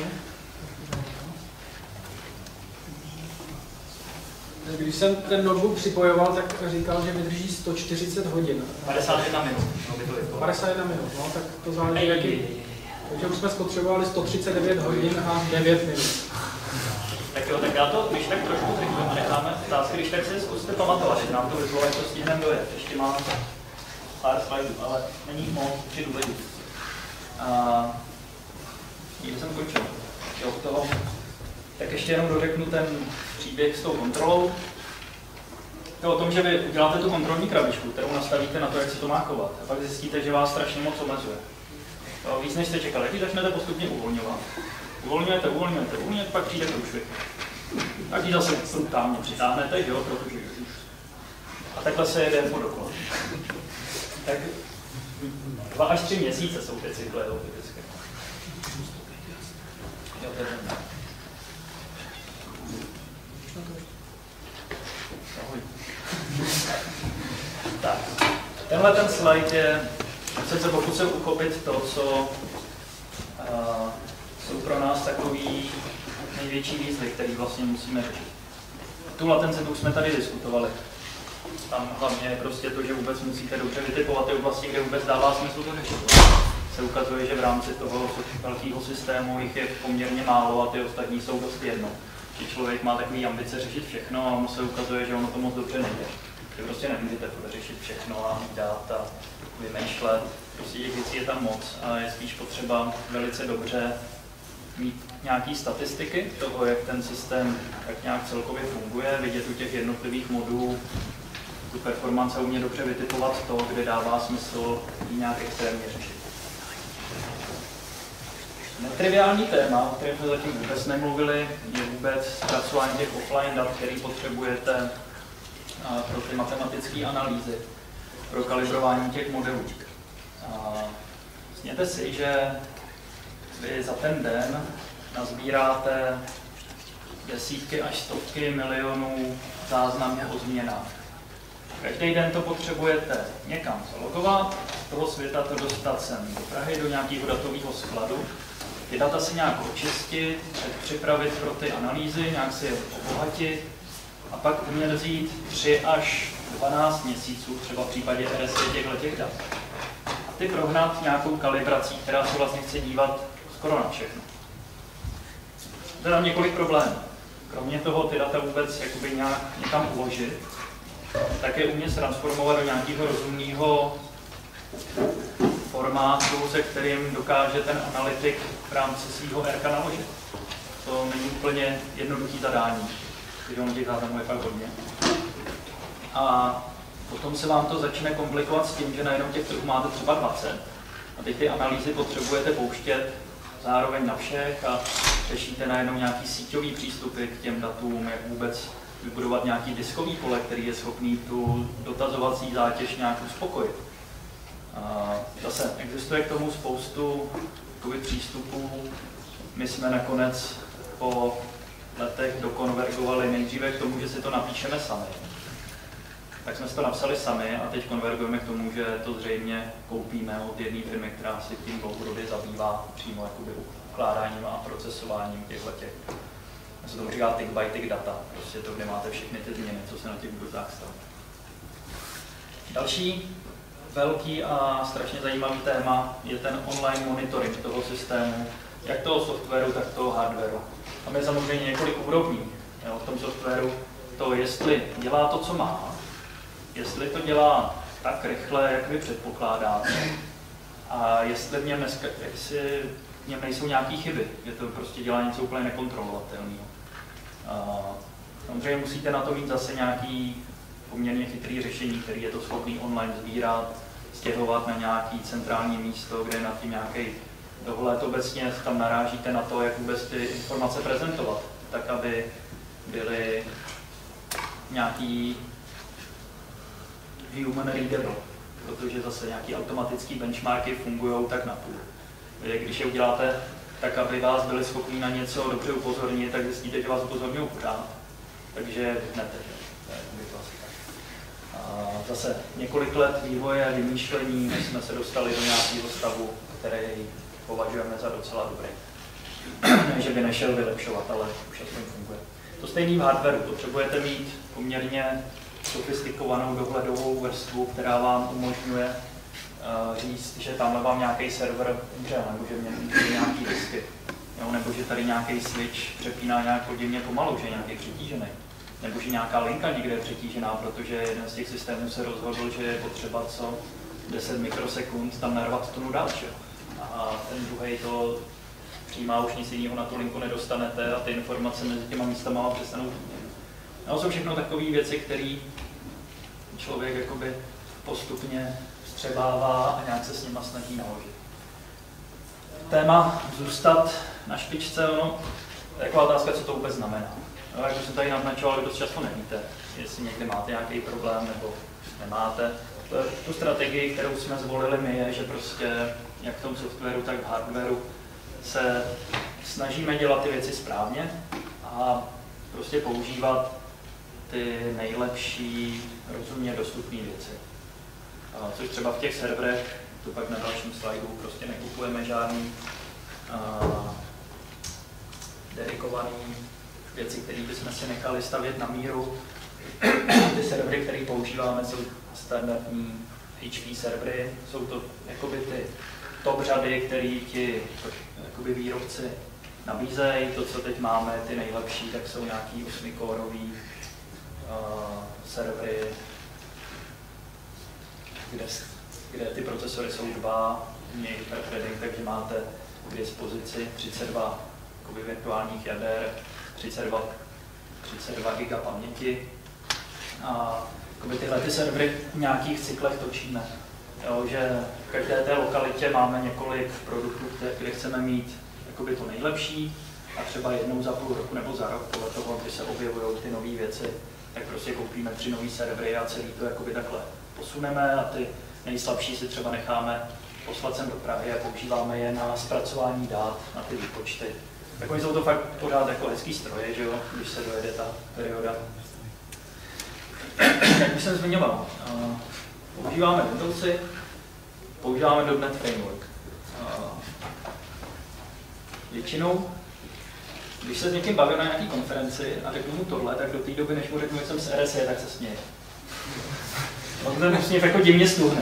Když jsem ten notebook připojoval, tak říkal, že vydrží sto čtyřicet hodin. padesát jedna minut. padesát jedna minut, no, tak to záleží jaký. Takže už jsme spotřebovali sto třicet devět hodin a devět minut. Tak jo, tak já to, když tak trošku trikujeme a necháme otázky, když tak si zkuste pamatovat, že nám to vyzvalo, jak to stihneme dojet. Ještě mám pár slajdů, ale není moc, určitě důležitý. A někde jsem končil. Jo, toho. Tak ještě jenom dořeknu ten příběh s tou kontrolou. To o tom, že vy uděláte tu kontrolní krabičku, kterou nastavíte na to, jak se to má chovat, a pak zjistíte, že vás strašně moc omezuje. To víc než jste čekali, když začnete postupně uvolňovat. Uvolňujete, uvolňujete, uvolňujete, pak přijde průšvih. Tak ji zase brutálně přitáhnete, že jo, protože už. A takhle se jede po dokola. Tak dva až tři měsíce jsou ty cykly, jo, typické. Jo, to je ten. Tak, tenhle ten slide je, jsem se pokusil uchopit to, co uh, jsou pro nás takový největší výzvy, které vlastně musíme řešit. Tu latenci tu už jsme tady diskutovali. Tam hlavně je prostě to, že vůbec musíte dobře vytipovat ty oblasti, kde vůbec dává smysl to řešit. Se ukazuje, že v rámci toho velkého systému jich je poměrně málo a ty ostatní jsou dost jedno. Že člověk má takový ambice řešit všechno a ono se ukazuje, že ono to moc dobře nejde. Že prostě nemůžete řešit všechno a dát a vymýšlet. Prostě těch věcí je tam moc a je spíš potřeba velice dobře mít nějaké statistiky toho, jak ten systém tak nějak celkově funguje, vidět u těch jednotlivých modů tu performance a umět dobře vytipovat to, kde dává smysl ji nějak extrémně řešit. Netriviální téma, o kterém jsme zatím vůbec nemluvili, je vůbec zpracování těch offline dat, který potřebujete pro ty matematické analýzy, pro kalibrování těch modelů. Sněte si, že vy za ten den nazbíráte desítky až stovky milionů záznamů o změnách. Každý den to potřebujete někam zalogovat, z toho světa to dostat sem do Prahy, do nějakého datového skladu, ty data si nějak očistit, připravit pro ty analýzy, nějak si je obohatit a pak umět vzít tři až dvanáct měsíců, třeba v případě R S T těchto dat. A ty prohnat nějakou kalibrací, která se vlastně chce dívat skoro na všechno. To je tam několik problémů. Kromě toho ty data vůbec jakoby nějak někam uložit, tak je umět transformovat do nějakého rozumného formátu, se kterým dokáže ten analytik v rámci svého R K naložit. To není úplně jednoduché zadání, protože on těch záznamů je fakt hodně. A potom se vám to začne komplikovat s tím, že najednou těch trhů máte třeba dvacet a teď ty analýzy potřebujete pouštět zároveň na všech a řešíte najednou nějaký síťový přístupy k těm datům, jak vůbec vybudovat nějaký diskový pole, který je schopný tu dotazovací zátěž nějak uspokojit. A zase existuje k tomu spoustu přístupů. My jsme nakonec po letech dokonvergovali nejdříve k tomu, že si to napíšeme sami. Tak jsme si to napsali sami a teď konvergujeme k tomu, že to zřejmě koupíme od jedné firmy, která si tím dlouhodobě zabývá přímo jakoby ukládáním a procesováním těchto těch se tomu říká tick by tick data, prostě to, kde máte všechny ty změny, co se na těch burzách stalo. Další velký a strašně zajímavý téma je ten online monitoring toho systému, jak toho softwaru, tak toho hardwaru. Tam je samozřejmě několik úrovní jo, v tom softwaru, to jestli dělá to, co má, jestli to dělá tak rychle, jak vy předpokládáte, a jestli v něm, neska, jestli v něm nejsou nějaké chyby, že to prostě dělá něco úplně nekontrolovatelného. Samozřejmě musíte na to mít zase nějaký poměrně chytrý řešení, který je to schopný online sbírat, stěhovat na nějaký centrální místo, kde je na tím nějaký dohled. Obecně tam narážíte na to, jak vůbec ty informace prezentovat, tak aby byly nějaký human readable, protože zase nějaký automatický benchmarky fungují tak napůl. Když je uděláte tak, aby vás byli schopni na něco dobře upozornit, tak zjistíte, že vás upozorňují pořád. Takže vypnete. A zase několik let vývoje a vymýšlení, než jsme se dostali do nějakého stavu, který považujeme za docela dobrý. Ne, že by nešel vylepšovat, ale už aspoň funguje. To stejný v hardwareu. Potřebujete mít poměrně sofistikovanou dohledovou vrstvu, která vám umožňuje uh, říct, že tamhle vám nějaký server umře, nebo že mě nějaký disky, jo, nebo že tady nějaký switch přepíná nějak podivně pomalu, že je nějaký přetížený, nebo že nějaká linka někde je přetížená, protože jeden z těch systémů se rozhodl, že je potřeba co deset mikrosekund tam narvat tunu dát, že? A ten druhý to přijímá, už nic jiného na tu linku nedostanete a ty informace mezi těma místama přestanou. No, jsou všechno takové věci, které člověk jakoby postupně vstřebává a nějak se s nima snaží naložit. Téma zůstat na špičce, ono, je taková otázka, co to vůbec znamená. No, jak už jsem tady naznačoval, dost často nevíte, jestli někde máte nějaký problém nebo nemáte. Tu strategii, kterou jsme zvolili my, je, že prostě jak v tom softwaru, tak v hardwaru se snažíme dělat ty věci správně a prostě používat ty nejlepší rozumně dostupné věci. A což třeba v těch serverech, to pak na dalším slajdu, prostě nekupujeme žádný a, dedikovaný věci, které bychom si nechali stavět na míru. Ty servery, které používáme, jsou standardní H P servery, jsou to jakoby ty top řady, které ti jakoby výrobci nabízejí. To, co teď máme, ty nejlepší, tak jsou nějaký osmikórový uh, servery, kde, kde ty procesory jsou dva, mějí hyperthreading, takže máte k dispozici třicet dva jakoby virtuálních jader, třicet dva, třicet dva giga paměti. A jakoby tyhle ty servery v nějakých cyklech točíme. Jo, že v každé té lokalitě máme několik produktů, kde chceme mít jakoby to nejlepší a třeba jednou za půl roku nebo za rok, podle toho, kdy se objevují ty nové věci, tak prostě koupíme tři nový servery a celý to jakoby takhle posuneme a ty nejslabší si třeba necháme poslat sem do Prahy a používáme je na zpracování dat, na ty výpočty. Takový jsou to fakt pořád jako hezký stroje, že jo, když se dojede ta perioda. Jak už jsem zmiňoval, používáme Windowsy, používáme .dot net Framework. Většinou, když se s někým bavím na nějaké konferenci a řeknu mu tohle, tak do té doby, než mu řeknu, že jsem z R S E, tak se směje. On ten směv jako divně sluhne.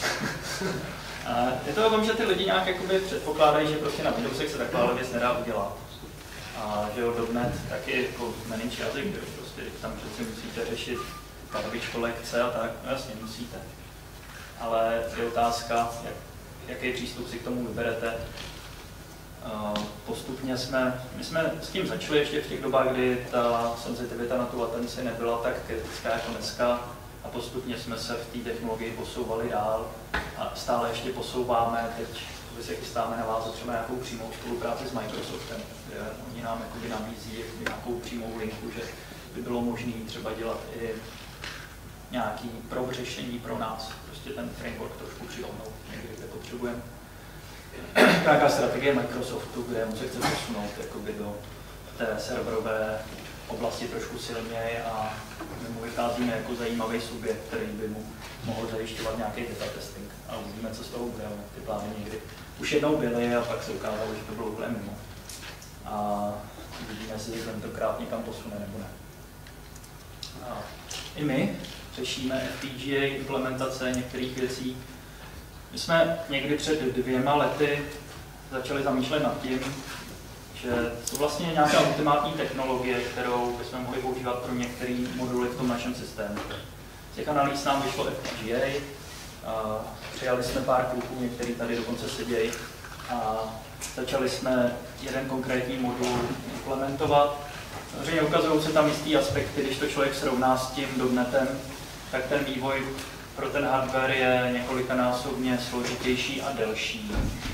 A je to o tom, že ty lidi nějak jakoby předpokládají, že prostě na Windowsech se taková věc nedá udělat. A že jo, .dot net taky jako menší jazyk, že prostě tam přeci musíte řešit garbage kolekce a tak, no jasně musíte. Ale je otázka, jak, jaký přístup si k tomu vyberete. Uh, postupně jsme, my jsme s tím začali ještě v těch dobách, kdy ta senzitivita na tu latenci nebyla tak kritická jako dneska a postupně jsme se v té technologii posouvali dál a stále ještě posouváme. Teď se chystáme navázat třeba nějakou přímou spolupráci s Microsoftem, kde oni nám jakoby nabízí jakoby nějakou přímou linku, že by bylo možné třeba dělat i nějaký pro řešení pro nás, prostě ten framework trošku přidobnout, někdy kde potřebujeme. Nějaká strategie Microsoftu, kde on se chce posunout jakoby do té serverové oblasti trošku silněji a my mu vycházíme jako zajímavý subjekt, který by mu mohl zajišťovat nějaký beta testing. A uvidíme, co z toho bude. Ty plány někdy už jednou byly a pak se ukázalo, že to bylo úplně mimo. A Uvidíme, jestli se tentokrát někam posune nebo ne. A i my řešíme F P G A implementace některých věcí. My jsme někdy před dvěma lety začali zamýšlet nad tím, že to vlastně je nějaká ultimátní technologie, kterou bychom mohli používat pro některé moduly v tom našem systému. Z těch analýz nám vyšlo F P G A, a přijali jsme pár kluků, některý tady dokonce sedějí, a začali jsme jeden konkrétní modul implementovat. Samozřejmě ukazují se tam jistý aspekty, když to člověk srovná s tím dotnetem, tak ten vývoj pro ten hardware je několikanásobně složitější a delší.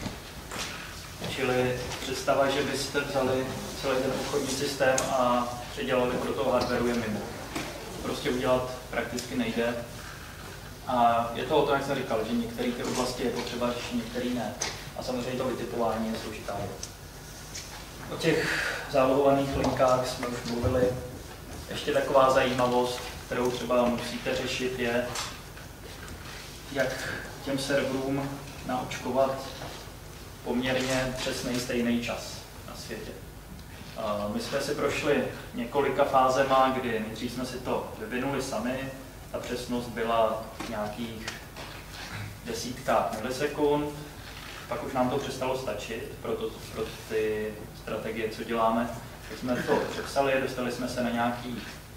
Čili představa, že byste vzali celý ten obchodní systém a předělali ho do toho hardwareu, je mimo. To prostě udělat prakticky nejde. A je to o tom, jak jsem říkal, že některé ty oblasti je potřeba řešit, některé ne. A samozřejmě to vytipování je složitá věc. O těch zálohovaných linkách jsme už mluvili. Ještě taková zajímavost, kterou třeba musíte řešit, je, jak těm serverům naočkovat poměrně přesný stejný čas na světě. My jsme si prošli několika fázema, kdy nejdřív jsme si to vyvinuli sami. Ta přesnost byla v nějakých desítkách milisekund, pak už nám to přestalo stačit pro, to, pro ty strategie, co děláme. Tak jsme to přepsali, dostali jsme se na nějaký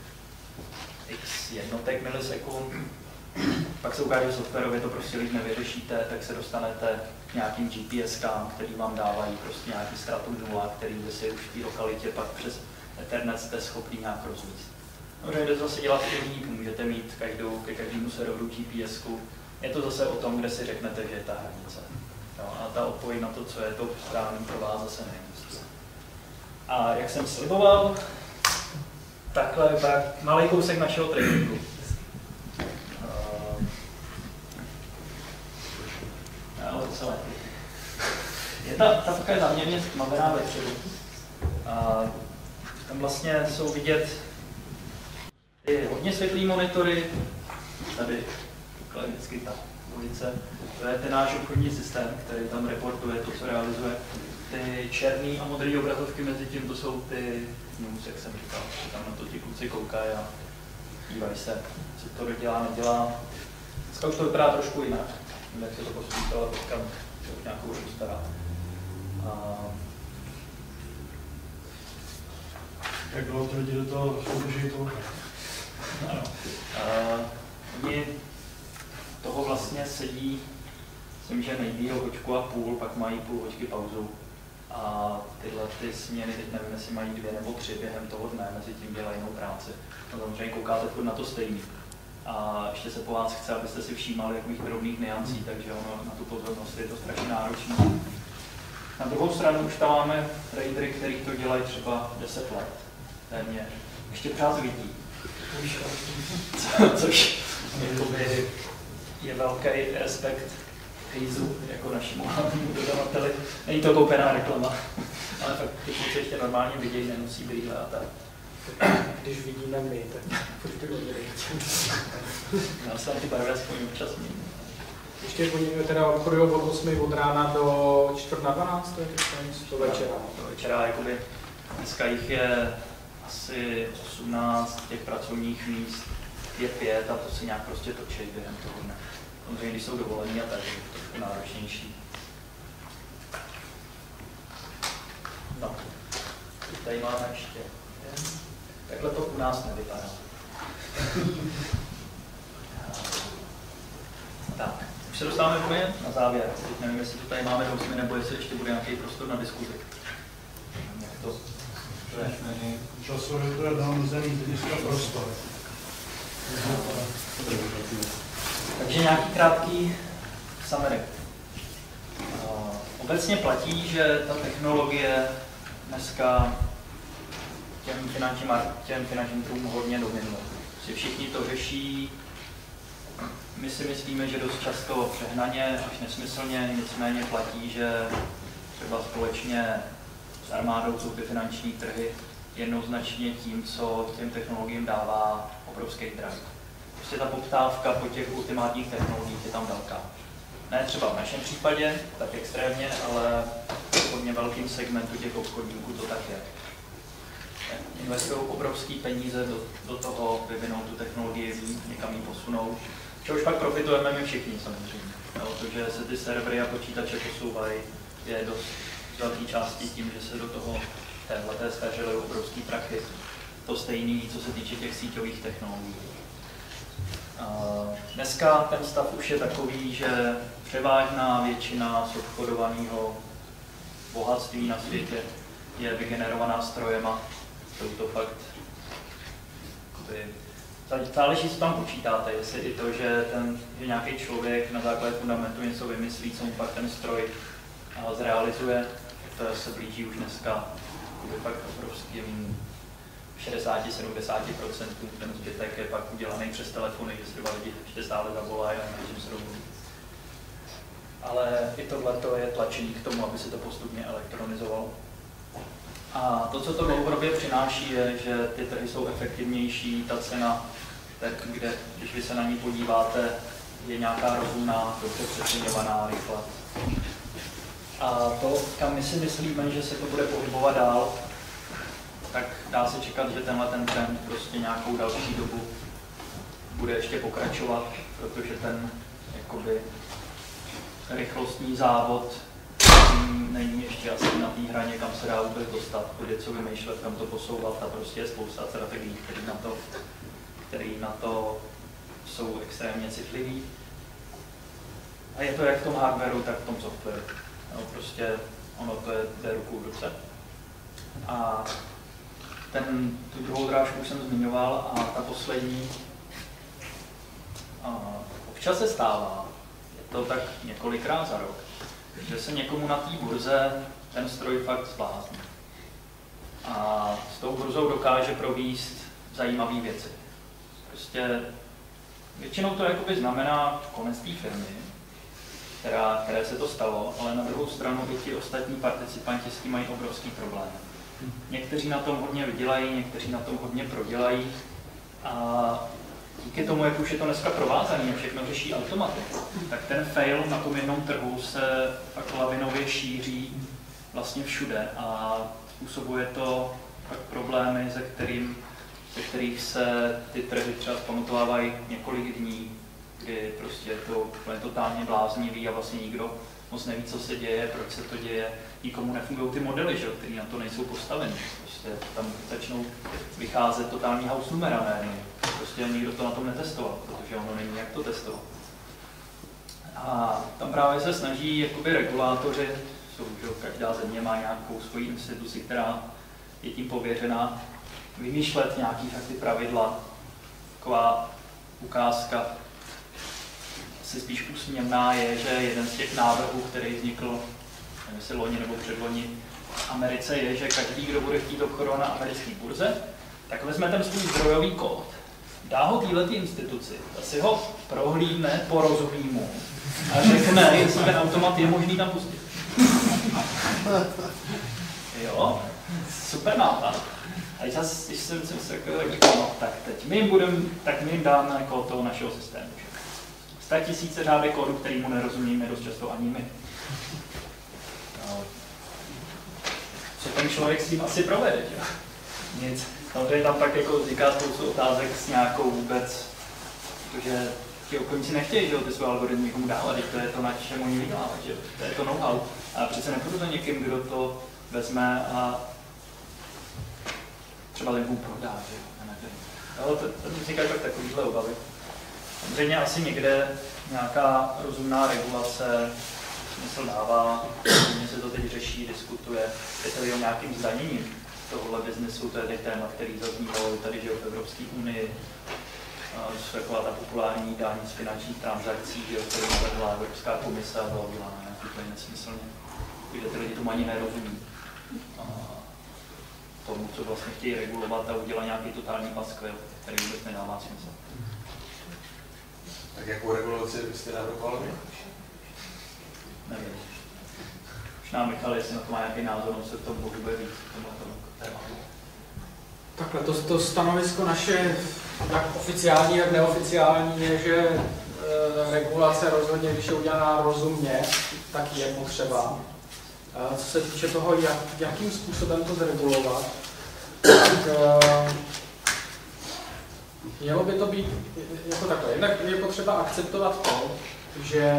x jednotek milisekund. Pak se ukáže, že softwarově to prostě líp nevyřešíte, tak se dostanete k nějakým G P S kám, který vám dávají prostě nějaký stratum nula, který by si už v té lokalitě pak přes Ethernet jste schopný nějak rozvíct. No, jde zase dělat i líp, můžete mít každou, ke každému serveru G P S ku. Je to zase o tom, kde si řeknete, že je ta hranice. No, a ta odpověď na to, co je to správný pro vás, zase neexistuje. A jak jsem sliboval, takhle vypadá malý kousek našeho tréninku. Ale celé. Je ta, ta taková záměrně tmavená vepředu. Tam vlastně jsou vidět ty hodně světlý monitory, tady takhle vždycky ta ulice. To je ten náš obchodní systém, který tam reportuje to, co realizuje. Ty černý a modré obrazovky mezi tím, to jsou ty news, jak jsem říkal, tam na to ti kluci koukají a dívají se, co to dodělá, nedělá. Dneska už to vypadá trošku jinak, jak se to postupilo, teďka už nějakou dobu stará. A... Jak bylo to lidi do toho soutěží to? Ano. Oni toho vlastně sedí, myslím, že nejdýl hoďku a půl, pak mají půl hoďky pauzu. A tyhle ty směny, teď nevím, jestli mají dvě nebo tři během toho dne, mezi tím dělají jinou práci. No, samozřejmě koukáte furt na to stejný. A ještě se po vás chce, abyste si všímali takových drobných niancí, takže ono na tu pozornost je to strašně náročné. Na druhou stranu už tam máme tradery, který to dělají třeba deset let, téměř. Ještě pořád vidí. Co, což jakoby, je velký respekt Hazu jako našemu hlavnímu dodavateli. Není to koupená reklama, ale fakt ty kluci ještě normálně vidějí, nemusí brýle a tak. Když vidíme my, tak furt to Já se tam ty barvy aspoň občas mění. Ještě oni teda obchodují od osmi od rána do čtvrt na dvanáct, to je to večera. Do večera, jakoby, dneska jich je asi osmnáct, těch pracovních míst je pět a to si nějak prostě točí během toho dne. Samozřejmě, když jsou dovolení a tak, je to trošku náročnější. No, tady máme ještě. Takhle to u nás nevypadá. Tak, už se dostáváme úplně na závěr. Teď nevím, jestli to tady máme do osmi, nebo jestli ještě bude nějaký prostor na diskuzi. Jak to, to je? Časově to je neomezený hlediska prostor. Takže nějaký krátký summary. Obecně platí, že ta technologie dneska těm finančním, těm finančním trhům hodně dominuje. Všichni to řeší, my si myslíme, že dost často přehnaně, až nesmyslně, nicméně platí, že třeba společně s armádou jsou ty finanční trhy jednoznačně tím, co těm technologiím dává obrovský drive. Prostě ta poptávka po těch ultimátních technologiích je tam velká. Ne třeba v našem případě, tak extrémně, ale v hodně velkým segmentu těch obchodníků to tak je. investují obrovské peníze do, do toho, vyvinou tu technologii, někam ji posunou. Čehož pak profitujeme my všichni samozřejmě. Jo, to, že se ty servery a počítače posouvají, je dost velký částí tím, že se do toho téhleté sféře lejí obrovský prachy. To stejný, co se týče těch síťových technologií. Dneska ten stav už je takový, že převážná většina obchodovaného bohatství na světě je vygenerovaná strojema. Jsou to fakt, záleží, co tam počítáte, jestli i to, že, ten, že nějaký člověk na základě fundamentu něco vymyslí, co mu pak ten stroj zrealizuje, to se blíží už dneska fakt obrovským šedesát až sedmdesát procent, ten zbytek je pak udělaný přes telefony, že si dva lidi ještě stále zavolají a nevěřím se domluví. Ale i tohle je tlačení k tomu, aby se to postupně elektronizovalo. A to, co to dlouhodobě přináší, je, že ty trhy jsou efektivnější, ta cena, tak kde, když vy se na ní podíváte, je nějaká rozumná, dobře přeceňovaná, rychle. A to, kam my si myslíme, že se to bude pohybovat dál, tak dá se čekat, že tenhle ten trend prostě nějakou další dobu bude ještě pokračovat, protože ten jakoby rychlostní závod není ještě asi na té hraně, kam se dá vůbec dostat, kde co vymýšlet, kam to posouvat, a prostě je spousta strategií, které na to, který na to jsou extrémně citlivý. A je to jak v tom hardwareu, tak v tom softwaru. No, prostě ono to je jde ruku v ruce. A ten, tu druhou drážku už jsem zmiňoval a ta poslední. A občas se stává, je to tak několikrát za rok, že se někomu na té burze ten stroj fakt zblázní. A s tou burzou dokáže provést zajímavé věci. Prostě většinou to jakoby znamená konec té firmy, která, které se to stalo, ale na druhou stranu i ti ostatní participanti s tím mají obrovský problém. Někteří na tom hodně vydělají, někteří na tom hodně prodělají a díky tomu, jak už je to dneska provázané, všechno řeší automaty, tak ten fail na tom jednom trhu se pak lavinově šíří vlastně všude a způsobuje to pak problémy, ze, kterým, ze kterých se ty trhy třeba zpamatovávají několik dní, kdy prostě je to je totálně bláznivý a vlastně nikdo moc neví, co se děje, proč se to děje, nikomu nefungují ty modely, které na to nejsou postaveny. Prostě tam začnou vycházet totální house numera najednou. Prostě nikdo to na tom netestoval, protože ono není jak to testovat. A tam právě se snaží jakoby regulátoři, jsou, že každá země má nějakou svoji instituci, která je tím pověřená, vymýšlet nějaký fakt ty pravidla. Taková ukázka asi spíš úsměvná je, že jeden z těch návrhů, který vznikl, nevím jestli loni nebo předloni, v Americe je, že každý, kdo bude chtít obchodovat na americké burze, tak vezme ten svůj zdrojový kód, dá ho této instituci, a si ho prohlídne, porozumí mu a řekne, jestli ten automat je možný tam pustit. Jo, super nápad. A když jsem si myslel, no, tak teď my jim budeme, tak my jim dáme kód toho našeho systému. Sta tisíce řádek kódu, kterýmu nerozumíme dost často ani my. No. Co ten člověk s tím asi provede, že? Nic. Samozřejmě tam tak jako vzniká spoustu otázek s nějakou vůbec, protože ti obchodníci nechtějí, že ty své algoritmy někomu dávat, to je to, na čem oni vydělávají, že to je to know-how. A přece nepůjdu za někým, kdo to vezme a třeba lidmu prodá, že jo. To, to vznikají tak takovýhle obavy. Samozřejmě asi někde nějaká rozumná regulace smysl dává, hodně se to teď řeší, diskutuje, je tady o nějakým zdaněním tohohle biznesu, to je teď téma, který zaznívalo tady, že v Evropské unii, to je taková ta populární daň z finančních transakcí, že kterou navrhla Evropská komise a byla udělána nějak úplně nesmyslně, protože ty lidi tomu ani nerozumí. Tomu, co vlastně chtějí regulovat a udělat nějaký totální paskvil, který vůbec nedává smysl. Tak jakou regulaci byste navrhovali? Nevím. Už nám Michal, jestli na to má nějaký názor, on se v tom pohybuje víc, k tomuhle tématu. Takhle, to, to stanovisko naše, tak oficiální, jak neoficiální, je, že e, regulace rozhodně, když je udělaná rozumně, tak je potřeba. E, co se týče toho, jak, jakým způsobem to zregulovat, tak uh, mělo by to být jako takhle. Jednak je potřeba akceptovat to, že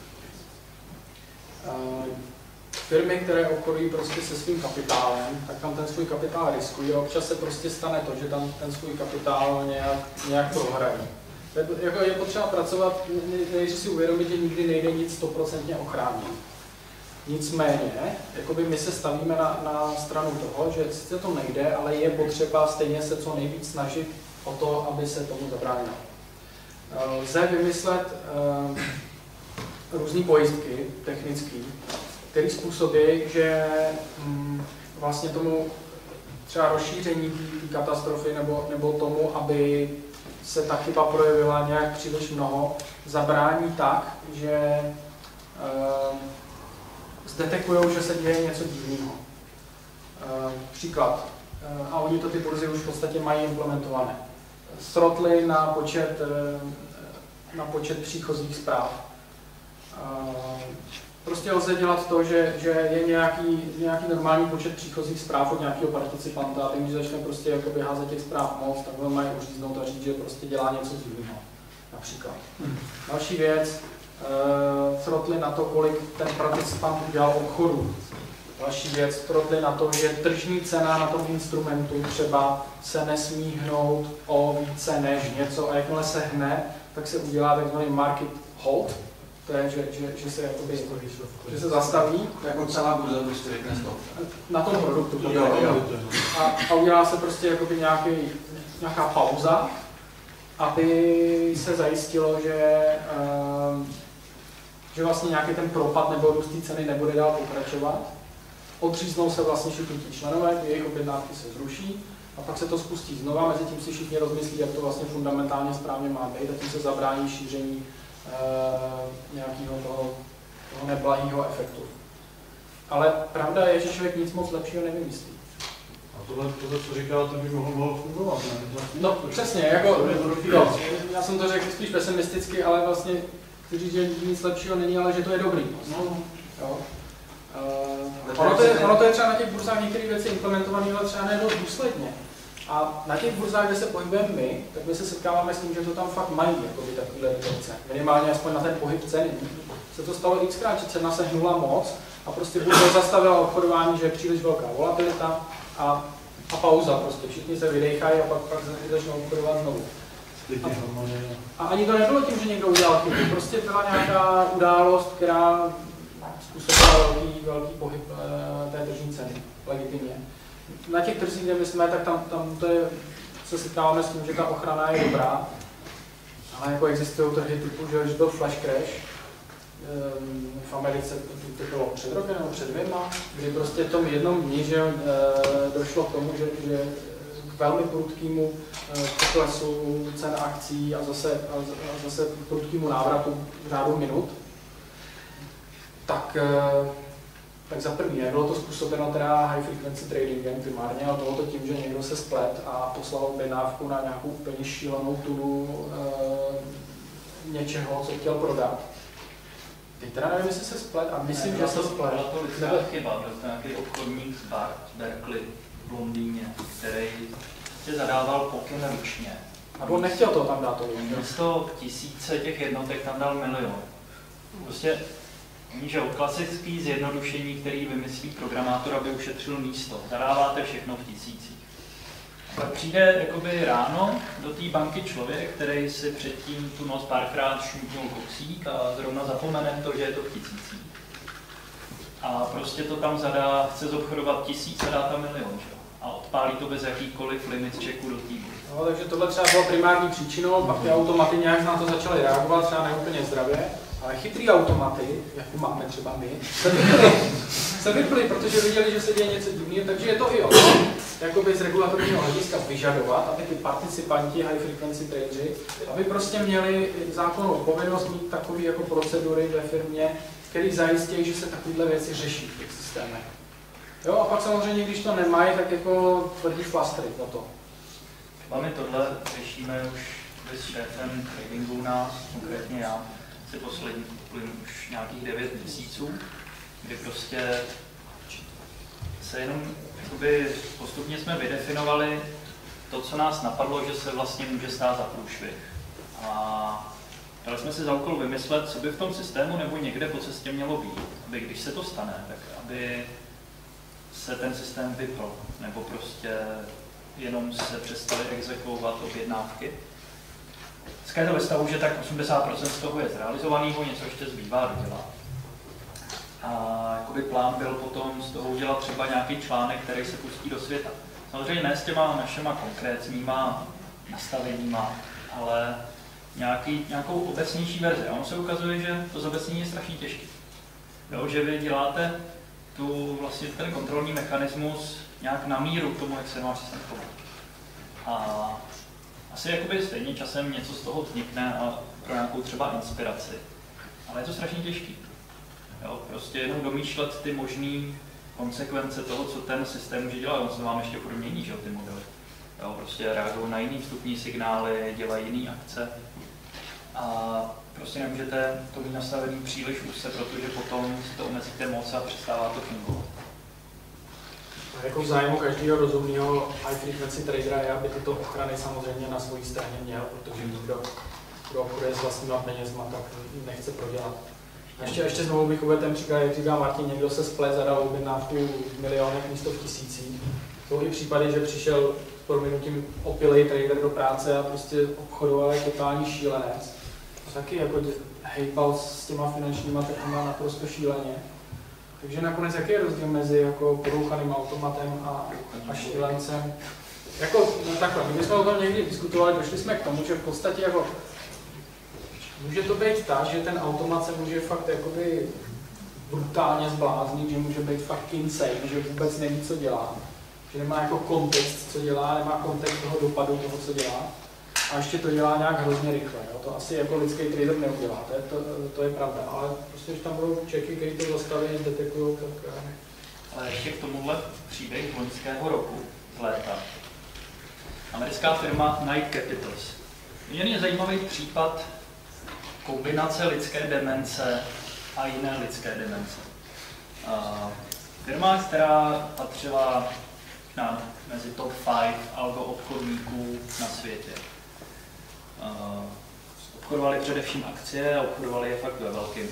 uh, firmy, které obchodují prostě se svým kapitálem, tak tam ten svůj kapitál riskují a občas se prostě stane to, že tam ten svůj kapitál nějak, nějak prohrají. Je, jako je potřeba pracovat, nejdřív si uvědomit, že nikdy nejde nic stoprocentně ochránit. Nicméně, jakoby my se stavíme na, na stranu toho, že sice to nejde, ale je potřeba stejně se co nejvíc snažit o to, aby se tomu zabránilo. Lze vymyslet uh, různé pojistky technické, které způsobí, že um, vlastně tomu třeba rozšíření té katastrofy nebo, nebo tomu, aby se ta chyba projevila nějak příliš mnoho, zabrání tak, že uh, zdetekujou, že se děje něco divného. Uh, příklad. Uh, a oni to ty burzy už v podstatě mají implementované. Srotly na počet, uh, na počet příchozích zpráv. Uh, prostě lze dělat to, že, že je nějaký, nějaký normální počet příchozích zpráv od nějakého participanta a ten, když začne prostě jakoby házet těch zpráv moc, tak ho mají uříznout a říct, že prostě dělá něco divného. Například. Hmm. Další věc. Uh, throtly na to, kolik ten participant udělal obchodu. Další věc, throtly na to, že tržní cena na tom instrumentu třeba se nesmí hnout o více než něco a jakmile se hne, tak se udělá takzvaný market hold, to je, že, že, že se jakoby, že se zastaví. Jako celá burza prostě řekne stop. Na tom produktu. Jo, jo. A, a udělá se prostě jakoby nějaký, nějaká pauza, aby se zajistilo, že um, že vlastně nějaký ten propad nebo růst té ceny nebude dál pokračovat. Odříznou se vlastně všichni ti členové, jejich objednávky se zruší a pak se to spustí znova, mezi tím si všichni rozmyslí, jak to vlastně fundamentálně správně má být a tím se zabrání šíření uh, nějakého toho, toho neblahého efektu. Ale pravda je, že člověk nic moc lepšího nevymyslí. A tohle, tohle co říkáte, by mohlo, mohlo fungovat, ne? No přesně, jako, jo, já jsem to řekl spíš pesimisticky, ale vlastně chci říct, že nic lepšího není, ale že to je dobrý. No, jo. Uh, ono, to je, ono to je třeba na těch burzách některé věci implementované, ale třeba ne dost důsledně. A na těch burzách, kde se pohybujeme my, tak my se setkáváme s tím, že to tam fakt mají jakoby, takovýhle redukce. Minimálně aspoň na ten pohyb ceny. Se to stalo xkrát, že cena se hnula moc a prostě burza zastavila obchodování, že je příliš velká volatilita a, a pauza prostě. Všichni se vydejchají a pak, pak začnou obchodovat znovu. A, a ani to nebylo tím, že někdo udělal chybu. Prostě byla nějaká událost, která způsobila velký, velký pohyb e, té tržní ceny, legitimně. Na těch trzích, kde my jsme, tak tam, tam to je, se setkáváme s tím, že ta ochrana je dobrá, ale jako existují trhy typu, že když byl flash crash, e, v Americe to, to bylo před rokem nebo před dvěma, kdy prostě v tom jednom dni, že e, došlo k tomu, že, že k velmi prudkému poklesu cen akcí a zase, a zase prudkému návratu v řádu minut, tak, tak za první nebylo to způsobeno teda high frequency tradingem primárně, ale bylo to tím, že někdo se splet a poslal objednávku na nějakou úplně šílenou tunu e, něčeho, co chtěl prodat. Teď teda nevím, jestli se splet a myslím, ne, že se splet. Byla to lidská chyba, byl to nějaký obchodník z Bart Berkeley v Londýně, který si zadával pokyn ručně. A on nechtěl to tam dát to ručně. Místo tisíce těch jednotek tam dal milion. Prostě oni, že klasický zjednodušení, který vymyslí programátor, aby ušetřil místo. Zadáváte všechno v tisících. A pak přijde jakoby ráno do té banky člověk, který si předtím tu noc párkrát šmítnul koksík a zrovna zapomene to, že je to v tisících. A prostě to tam zadá, chce zobchodovat tisíc a dá tam milion. Že? A odpálí to bez jakýkoliv limit checku do týmu. No, takže tohle třeba bylo primární příčinou, pak ty automaty nějak na to začaly reagovat, třeba neúplně zdravě, ale chytrý automaty, jako máme třeba my, se vyply, se vyply, protože viděli, že se děje něco divného, takže je to i ono, jakoby z regulatorního hlediska vyžadovat, aby ty participanti, high frequency tradeři, aby prostě měli zákonnou povinnost mít takové jako procedury ve firmě, které zajistí, že se takovéhle věci řeší v těch systémech. Jo, a pak samozřejmě, když to nemají, tak jako tvrdí flastry za to. A my tohle řešíme už s šéfem tradingu nás, konkrétně já, si poslední plyn už nějakých devět měsíců, kdy prostě se jenom jakoby postupně jsme vydefinovali to, co nás napadlo, že se vlastně může stát za průšvih. A dali jsme si za úkol vymyslet, co by v tom systému nebo někde po cestě mělo být, aby když se to stane, tak aby se ten systém vypl, nebo prostě jenom se přestaly exekvovat objednávky. Dneska je to ve stavu, že tak osmdesát procent z toho je zrealizovaného, něco ještě zbývá dodělat. A jakoby plán byl potom z toho udělat třeba nějaký článek, který se pustí do světa. Samozřejmě ne s těma našima konkrétníma nastaveníma, ale nějaký, nějakou obecnější verzi. A ono se ukazuje, že to zobecnění je strašně těžké. Jo, že vy děláte tu, vlastně ten kontrolní mechanismus nějak na míru tomu, jak se váš systém chová. A asi jakoby stejně časem něco z toho vznikne a pro nějakou třeba inspiraci. Ale je to strašně těžký. Jo, prostě jenom domýšlet ty možné konsekvence toho, co ten systém může dělat. On se vám ještě furt mění, že ty modely. Jo, prostě reagují na jiný vstupní signály, dělají jiné akce. A prostě nemůžete to mít nastavený příliš úzce, protože potom si to omezíte moc a přestává to fungovat. A jako v zájmu každého rozumného high frequency tradera je, aby tyto ochrany samozřejmě na své straně měl, protože nikdo, kdo obchoduje s vlastníma penězma, tak nechce prodělat. A ještě, ještě znovu bych uvedl ten příklad, jak říká Martin, někdo se splet, zadal objednávku v milionech místo v tisících. Jsou i případy, že přišel s prominutím opilej trader do práce a prostě obchodoval jako totální šílenec. A taky jako hejbal s těma finančníma trhama naprosto šíleně. Takže nakonec jaký je rozdíl mezi jako porouchaným automatem a, a šílencem? Jako no takhle, my jsme o tom někdy diskutovali, došli jsme k tomu, že v podstatě jako může to být tak, že ten automat se může fakt jakoby brutálně zbláznit, že může být fakt insane, že vůbec neví, co dělá. Že nemá jako kontext, co dělá, nemá kontext toho dopadu toho, co dělá. A ještě to dělá nějak hrozně rychle. Jo? To asi jako lidský trader neudělá, to je, to, to je pravda. Ale prostě, když tam budou čeky, který to zastaví, detekujou, tak... Ale ještě k tomuhle příběh loňského roku, z léta. Americká firma Knight Capitals. Jen je zajímavý případ kombinace lidské demence a jiné lidské demence. Uh, firma, která patřila na, mezi top pět algo obchodníků na světě. Uh, obchodovali především akcie a obchodovali je fakt ve velkým.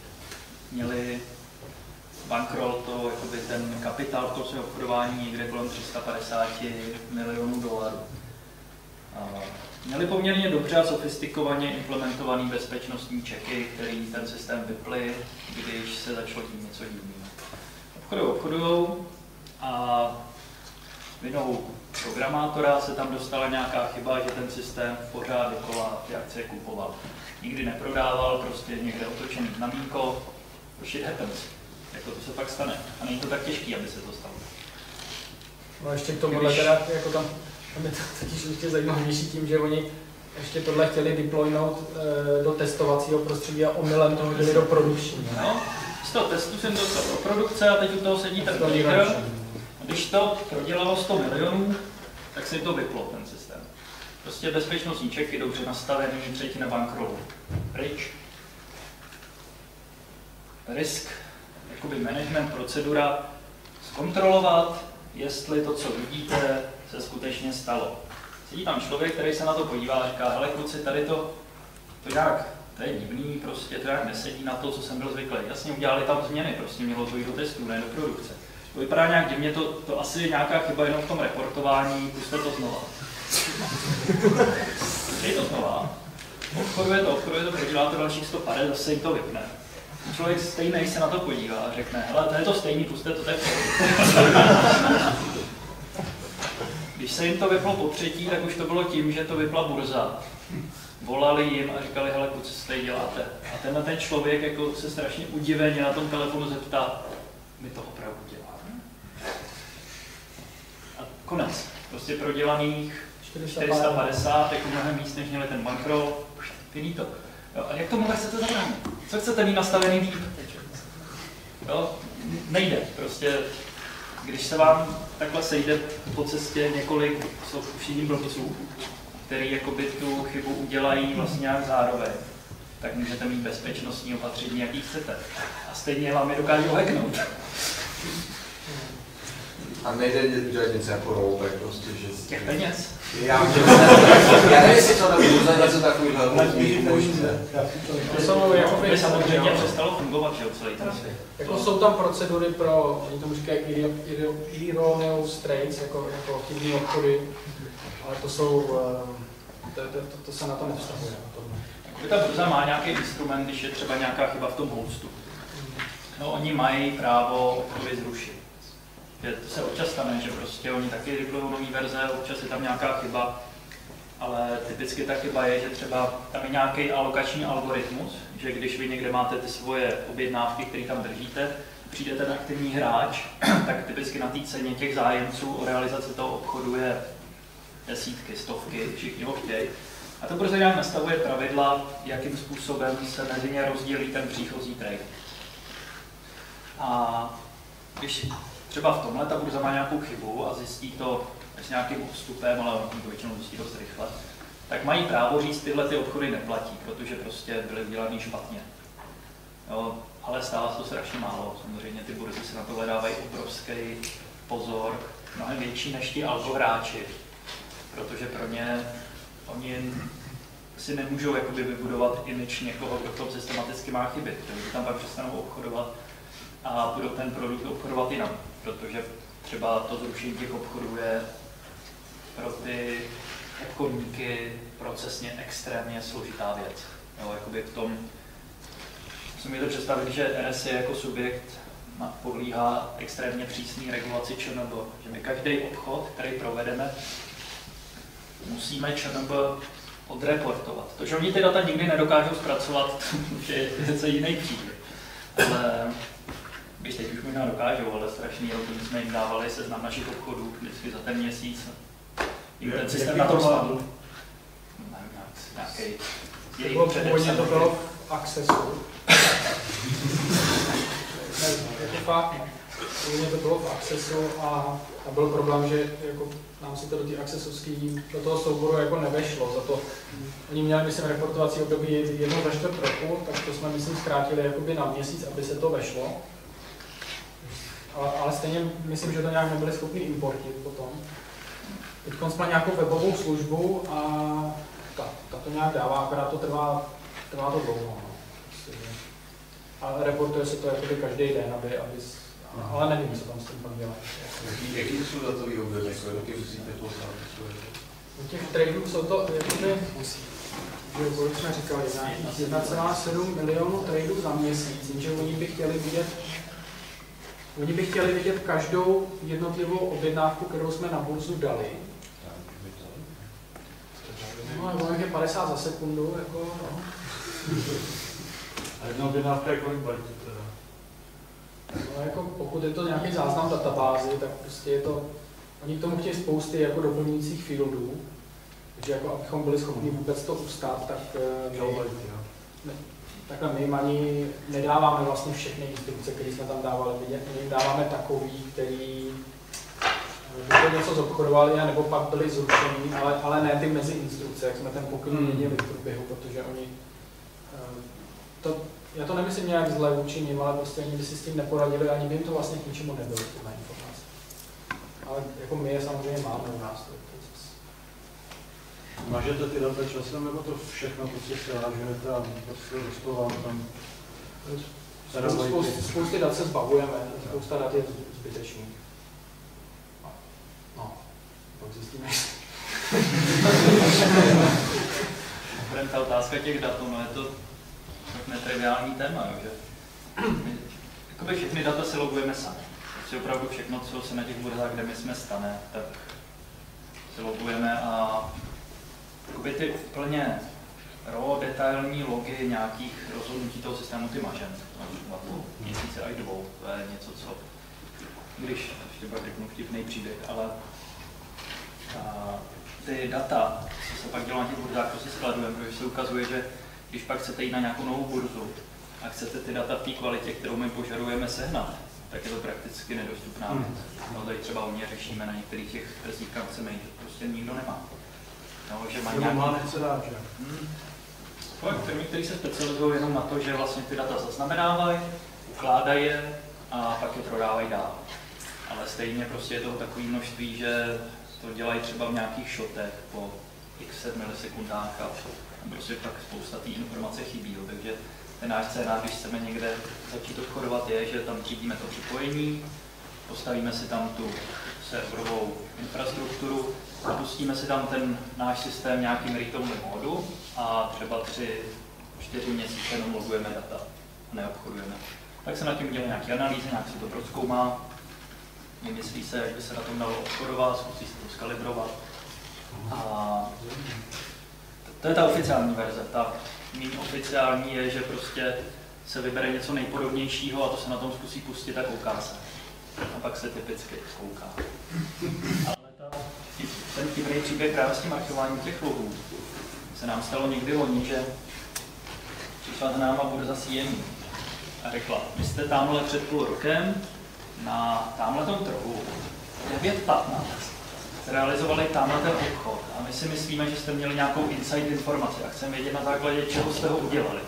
Měli bankroto, jakoby ten kapitál v tom obchodování někde kolem tři sta padesát milionů dolarů. Uh, Měli poměrně dobře a sofistikovaně implementovaný bezpečnostní čeky, který ten systém vyply, když se začalo tím něco divného. Obchodujou, obchodujou a vinou programátora se tam dostala nějaká chyba, že ten systém pořád dokola ty akcie kupoval. Nikdy neprodával, prostě někde otočený znamínko, shit happens. Jako to se pak stane. A není to tak těžký, aby se to stalo. No ještě k tomuhle Když... teda, jako tam, tam je to totiž ještě zajímavější tím, že oni ještě tohle chtěli deploynout e, do testovacího prostředí a omylem to hodili do produkční. No, z toho testu jsem dostal do produkce a teď u toho sedí ten trader. Když to prodělalo sto milionů, tak si to vyplo, ten systém. Prostě bezpečnostní čeky dobře nastavený, třetina bankrolu. Pryč. Risk, jakoby management procedura, zkontrolovat, jestli to, co vidíte, se skutečně stalo. Sedí tam člověk, který se na to podívá a říká, hele kluci, tady to, to nějak, to je divný, prostě to nějak nesedí na to, co jsem byl zvyklý. Jasně, udělali tam změny, prostě mělo to jít do testů, ne do produkce. To vypadá nějak divně, to, to asi je nějaká chyba jenom v tom reportování, puste to znova. Dej to znova, obchoduje to, obchoduje to, prodělá to dalších sto padesát, zase jim to vypne. Člověk stejný se na to podívá a řekne, hele, to je to stejný, puste to, to je Když se jim to vyplo po třetí, tak už to bylo tím, že to vypla burza. Volali jim a říkali, hele, co se tady děláte? A tenhle ten člověk jako se strašně udiveně na tom telefonu zeptá, my to opravdu děláme? A konec. Prostě prodělaných čtyři sta padesát, jako mnohem víc, než měli ten bankroll, finito. Jo, a jak tomu chcete zabránit? Co chcete mít nastavený líp? Jo, nejde. Prostě, když se vám takhle sejde po cestě několik zkušených blbců, který jakoby tu chybu udělají vlastně nějak zároveň, tak můžete mít bezpečnostní opatření, jaký chcete. A stejně vám je dokážou hacknout. A nejde dělat něco jako rollback, prostě, že... Těch peněz? Já, já nevím, jestli to tam může něco takového možné. To jsou jako by samozřejmě přestalo fungovat, že jo, celý ten svět. Jako jsou tam procedury pro, oni tomu říkají erroneous trades, jako, jako chybný obchody, ale to jsou, to, to, to, to se na to nevztahuje. Jakoby ta burza má nějaký instrument, když je třeba nějaká chyba v tom hostu. No, oni mají právo obchody zrušit. Je, to se občas stane, že prostě oni taky regulují nový verze, občas je tam nějaká chyba, ale typicky ta chyba je, že třeba tam je nějaký alokační algoritmus, že když vy někde máte ty svoje objednávky, které tam držíte, přijde ten aktivní hráč, tak typicky na té ceně těch zájemců o realizaci toho obchodu je desítky, stovky, všichni ho chtějí. A to prostě nějak nastavuje pravidla, jakým způsobem se mezi ně rozdělí ten příchozí trade. A když třeba v tomhle ta burza má nějakou chybu a zjistí to s nějakým odstupem, ale on to většinou zjistí dost rychle, tak mají právo říct, tyhle ty obchody neplatí, protože prostě byly udělaný špatně. Jo, ale stává se to strašně málo. Samozřejmě ty burzy si na to hledávají obrovský pozor, mnohem větší než ti algohráči, protože pro ně oni si nemůžou jakoby vybudovat image někoho, kdo v tom systematicky má chyby, protože tam pak přestanou obchodovat a budou ten produkt obchodovat jinak, protože třeba to zrušení těch obchodů je pro ty obchodníky procesně extrémně složitá věc. Jo, jakoby v tom, musím mi to představit, že R S je jako subjekt podlíhá extrémně přísný regulaci ČNB, že my každý obchod, který provedeme, musíme ČNB odreportovat. To, že oni ty data nikdy nedokážou zpracovat, to je něco jiný příběh. Ale když teď už možná dokážou, ale strašný rok, když jsme jim dávali seznam našich obchodů vždycky za ten měsíc. Jim ten systém na to spadl. Nějaký jejich předepsaný. To bylo v Accessu. Je to fakt. Původně to bylo v Accessu a, a byl problém, že jako nám si to do té accessovský, do toho souboru jako nevešlo. Za to oni měli, myslím, reportovací období jednou za čtvrt roku, tak to jsme, myslím, zkrátili jakoby na měsíc, aby se to vešlo. Ale, ale stejně myslím, že to nějak nebyli schopni importit potom. Teď jsme nějakou webovou službu a ta, ta to nějak dává, akorát to trvá, trvá to dlouho. No. A reportuje se to jakoby každý den, aby, aby ale nevím, co tam s tím pak dělat. Jaký jsou datový objemy, jaké musíte poslat? U těch tradeů jsou to, jakoby, že kolik jsme říkali, jedna celá sedm milionů tradeů za měsíc, jenže oni by chtěli vidět, oni by chtěli vidět každou jednotlivou objednávku, kterou jsme na burzu dali. No, ono je padesát za sekundu, jako, no. A jedna objednávka je kolik bajtů teda? No, jako pokud je to nějaký záznam databázy, tak prostě je to, oni k tomu chtějí spousty jako doplňujících fieldů, takže jako abychom byli schopni vůbec to ustát, tak my, takhle my jim ani nedáváme vlastně všechny instrukce, které jsme tam dávali, my jim dáváme takový, který buď něco zobchodovali, nebo pak byli zrušení, ale, ale ne ty mezi instrukce, jak jsme ten pokyn měnili v průběhu, protože oni to, já to nemyslím nějak zle vůči nim, ale prostě oni by si s tím neporadili, ani by jim to vlastně k ničemu nebylo, tyhle informace. Ale jako my je samozřejmě máme u nás. Mažete ty data časem, nebo to všechno prostě srážujete a prostě rozplovám tam? Spousty, spousty dat se zbavujeme, spousta dat je zbytečný. No, pak zjistíme. Ta otázka těch dat, no je to netriviální téma, jo, že jakoby všechny data si logujeme sami. Prostě opravdu všechno, co se na těch burzách, kde my jsme stane, tak si logujeme a jakoby ty úplně raw, detailní logy nějakých rozhodnutí toho systému ty mažem. Třeba měsíce až dvou, to je něco, co, když ještě pak řeknu vtipný příběh, ale a, ty data, co se pak dělá na těch burzách, to si skladujeme, protože se ukazuje, že když pak chcete jít na nějakou novou burzu a chcete ty data v té kvalitě, kterou my požadujeme sehnat, tak je to prakticky nedostupná věc. No, tady třeba u mě řešíme na některých těch trzích, kam chceme jít, to prostě nikdo nemá. No, že má nějaký... má nechce dát, že? Hmm. Firmy, které se specializují jenom na to, že vlastně ty data zaznamenávají, ukládají je a pak je prodávají dál. ale stejně prostě je toho takové množství, že to dělají třeba v nějakých shotech po x set milisekundách a prostě pak spousta té informace chybí. Jo. Takže ten náš scénář, když chceme někde začít obchodovat, je, že tam třídíme to připojení, postavíme si tam tu serverovou infrastrukturu, pustíme si tam ten náš systém nějakým read-only módu a třeba tři, čtyři měsíce jenom logujeme data a neobchodujeme. Tak se na tím udělá nějaké analýzy, nějak se to prozkoumá, vymyslí se, jak by se na tom dalo obchodovat, zkusí se to skalibrovat. A to je ta oficiální verze. Ta méně oficiální je, že prostě se vybere něco nejpodobnějšího a to se na tom zkusí pustit a kouká se. A pak se typicky kouká. Ale ta, ten vtipný příběh právě s tím archivováním těch logů se nám stalo někdy loni, že přišla za náma burza C M E a řekla, vy jste tamhle před půl rokem na tamhletom trhu devět patnáct realizovali tamhle ten obchod a my si myslíme, že jste měli nějakou inside informaci a chceme vědět na základě čeho jste ho udělali.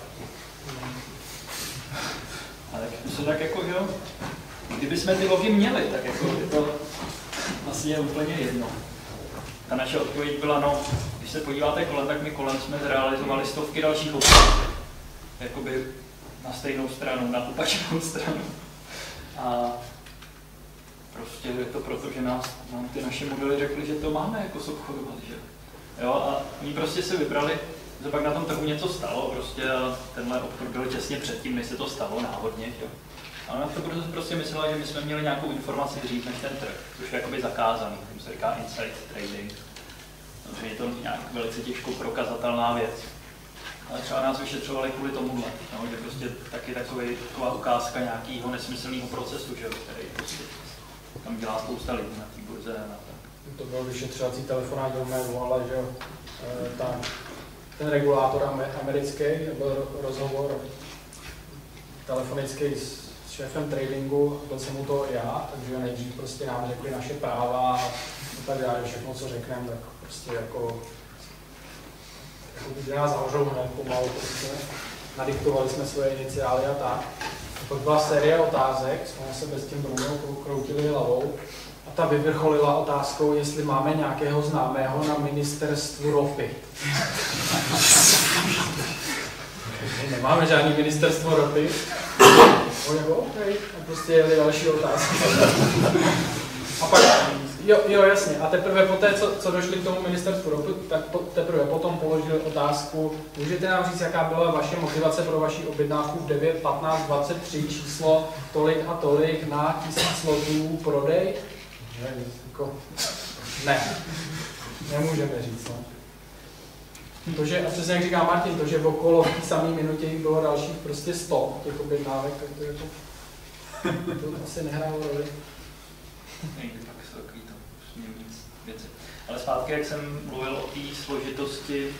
A tak to tak jako, jo, kdybychom ty logy měli, tak jako je to vlastně je úplně jedno. Ta naše odpověď byla, no, když se podíváte kolem, tak my kolem jsme zrealizovali stovky dalších obchodů. Jakoby na stejnou stranu, na opačnou stranu. A prostě je to proto, že nás, nám ty naše modely řekly, že to máme jako zobchodovat, že jo. A oni prostě si vybrali, že pak na tom trhu něco stalo, prostě tenhle obchod byl těsně předtím, než se to stalo náhodně, jo. A ona to prostě myslela, že my jsme měli nějakou informaci dřív než ten trh, což je jakoby zakázaný, tomu se říká inside trading. Takže je to nějak velice těžko prokazatelná věc. Ale třeba nás vyšetřovali kvůli tomuhle, no, že prostě taky takový, taková ukázka nějakého nesmyslného procesu, že, který prostě tam dělá spousta lidí na té burze. Na to byl vyšetřovací telefonát do mé volala, že tam ten regulátor americký, byl rozhovor telefonický s šéfem tradingu, byl jsem mu to já, takže nejdřív prostě nám řekli naše práva a tak dále, všechno, co řekneme, tak prostě jako jako by nás zavřou hned pomalu, prostě. Nadiktovali jsme svoje iniciály a tak. Pak byla série otázek, jsme se bez tím Brunou kroutili hlavou a ta vyvrcholila otázkou, jestli máme nějakého známého na ministerstvu ropy. Nemáme žádný ministerstvo ropy. O, jako, okay. A prostě jeli další otázky. A pak, jo, jo, jasně. A teprve poté, co, co došli k tomu ministerstvu ropy, tak po, teprve potom položili otázku, můžete nám říct, jaká byla vaše motivace pro vaši objednávku v devět patnáct dvacet tři, číslo tolik a tolik na tisíc lotů prodej? Ne, jako, ne, nemůžeme říct. No. To, že, a přesně jak říká Martin, to, že okolo v té samé minutě jich bylo dalších prostě sto těch objednávek, tak to, jako, to asi nehrálo roli. Nejde pak se takový to víc věci. Ale zpátky, jak jsem mluvil o té složitosti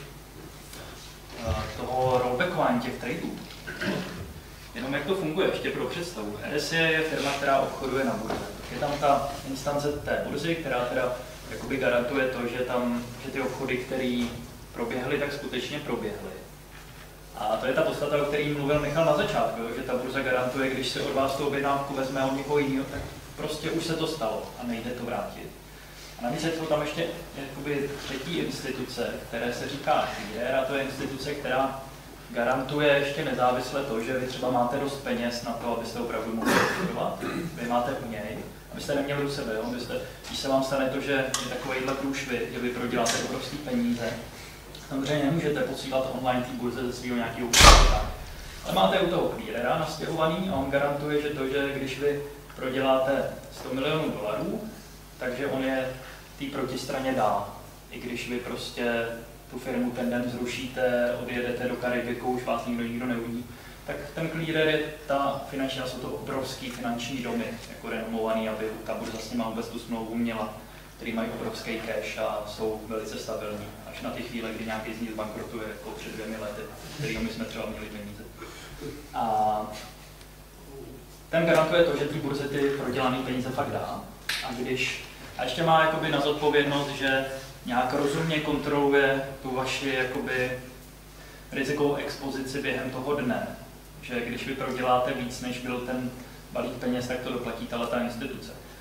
toho rollbackování těch tradeů, jenom jak to funguje, ještě pro představu. R S I je firma, která obchoduje na burze. Je tam ta instance té burzy, která teda jakoby garantuje to, že, tam, že ty obchody, které proběhly, tak skutečně proběhly. A to je ta podstata, o které mluvil Michal na začátku, že ta burza garantuje, když se od vás tu objednávku vezme od někoho jiného, tak prostě už se to stalo a nejde to vrátit. A navíc jsou tam ještě jakoby třetí instituce, které se říká clearer, a to je instituce, která garantuje ještě nezávisle to, že vy třeba máte dost peněz na to, abyste opravdu mohli obchodovat, vy máte u něj, abyste neměli u sebe, jo? Abyste, když se vám stane to, že je takovýhle průšvih, že vy proděláte obrovské peníze, samozřejmě nemůžete posílat online té burze ze svého nějakého účtu. Ale máte u toho clearera nastěhovaný a on garantuje, že to, že když vy proděláte sto milionů dolarů, takže on je té protistraně dá. I když vy prostě tu firmu ten den zrušíte, odjedete do Karibiku, už vás nikdo nikdo neuvidí, tak ten clearer je ta finanční, jsou to obrovský finanční domy, jako renomovaný, aby ta burza s nima vůbec tu smlouvu měla, který mají obrovský cash a jsou velice stabilní. Až na ty chvíle, kdy nějaký z nich zbankrotuje, jako před dvěmi lety, kterýho my jsme třeba měli peníze. A ten garantuje to, že ty burze ty prodělané peníze fakt dá. A když a ještě má jakoby na zodpovědnost, že nějak rozumně kontroluje tu vaši jakoby rizikovou expozici během toho dne. Že když vy proděláte víc, než byl ten balík peněz, tak to doplatí tato instituce.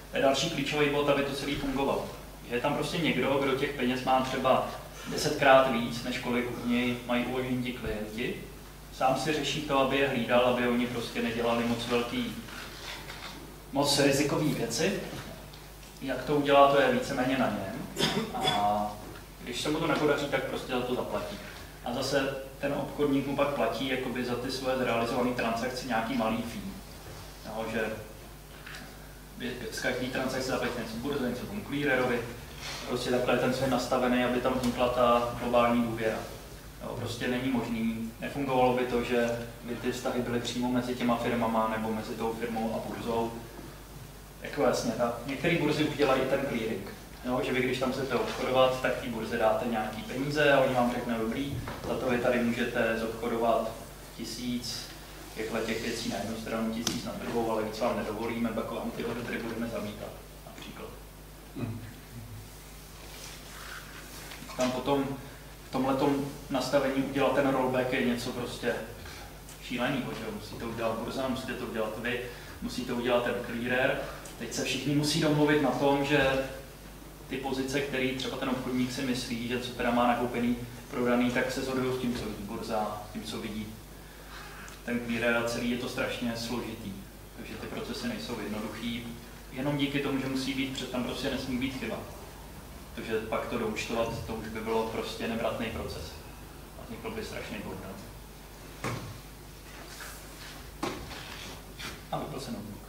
To je další klíčový bod, aby to celý fungovalo. Že je tam prostě někdo, kdo těch peněz má třeba desetkrát víc, než kolik u něj mají uložení ti klienti. Sám si řeší to, aby je hlídal, aby oni prostě nedělali moc velký, moc rizikový věci. Jak to udělá, to je víceméně na něm. A když se mu to nepodaří, tak prostě za to zaplatí. A zase ten obchodník mu pak platí jakoby za ty svoje zrealizované transakce nějaký malý fee. No, že z každé transakce zaplatí něco burze, něco tomu clearerovi. Prostě takhle je ten svět nastavený, aby tam vznikla ta globální důvěra. Jo, prostě není možný, nefungovalo by to, že by ty vztahy byly přímo mezi těma firmama nebo mezi tou firmou a burzou. Jako jasně, některé burzy už dělají ten clearing. Jo, že vy, když tam chcete obchodovat, tak té burze dáte nějaký peníze a oni vám řeknou dobrý, za to vy tady můžete zobchodovat tisíc, těchto těch věcí na jednu stranu, tisíc na druhou, ale víc vám nedovolíme, pak vám ty ordry budeme zamítat, například. Hmm. Tam potom v tomhletom nastavení udělat ten rollback je něco prostě šílenýho, že musí to udělat burza, musíte to udělat vy, musí to udělat ten clearer. Teď se všichni musí domluvit na tom, že ty pozice, které třeba ten obchodník si myslí, že co teda má nakoupený, prodaný, tak se shodují s tím, co vidí burza, s tím, co vidí ten clearer a celý, je to strašně složitý. Takže ty procesy nejsou jednoduchý. Jenom díky tomu, že musí být, před tam prostě nesmí být chyba. Protože pak to doučtovat, to už by bylo prostě nevratný proces. A vznikl by strašný bordel. A vypl se notebook.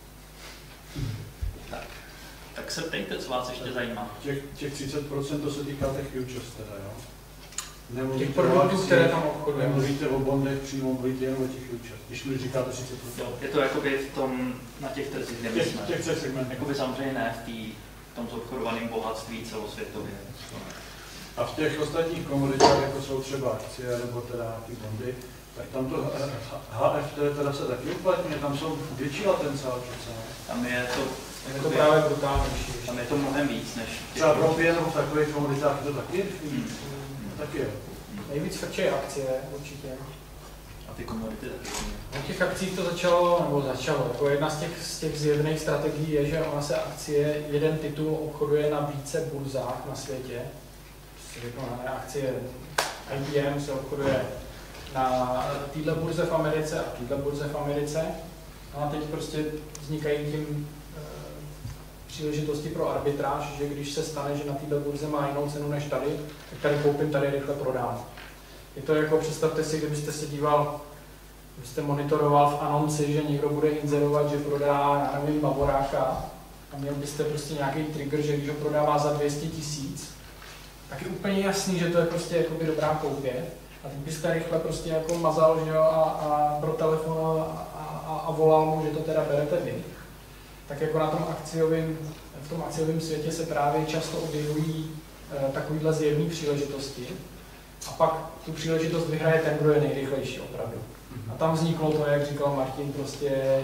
Tak. Tak se ptejte, co vás ještě zajímá. Těch, těch třicet procent to se týká těch futures teda, jo? Těch produktů, které tam obchodujeme. Nemluvíte o bondech, přímo mluvíte jen o těch futures, když mi říkáte třicet procent. Je to jakoby v tom, na těch trzích, kde my těch, jsme. Těch třech segmentů. Jakoby samozřejmě ne v, tý, v tom obchodovaném bohatství celosvětově. A v těch ostatních komoditách, jako jsou třeba akcie nebo teda ty bondy, tak tam to H F T teda se taky uplatňuje, tam jsou větší latence, ale přece ne. Tam je to, je to právě brutálnější. Tam je to mnohem víc než... Třeba v Evropě nebo v takových komoditách to taky je? Hmm. Taky je. Nejvíc frčí akcie, určitě. A ty komodity taky. Na těch akcích to začalo, nebo začalo, jako jedna z těch, z těch zjevných strategií je, že ona se akcie, jeden titul obchoduje na více burzách na světě. Řeknu, na akcie I B M se obchoduje na této burze v Americe a této burze v Americe. A teď prostě vznikají tím e, příležitosti pro arbitráž, že když se stane, že na této burze má jinou cenu než tady, tak tady koupím, tady rychle prodám. Je to jako, představte si, kdybyste se díval, kdybyste monitoroval v anonci, že někdo bude inzerovat, že prodá, já nevím, Bavoráka, a měl byste prostě nějaký trigger, že když ho prodává za dvě stě tisíc, tak je úplně jasný, že to je prostě jakoby dobrá koupě. A teď byste rychle prostě jako mazal, že jo, a, a pro telefon a, a, a volal mu, že to teda berete vy. Tak jako na tom akciovém, v tom akciovém světě se právě často objevují e, takovýhle zjevné příležitosti. A pak tu příležitost vyhraje ten, kdo je nejrychlejší opravdu. A tam vzniklo to, jak říkal Martin, prostě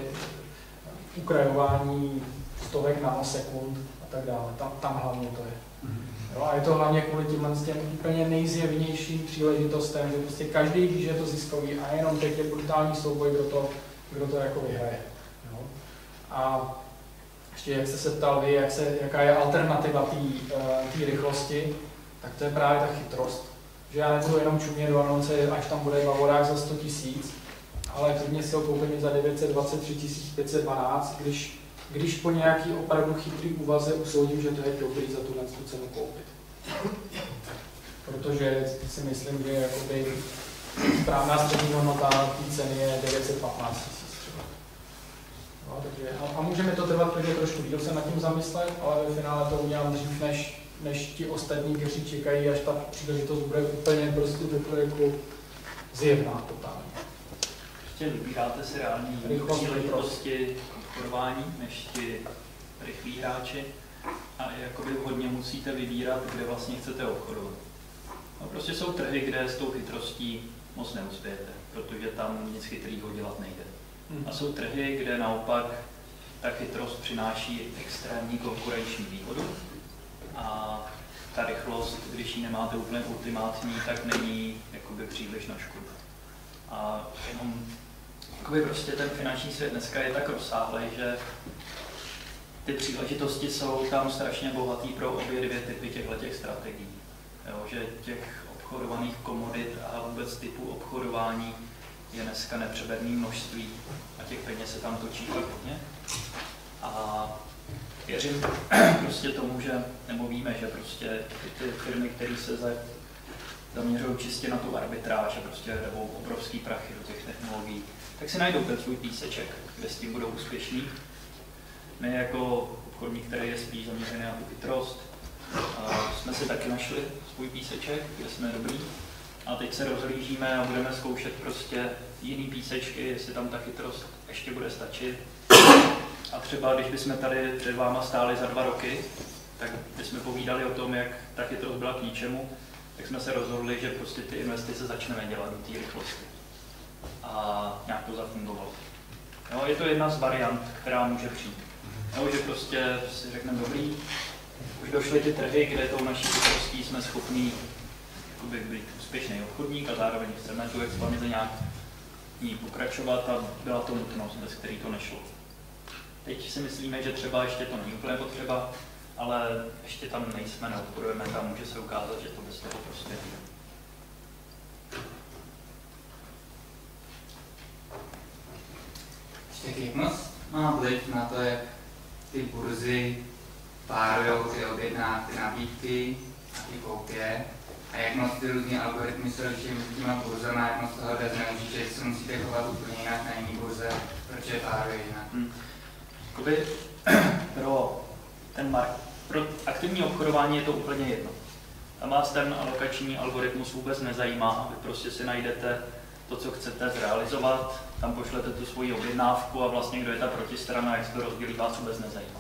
ukrajování stovek nanosekund a tak dále. Tam, tam hlavně to je. Jo, a je to hlavně kvůli těmhle těm úplně nejzjevnějším příležitostem, že prostě každý ví, že je to ziskový a jenom teď je brutální souboj, kdo to, kdo to jako vyhraje. Jo. A ještě jak jste se ptal vy, jak se, jaká je alternativa té rychlosti, tak to je právě ta chytrost. Že já nebudu jenom čumět do anonce, až tam bude Bavorák za sto tisíc, ale klidně si ho koupím za devět set dvacet tři tisíc pět set dvanáct, když když po nějaký opravdu chytrý úvaze usoudím, že to je dobrý za tuhle cenu koupit. Protože si myslím, že jakoby správná střední hodnota té ceny je devět set patnáct tisíc třeba. No, takže, a, a můžeme to trvat, protože trošku díl se nad tím zamyslet, ale ve finále to udělám dřív, než, než ti ostatní, kteří čekají, až ta příležitost bude úplně prostě jako zjevná totálně. Prostě vybíráte si reální příležitosti obchodování než ti rychlí hráči a jakoby hodně musíte vybírat, kde vlastně chcete obchodovat. No prostě jsou trhy, kde s tou chytrostí moc neuspějete, protože tam nic chytrýho dělat nejde. A jsou trhy, kde naopak ta chytrost přináší extrémní konkurenční výhodu a ta rychlost, když ji nemáte úplně ultimátní, tak není jakoby příliš na škodu. A jenom jakoby prostě ten finanční svět dneska je tak rozsáhlý, že ty příležitosti jsou tam strašně bohatý pro obě dvě typy těchto strategií. Jo, že těch obchodovaných komodit a vůbec typů obchodování je dneska nepřeberné množství a těch peněz se tam točí fakt hodně. A věřím prostě tomu, že, nebo víme, že prostě ty firmy, které se za, zaměřují čistě na tu arbitráž a prostě jdou obrovský prachy do těch technologií, tak si najdou ten svůj píseček, kde s tím budou úspěšní. My jako obchodník, který je spíš zaměřený na tu chytrost, jsme si taky našli svůj píseček, kde jsme dobrý. A teď se rozhlížíme a budeme zkoušet prostě jiný písečky, jestli tam ta chytrost ještě bude stačit. A třeba když bychom tady před váma stáli za dva roky, tak bychom povídali o tom, jak ta chytrost byla k ničemu, tak jsme se rozhodli, že prostě ty investice začneme dělat do té rychlosti. A nějak to zafungovalo. Jo, je to jedna z variant, která může přijít. Jo, že prostě si řekneme dobrý, už došly ty trhy, kde tou naší chytrostí jsme schopni být úspěšný obchodník a zároveň chceme tu expanzi nějak ní pokračovat a byla to nutnost, bez který to nešlo. Teď si myslíme, že třeba ještě to není úplně potřeba, ale ještě tam nejsme, neobchodujeme tam, může se ukázat, že to bez toho prostě nejde. Ještě jak moc má vliv na to, jak ty burzy párují ty objednávky, ty nabídky a ty koupě a jak moc ty různý algoritmy se liší mezi těma burzama, jak moc toho jde zneužít, že se musíte chovat úplně jinak na jiný burze, proč je páruje jinak. Hmm. Jakoby pro, ten mark, pro aktivní obchodování je to úplně jedno. Tam vás ten alokační algoritmus vůbec nezajímá, vy prostě si najdete to, co chcete zrealizovat, tam pošlete tu svoji objednávku a vlastně kdo je ta protistrana, jak se to rozdělí, vás vůbec nezajímá.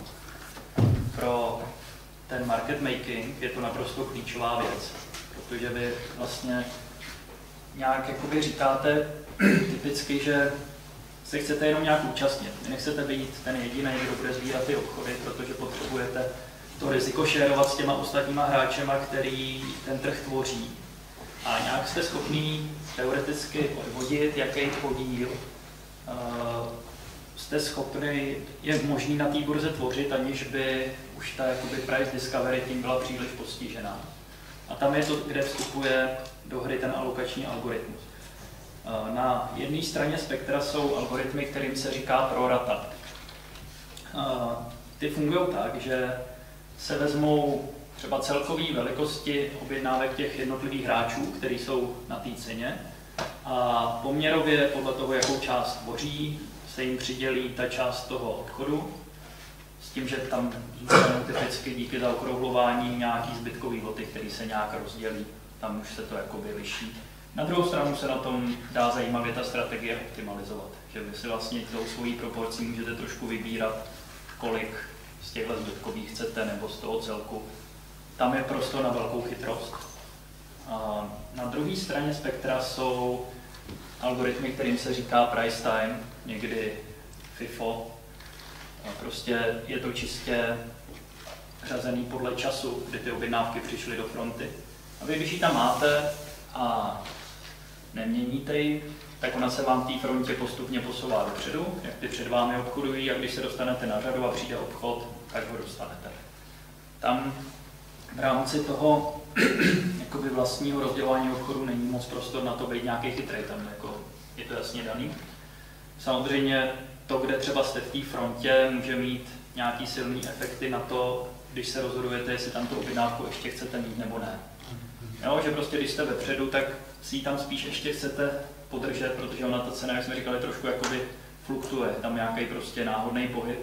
Pro ten market making je to naprosto klíčová věc, protože vy vlastně nějak jakoby říkáte typicky, že se chcete jenom nějak účastnit. Vy nechcete být ten jediný, kdo bude sbírat ty obchody, protože potřebujete to riziko šérovat s těma ostatníma hráčema, který ten trh tvoří. A nějak jste schopný teoreticky odvodit, jaký podíl uh, jste schopni, je možný na té burze tvořit, aniž by už ta jakoby price discovery tím byla příliš postižená. A tam je to, kde vstupuje do hry ten alokační algoritmus. Uh, na jedné straně spektra jsou algoritmy, kterým se říká prorata. Uh, ty fungují tak, že se vezmou třeba celkové velikosti objednávek těch jednotlivých hráčů, kteří jsou na té ceně, a poměrově podle toho, jakou část tvoří, se jim přidělí ta část toho obchodu, s tím, že tam zůstanou typicky díky zaokrouhlování nějaký zbytkový loty, který se nějak rozdělí, tam už se to jakoby liší. Na druhou stranu se na tom dá zajímavě ta strategie optimalizovat, že vy si vlastně tou svojí proporcí můžete trošku vybírat, kolik z těchto zbytkových chcete nebo z toho celku. Tam je prostor na velkou chytrost. A na druhé straně spektra jsou algoritmy, kterým se říká price time, někdy FIFO. A prostě je to čistě řazený podle času, kdy ty objednávky přišly do fronty. A vy, když ji tam máte a neměníte ji, tak ona se vám v té frontě postupně posouvá dopředu, jak ty před vámi obchodují, a když se dostanete na řadu a přijde obchod, tak ho dostanete. Tam v rámci toho jakoby vlastního rozdělování obchodu není moc prostor na to být nějaký chytrý, tam jako je to jasně daný. Samozřejmě to, kde třeba jste v té frontě, může mít nějaký silný efekty na to, když se rozhodujete, jestli tam tu objednávku ještě chcete mít nebo ne. Jo, že prostě když jste vepředu, tak si ji tam spíš ještě chcete podržet, protože ona ta cena, jak jsme říkali, trošku jakoby fluktuje, tam nějaký prostě náhodný pohyb.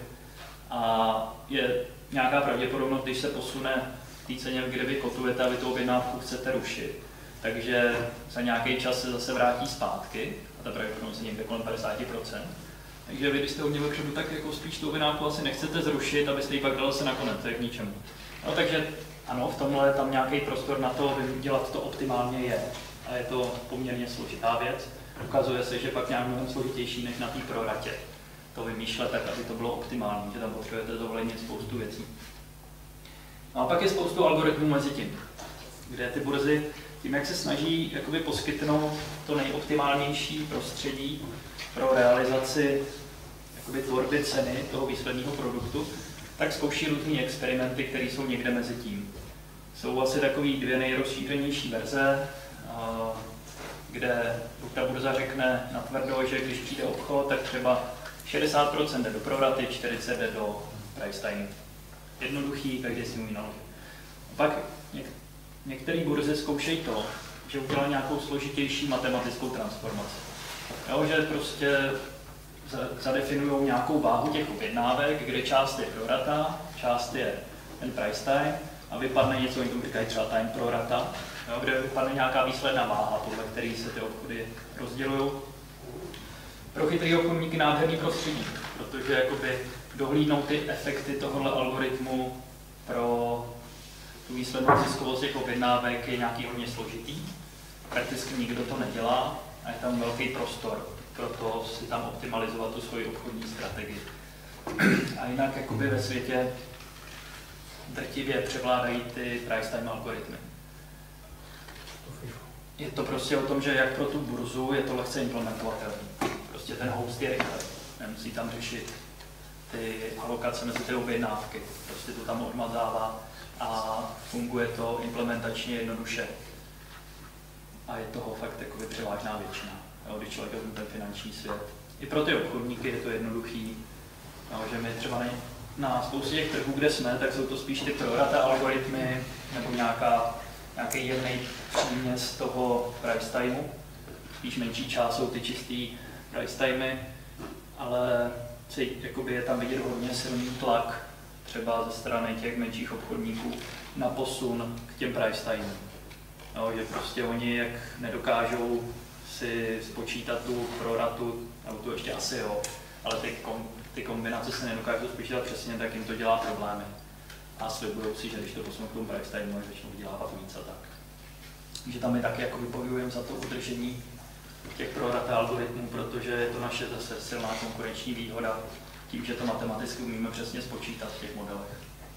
A je nějaká pravděpodobnost, když se posune v té ceně, kde vy kotujete a vy tu objednávku chcete rušit, takže za nějaký čas se zase vrátí zpátky, a ta pravděpodobnost je někde kolem padesát procent. Takže vy, když jste u mě vepředu, tak jako spíš tu objednávku asi nechcete zrušit, abyste ji pak dali se nakonec, to je k ničemu. No, takže ano, v tomhle tam nějaký prostor na to, dělat to optimálně je. A je to poměrně složitá věc. Ukazuje se, že pak nějak mnohem složitější než na té proratě. To vymýšlet tak, aby to bylo optimální, že tam potřebujete zohlednit spoustu věcí. No a pak je spoustu algoritmů mezi tím, kde ty burzy, tím jak se snaží jakoby poskytnout to nejoptimálnější prostředí pro realizaci jakoby tvorby ceny toho výsledného produktu, tak zkouší různé experimenty, které jsou někde mezi tím. Jsou asi takové dvě nejrozšířenější verze, kde ta burza řekne natvrdo, že když přijde obchod, tak třeba šedesát procent jde do proraty, čtyřicet procent jde do price time. Jednoduchý, každý si umí naložit. Pak něk- některé burzy zkoušejí to, že udělá nějakou složitější matematickou transformaci. Jo, že prostě zadefinují nějakou váhu těch objednávek, kde část je prorata, část je ten price time a vypadne něco, oni tomu říkají třeba time prorata, jo, kde vypadne nějaká výsledná váha, podle které se ty obchody rozdělují. Pro chytrý obchodníky nádherný prostředí, protože jakoby dohlídnou ty efekty tohohle algoritmu pro tu výslednou ziskovost těch objednávek je nějaký hodně složitý. Prakticky nikdo to nedělá a je tam velký prostor pro to si tam optimalizovat tu svoji obchodní strategii. A jinak jakoby ve světě drtivě převládají ty price time algoritmy. Je to prostě o tom, že jak pro tu burzu je to lehce implementovatelné. Prostě ten host je rychlý, nemusí tam řešit ty alokace mezi ty objednávky. Prostě to tam odmazává a funguje to implementačně jednoduše. A je toho fakt takový převážná většina, jo, když člověk vezme ten finanční svět. I pro ty obchodníky je to jednoduchý, jo, že my třeba ne, na spoustě těch trhů, kde jsme, tak jsou to spíš ty prorata algoritmy nebo nějaká, nějaký jemný příměs toho price timeu. Spíš menší část jsou ty čistý price timey, ale jakoby je tam vidět hodně silný tlak třeba ze strany těch menších obchodníků na posun k těm price timům. No, že prostě oni, jak nedokážou si spočítat tu proratu, nebo tu ještě asi jo, ale ty, kom, ty kombinace se nedokážou spočítat přesně, tak jim to dělá problémy. A slibují si, že když to posunou k tomu price timeu, začnou vydělávat víc a tak. Takže tam my taky jako vypovujeme za to udržení těch prorata algoritmů, protože je to naše zase silná konkurenční výhoda tím, že to matematicky umíme přesně spočítat v těch modelech.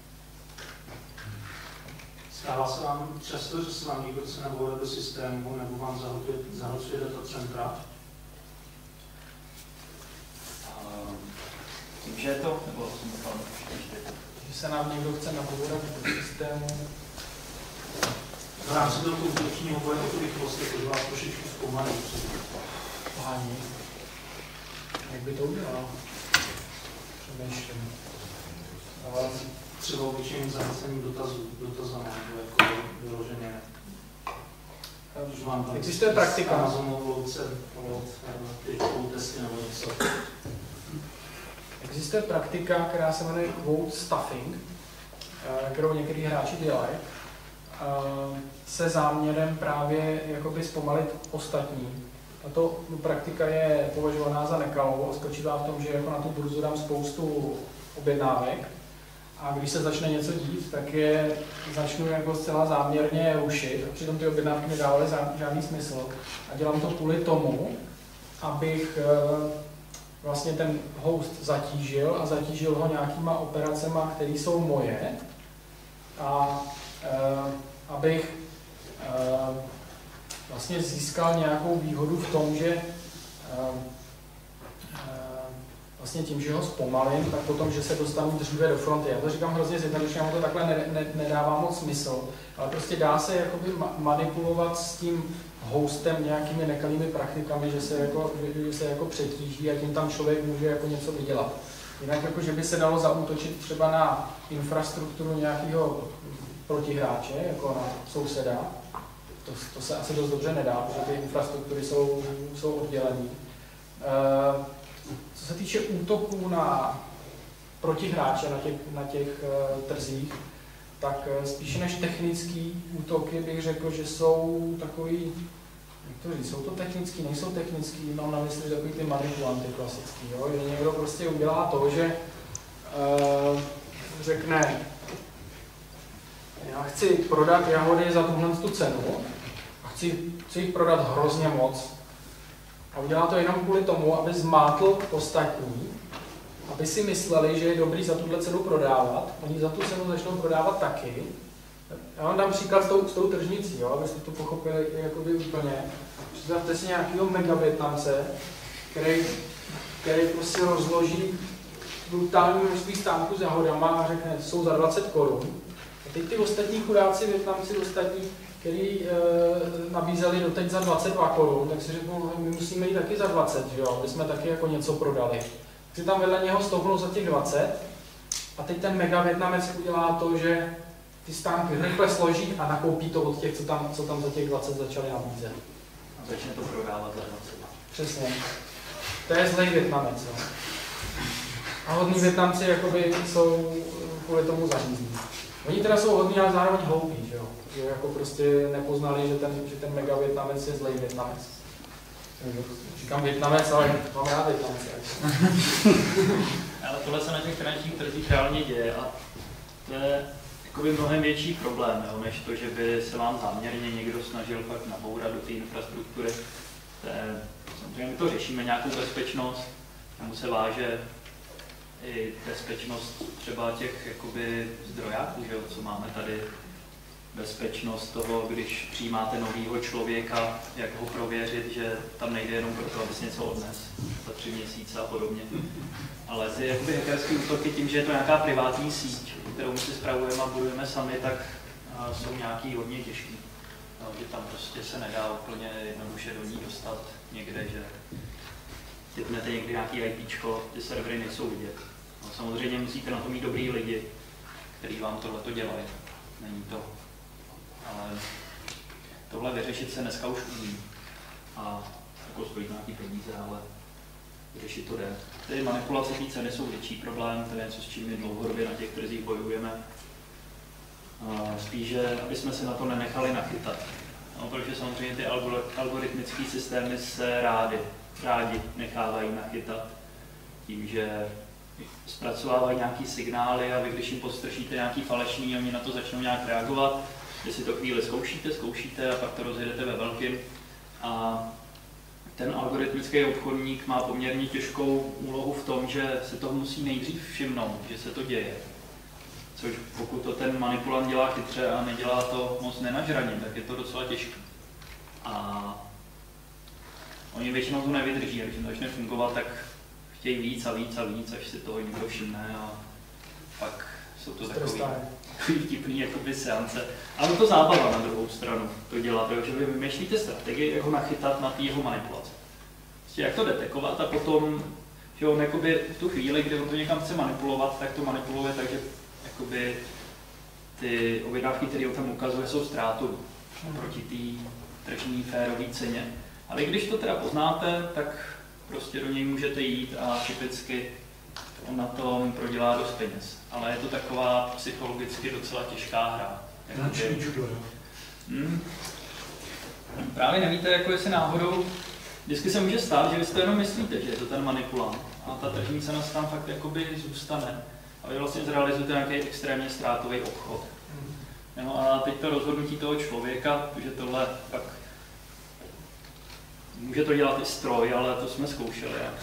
Stává se vám často, že se vám někdo chce navolat do systému nebo vám zahlcuje datacentra? Tím, že je to, nebo jsem to že se nám někdo chce navolat do systému. V rámci toho konkurenčního boje o tu rychlost, protože vás trošičku zpomalí. Pohání. Jak by to udělal? Přemýšlím. Třeba obyčejným zahlcením dotazů, dotazama, nebo jako vyloženě. Když vám tam existuje praktika. Amazonovou louce od typu testy nebo něco. Existuje praktika, která se jmenuje quote stuffing, kterou některý hráči dělají, se záměrem právě jakoby zpomalit ostatní. Tato praktika je považovaná za nekalou a spočívá v tom, že jako na tu burzu dám spoustu objednávek a když se začne něco dít, tak je začnu jako zcela záměrně rušit a přitom ty objednávky nedávaly žádný smysl a dělám to kvůli tomu, abych vlastně ten host zatížil a zatížil ho nějakýma operacema, které jsou moje a abych vlastně získal nějakou výhodu v tom, že vlastně tím, že ho zpomalím, tak potom, že se dostanu dříve do fronty. Já to říkám hrozně zjednodušeně, to takhle ne, ne, nedává moc smysl, ale prostě dá se jakoby manipulovat s tím hostem nějakými nekalými praktikami, že se jako, že se jako přetíží a tím tam člověk může jako něco vydělat. Jinak jako, že by se dalo zaútočit třeba na infrastrukturu nějakého protihráče, jako na souseda, to, to se asi dost dobře nedá, protože ty infrastruktury jsou, jsou oddělené. E, co se týče útoků na protihráče na těch, na těch uh, trzích, tak uh, spíše než technický útoky bych řekl, že jsou takový, jak to říct, jsou to technický, nejsou technický, mám na mysli takový ty manipulanty klasický, jo? Že někdo prostě udělá to, že uh, řekne, já chci prodat jahody za tuhle tu cenu a chci, chci jich prodat hrozně moc. A udělá to jenom kvůli tomu, aby zmátl ostatní, aby si mysleli, že je dobrý za tuhle cenu prodávat. Oni za tu cenu začnou prodávat taky. Já vám dám příklad s tou, s tou tržnicí, jo, abyste to pochopili jakoby úplně. Představte si nějakého megavětnamce, který, který prostě rozloží brutální množství stánků za hodama a řekne, jsou za dvacet korun. A teď ty ostatní chudáci, Vietnamci ostatní, který e, nabízeli doteď za dvacet dva korun, tak si řeknou, my musíme jít taky za dvacet, že jo, aby jsme taky jako něco prodali. Takže tam vedle něho stoupnou za těch dvacet a teď ten mega Vietnamec udělá to, že ty stánky rychle složí a nakoupí to od těch, co tam, co tam za těch dvacet začali nabízet. A začne to prodávat za dvacet. Přesně. To je zlej Vietnamec. No. A hodní Vietnamci jakoby jsou kvůli tomu zařízení. Oni teda jsou hodní, ale zároveň hloupí, že jo. Že jako prostě nepoznali, že ten, že ten mega Vietnamec je zlej Vietnamec. Říkám Vietnamec, ale mám rád Vietnamce. Ale tohle se na těch finančních trzích reálně děje a to je jakoby mnohem větší problém, jo, než to, že by se vám záměrně někdo snažil fakt nabourat do té infrastruktury. To je, samozřejmě my to řešíme nějakou bezpečnost, tomu se váže i bezpečnost třeba těch jakoby zdrojáků, že jo, co máme tady. Bezpečnost toho, když přijímáte novýho člověka, jak ho prověřit, že tam nejde jenom proto, aby si něco odnes za tři měsíce a podobně. Ale ty jakoby hackerské útoky tím, že je to nějaká privátní síť, kterou my si spravujeme a budujeme sami, tak jsou nějaký hodně těžký. No, že tam prostě se nedá úplně jednoduše do ní dostat někde, že typnete někdy nějaký IPčko, ty servery nejsou vidět. No, samozřejmě musíte na to mít dobrý lidi, kteří vám tohleto dělají. Není to. Ale tohle vyřešit se dneska už umí. A jako stojí to nějaký peníze, ale vyřešit to jde. Ty manipulace té ceny jsou větší problém, to je něco, s čím my dlouhodobě na těch trzích bojujeme. Spíš, že aby jsme se na to nenechali nachytat. No, protože samozřejmě ty algoritmické systémy se rádi, rádi nechávají nachytat. Tím, že zpracovávají nějaký signály a vy, když jim podstrčíte nějaký falešný, oni na to začnou nějak reagovat. Vy si to chvíli zkoušíte, zkoušíte a pak to rozjedete ve velkým. A ten algoritmický obchodník má poměrně těžkou úlohu v tom, že se toho musí nejdřív všimnout, že se to děje. Což pokud to ten manipulant dělá chytře a nedělá to moc nenažraně, tak je to docela těžké. A oni většinou to nevydrží, a když to začne fungovat, tak chtějí víc a víc a víc, až si toho někdo všimne a pak jsou to takový, takový vtipný jakoby seance. Ale to zábava na druhou stranu to dělá, protože vy vymýšlíte strategii, jak ho nachytat na té jeho manipulaci. Prostě jak to detekovat a potom, že on jakoby v tu chvíli, kdy on to někam chce manipulovat, tak to manipuluje tak, že jakoby ty objednávky, které on tam ukazuje, jsou ztrátový proti té tržní férové ceně. Ale když to teda poznáte, tak prostě do něj můžete jít a typicky on na tom prodělá dost peněz. Ale je to taková psychologicky docela těžká hra. Hmm. Právě nevíte, jako jestli náhodou, vždycky se může stát, že vy si to jenom myslíte, že je to ten manipulant a ta tržní cena se tam fakt jakoby zůstane. A vy vlastně zrealizujete nějaký extrémně ztrátový obchod. No a teď to rozhodnutí toho člověka, že tohle pak může to dělat i stroj, ale to jsme zkoušeli. A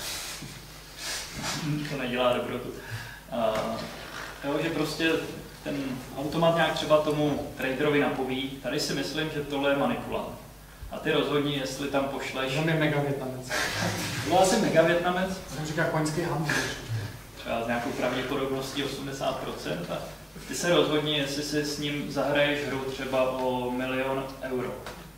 to nedělá dobrotu. A, jo, že prostě ten automat nějak třeba tomu traderovi napoví, tady si myslím, že tohle je manipulant. A ty rozhodni, jestli tam pošleš... On je mega Vietnamec. To asi mega Vietnamec. To říká koňský hamburger. Třeba s nějakou pravděpodobností osmdesát procent. A ty se rozhodni, jestli si s ním zahraješ hru třeba o milion euro.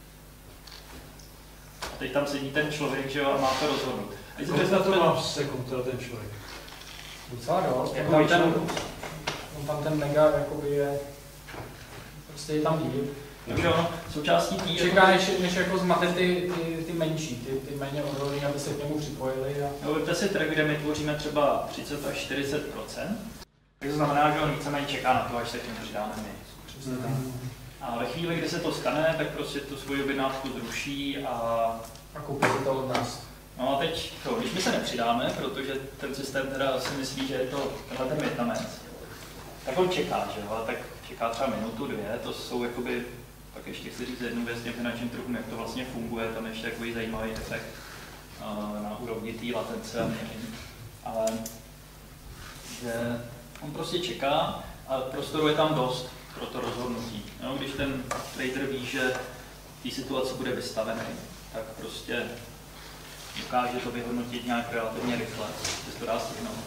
A teď tam sedí ten člověk, že jo, a má to rozhodnout. Kolik na to má sekund ten člověk? Docela dost. Jako On, ten, on tam ten mega jakoby je... Prostě je tam díl. Takže ono, součástí tý... Čeká, než, než jako zmate ty, ty, ty menší, ty, ty méně odolní, aby se k němu připojili. A... Jo, vemte si trh, kde my tvoříme třeba třicet až čtyřicet procent. Tak to znamená, že on víceméně čeká na to, až se k němu přidáme my. Mm. A ve chvíli, kdy se to stane, tak prostě tu svoji objednávku zruší a... A koupí si to od nás. No a teď, to, když my se nepřidáme, protože ten systém teda si myslí, že je to tenhle ten Vietnamec, tak on čeká, že jo, tak čeká třeba minutu, dvě, to jsou jakoby, tak ještě chci říct jednu věc těm finančním trhům, jak to vlastně funguje, tam ještě takový zajímavý efekt uh, na úrovni té latence a měření. Ale že on prostě čeká a prostoru je tam dost pro to rozhodnutí. Jo, když ten trader ví, že v té situaci bude vystavený, tak prostě dokáže to vyhodnotit nějak relativně rychle, že to dá stihnout.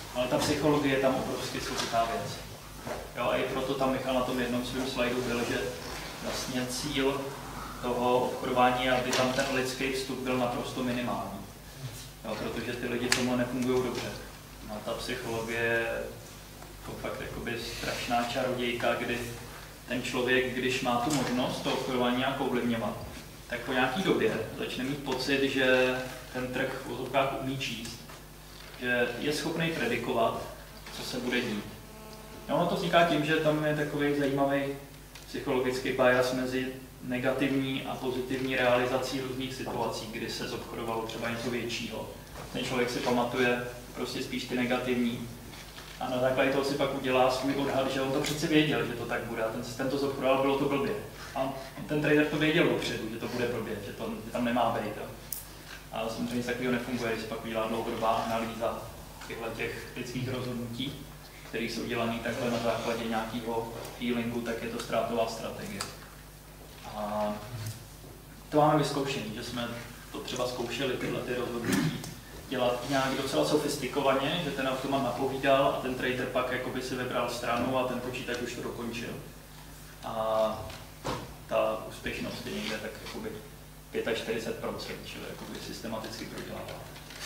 Ale ta psychologie je tam obrovsky složitá věc. Jo, a i proto tam Michal na tom jednom svém slajdu byl, že vlastně cíl toho obchodování je, aby tam ten lidský vstup byl naprosto minimální. Jo, protože ty lidi tomu nefungují dobře. No, ta psychologie je to fakt jakoby strašná čarodějka, kdy ten člověk, když má tu možnost to obchodování nějak ovlivňovat, tak po nějaký době začne mít pocit, že ten trh v úzovkách umí číst, že je schopný predikovat, co se bude dít. No, ono to vzniká tím, že tam je takový zajímavý psychologický bias mezi negativní a pozitivní realizací různých situací, kdy se zobchodovalo třeba něco většího. Ten člověk si pamatuje prostě spíš ty negativní a na základě toho si pak udělá svůj odhad, že on to přece věděl, že to tak bude a ten systém to zobchodoval, bylo to blbě. A ten trader to věděl dopředu, že to bude blbě, že to že tam nemá být. A samozřejmě takového nefunguje, když se pak udělá dlouhodobá analýza těchto těch lidských rozhodnutí, které jsou dělané takhle na základě nějakého feelingu, tak je to ztrátová strategie. A to máme vyzkoušený, že jsme to třeba zkoušeli tyhle ty rozhodnutí dělat nějak docela sofistikovaně, že ten automat napovídal a ten trader pak jakoby si vybral stranu a ten počítač už to dokončil. A ta úspěšnost je někde tak jakoby čtyřicet pět procent, čili jakoby systematicky prodělává.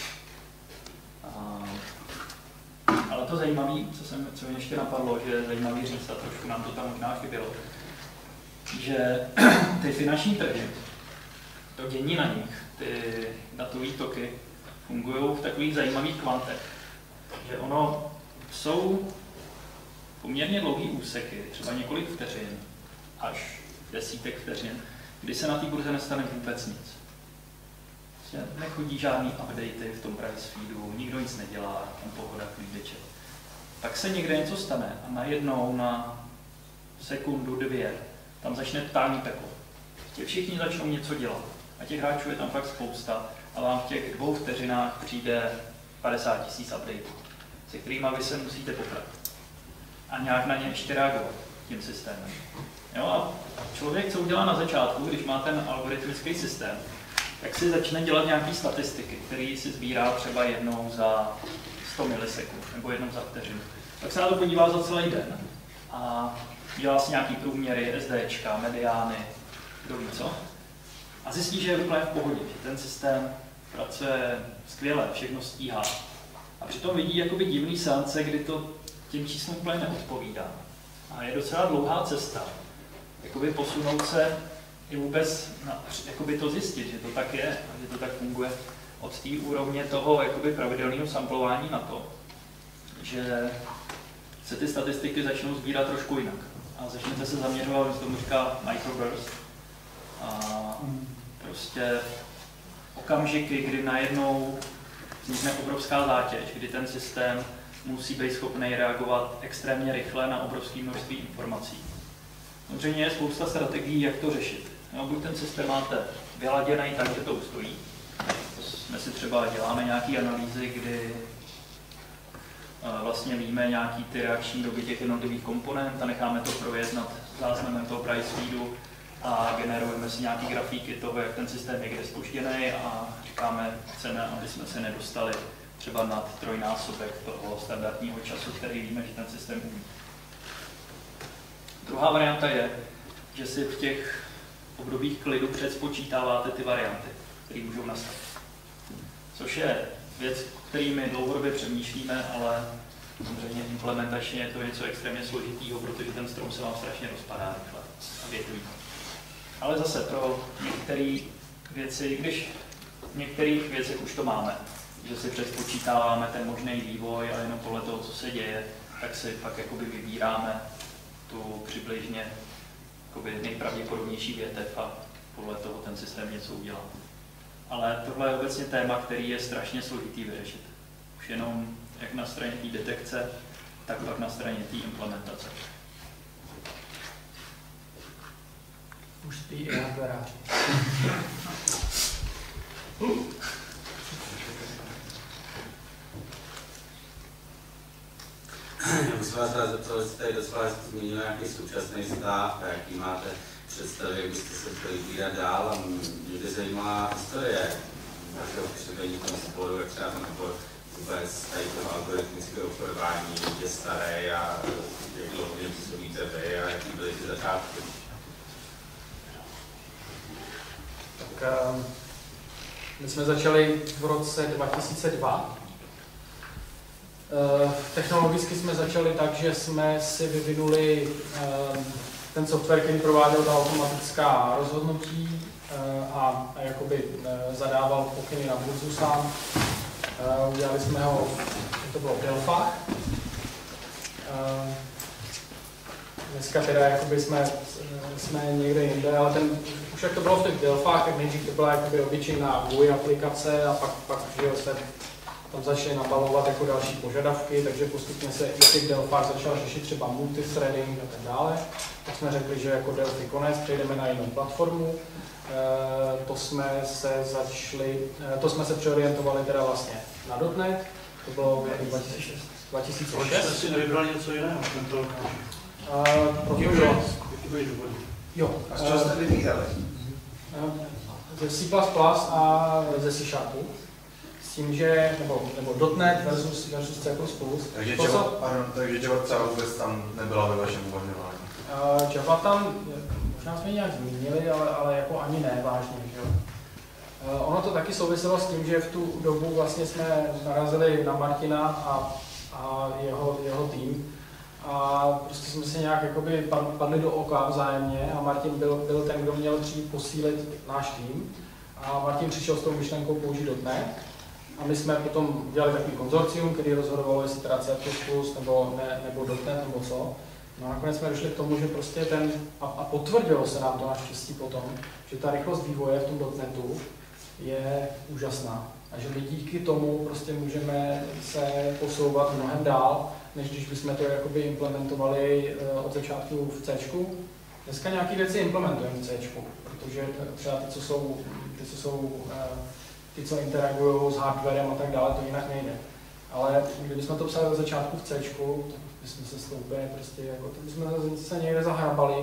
A ale to zajímavé, co, jsem, co mě ještě napadlo, že je zajímavý říct, a trošku nám to tam možná chybělo, že ty finanční trhy, to dění na nich, ty datové toky, fungují v takových zajímavých kvantech, že ono jsou poměrně dlouhý úseky, třeba několik vteřin, až desítek vteřin, kdy se na té burze nestane vůbec nic. Nechodí žádný updaty v tom price feedu, nikdo nic nedělá, tam pohoda, klíčeče. Tak se někde něco stane a najednou na sekundu, dvě, tam začne totální peklo. Všichni začnou něco dělat a těch hráčů je tam fakt spousta a vám v těch dvou vteřinách přijde padesát tisíc updateů, se kterými vy se musíte poprat a nějak na ně ještě reagovat tím systémem. Jo, a člověk, co udělá na začátku, když má ten algoritmický systém, tak si začne dělat nějaké statistiky, které si sbírá třeba jednou za sto milisekund nebo jednou za vteřinu. Tak se na to podívá za celý den a dělá si nějaký průměry, SDčka, mediány, kdo ví co. A zjistí, že je úplně v pohodě, že ten systém pracuje skvěle, všechno stíhá. A přitom vidí jakoby divný seance, kdy to těm číslům úplně neodpovídá. A je docela dlouhá cesta, jakoby posunout se i vůbec na, jakoby to zjistit, že to tak je a že to tak funguje od té úrovně toho jakoby pravidelného samplování na to, že se ty statistiky začnou sbírat trošku jinak a začnete se zaměřovat, že tomu říká microburst a prostě okamžiky, kdy najednou vznikne obrovská zátěž, kdy ten systém musí být schopný reagovat extrémně rychle na obrovské množství informací. Samozřejmě je spousta strategií, jak to řešit. No, buď ten systém máte vyladěný tak, že to ustojí. To jsme si třeba děláme nějaké analýzy, kdy vlastně víme nějaký ty reakční doby těch jednotlivých komponent a necháme to projet nad záznamem toho price feedu a generujeme si nějaký grafíky toho, jak ten systém je kde zpožděný a říkáme, chceme, aby jsme se nedostali třeba nad trojnásobek toho standardního času, který víme, že ten systém umí. Druhá varianta je, že si v těch obdobích klidu předspočítáváte ty varianty, které můžou nastat. Což je věc, kterými dlouhodobě přemýšlíme, ale samozřejmě implementačně je to něco extrémně složitýho, protože ten strom se vám strašně rozpadá rychle a větví. Ale zase pro některé věci, když v některých věcech už to máme, že si předspočítáváme ten možný vývoj a jenom podle toho, co se děje, tak si pak jakoby vybíráme tu přibližně jakoby nejpravděpodobnější větev a podle toho ten systém něco udělá. Ale tohle je obecně téma, který je strašně složitý vyřešit. Už jenom jak na straně té detekce, tak pak na straně té implementace. Už ty i hardwareáři. Já bych se vás rád zeptal, jestli tady docela zmínil nějaký současný stav, jaký máte představy, jak byste se chtěli vybírat dál a mě by zajímala historie vašeho působení v tom sporu, jak třeba ten obor vůbec tady toho algoritmického obchodování je staré a jak dlouho mě působíte vy a jaký byly ty začátky? Tak um, my jsme začali v roce dva tisíce dva. Uh, technologicky jsme začali tak, že jsme si vyvinuli um, ten software, který prováděl ta automatická rozhodnutí uh, a, a jakoby uh, zadával pokyny na burzu sám. Uh, udělali jsme ho, to bylo v Delphách. Uh, dneska teda jakoby jsme, jsme někde jinde, ale ten, už jak to bylo v těch Delphách, tak nejdřív to byla jakoby obyčejná G U I aplikace a pak, pak že se tam začaly nabalovat jako další požadavky, takže postupně se i v těch Delphách začal řešit třeba multithreading a tak dále. Tak jsme řekli, že jako Delphi konec, přejdeme na jinou platformu. E, to jsme se začali, e, to jsme se přeorientovali teda vlastně na .dot net, to bylo dva tisíce šest. dva tisíce šest. Proč jste si nevybrali něco jiného tento rok? Protože jo. A z čeho jste vybírali? Ze C plus plus a ze C Sharpu. S tím, že, nebo, nebo .net versus, versus C plus plus. Takže to, Java, co, pardon, takže Java třeba vůbec tam nebyla ve vašem uvažování? Uh, Java tam, možná jsme ji nějak zmínili, ale, ale jako ani ne vážně, že jo. Uh, ono to taky souviselo s tím, že v tu dobu vlastně jsme narazili na Martina a, a jeho, jeho tým. A prostě jsme si nějak jakoby padli do oka vzájemně a Martin byl, byl ten, kdo měl přijít posílit náš tým. A Martin přišel s tou myšlenkou použít .dot net. A my jsme potom dělali takový konzorcium, který rozhodovalo, jestli teda C plus plus nebo, ne, nebo .dot net nebo co. No a nakonec jsme došli k tomu, že prostě ten, a, a potvrdilo se nám to naštěstí potom, že ta rychlost vývoje v tom .dot netu je úžasná. A že my díky tomu prostě můžeme se posouvat mnohem dál, než když bychom to jakoby implementovali uh, od začátku v C. Dneska nějaké věci implementujeme v C, protože třeba ty, co jsou, ty, co jsou uh, ty, co interagují s hardwarem a tak dále, to jinak nejde. Ale kdybychom to psali od začátku v C, tak bychom se stoupili prostě, jako to bychom se někde zahrabali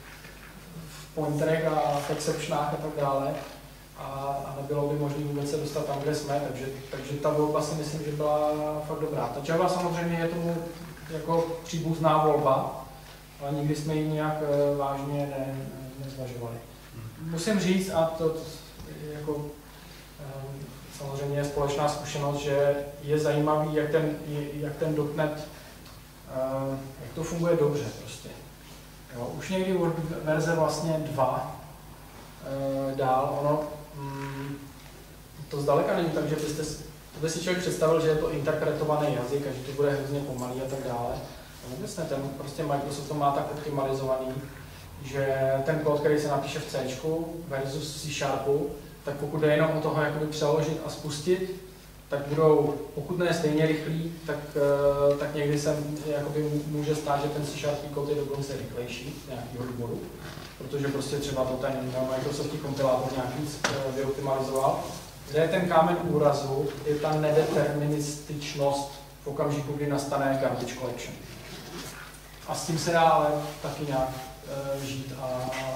v pointerech a v exceptionách a tak dále. A, a nebylo by možné vůbec se dostat tam, kde jsme, takže, takže ta volba si myslím, že byla fakt dobrá. Ta Java samozřejmě je tomu jako příbuzná volba, ale nikdy jsme ji nějak vážně ne, nezvažovali. Musím říct, a to, to jako samozřejmě je společná zkušenost, že je zajímavý, jak ten, jak ten .dot net, jak to funguje dobře prostě. Jo, už někdy od verze vlastně dva dál, ono to zdaleka není tak, že byste, to by si člověk představil, že je to interpretovaný jazyk a že to bude hrozně pomalý a tak dále. No vůbec ne, ten prostě Microsoft to má tak optimalizovaný, že ten kód, který se napíše v C versus C Sharpu, tak pokud je jenom o toho jakoby přeložit a spustit, tak budou, pokud ne stejně rychlí, tak, tak někdy se jakoby může stát, že ten C Sharp kód je dokonce rychlejší z nějakého důvodu, protože prostě třeba to ten Microsoftí kompilátor nějak víc vyoptimalizoval. Kde je ten kámen úrazu, je ta nedeterminističnost v okamžiku, kdy nastane garbage collection. A s tím se dá ale taky nějak uh, žít a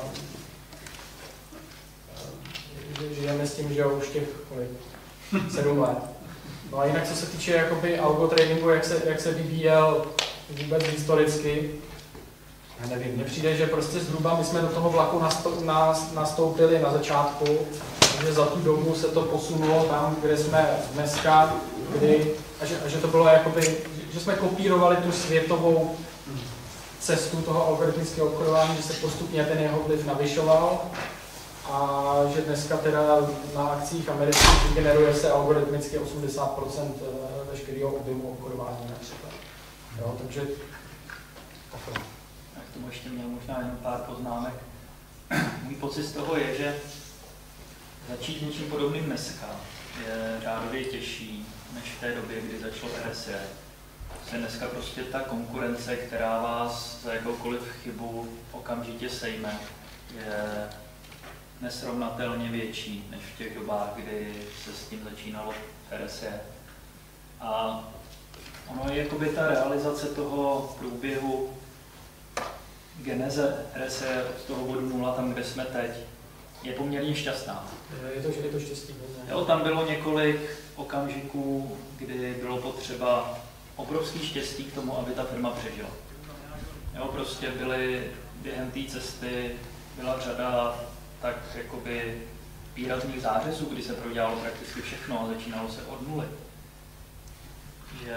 uh, žijeme s tím, že už těch kolik, sedm let. No a jinak, co se týče jakoby algo tradingu, jak se, jak se vyvíjel vůbec historicky, já nevím, mně přijde, že prostě zhruba my jsme do toho vlaku nastoupili na začátku, takže za tu dobu se to posunulo tam, kde jsme dneska, kdy, a, že, a že to bylo jakoby, že jsme kopírovali tu světovou cestu toho algoritmického obchodování, že se postupně ten jeho vliv navyšoval a že dneska teda na akcích amerických generuje se algoritmicky osmdesát procent veškerého objemu obchodování například. Jo, takže takhle. K tomu ještě měl možná jenom pár poznámek. Můj pocit z toho je, že začít něčím podobným dneska je řádově těžší než v té době, kdy začalo R S E. Se dneska prostě ta konkurence, která vás za jakoukoliv chybu okamžitě sejme, je nesrovnatelně větší než v těch dobách, kdy se s tím začínalo R S E. A ono je jakoby ta realizace toho průběhu geneze R S E od toho bodu nula, tam, kde jsme teď, je poměrně šťastná. Je to, je to štěstí. Jo, tam bylo několik okamžiků, kdy bylo potřeba obrovský štěstí k tomu, aby ta firma přežila. Jo, prostě byly během té cesty, byla řada tak jakoby výrazných zářezů, kdy se prodělalo prakticky všechno a začínalo se od nuly. Že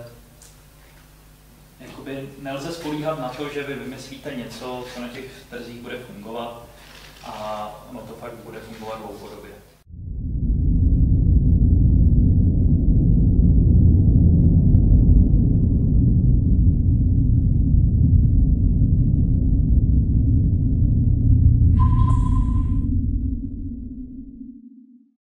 jakoby nelze spolíhat na to, že vy vymyslíte něco, co na těch trzích bude fungovat a ono to fakt bude fungovat dlouhodobě.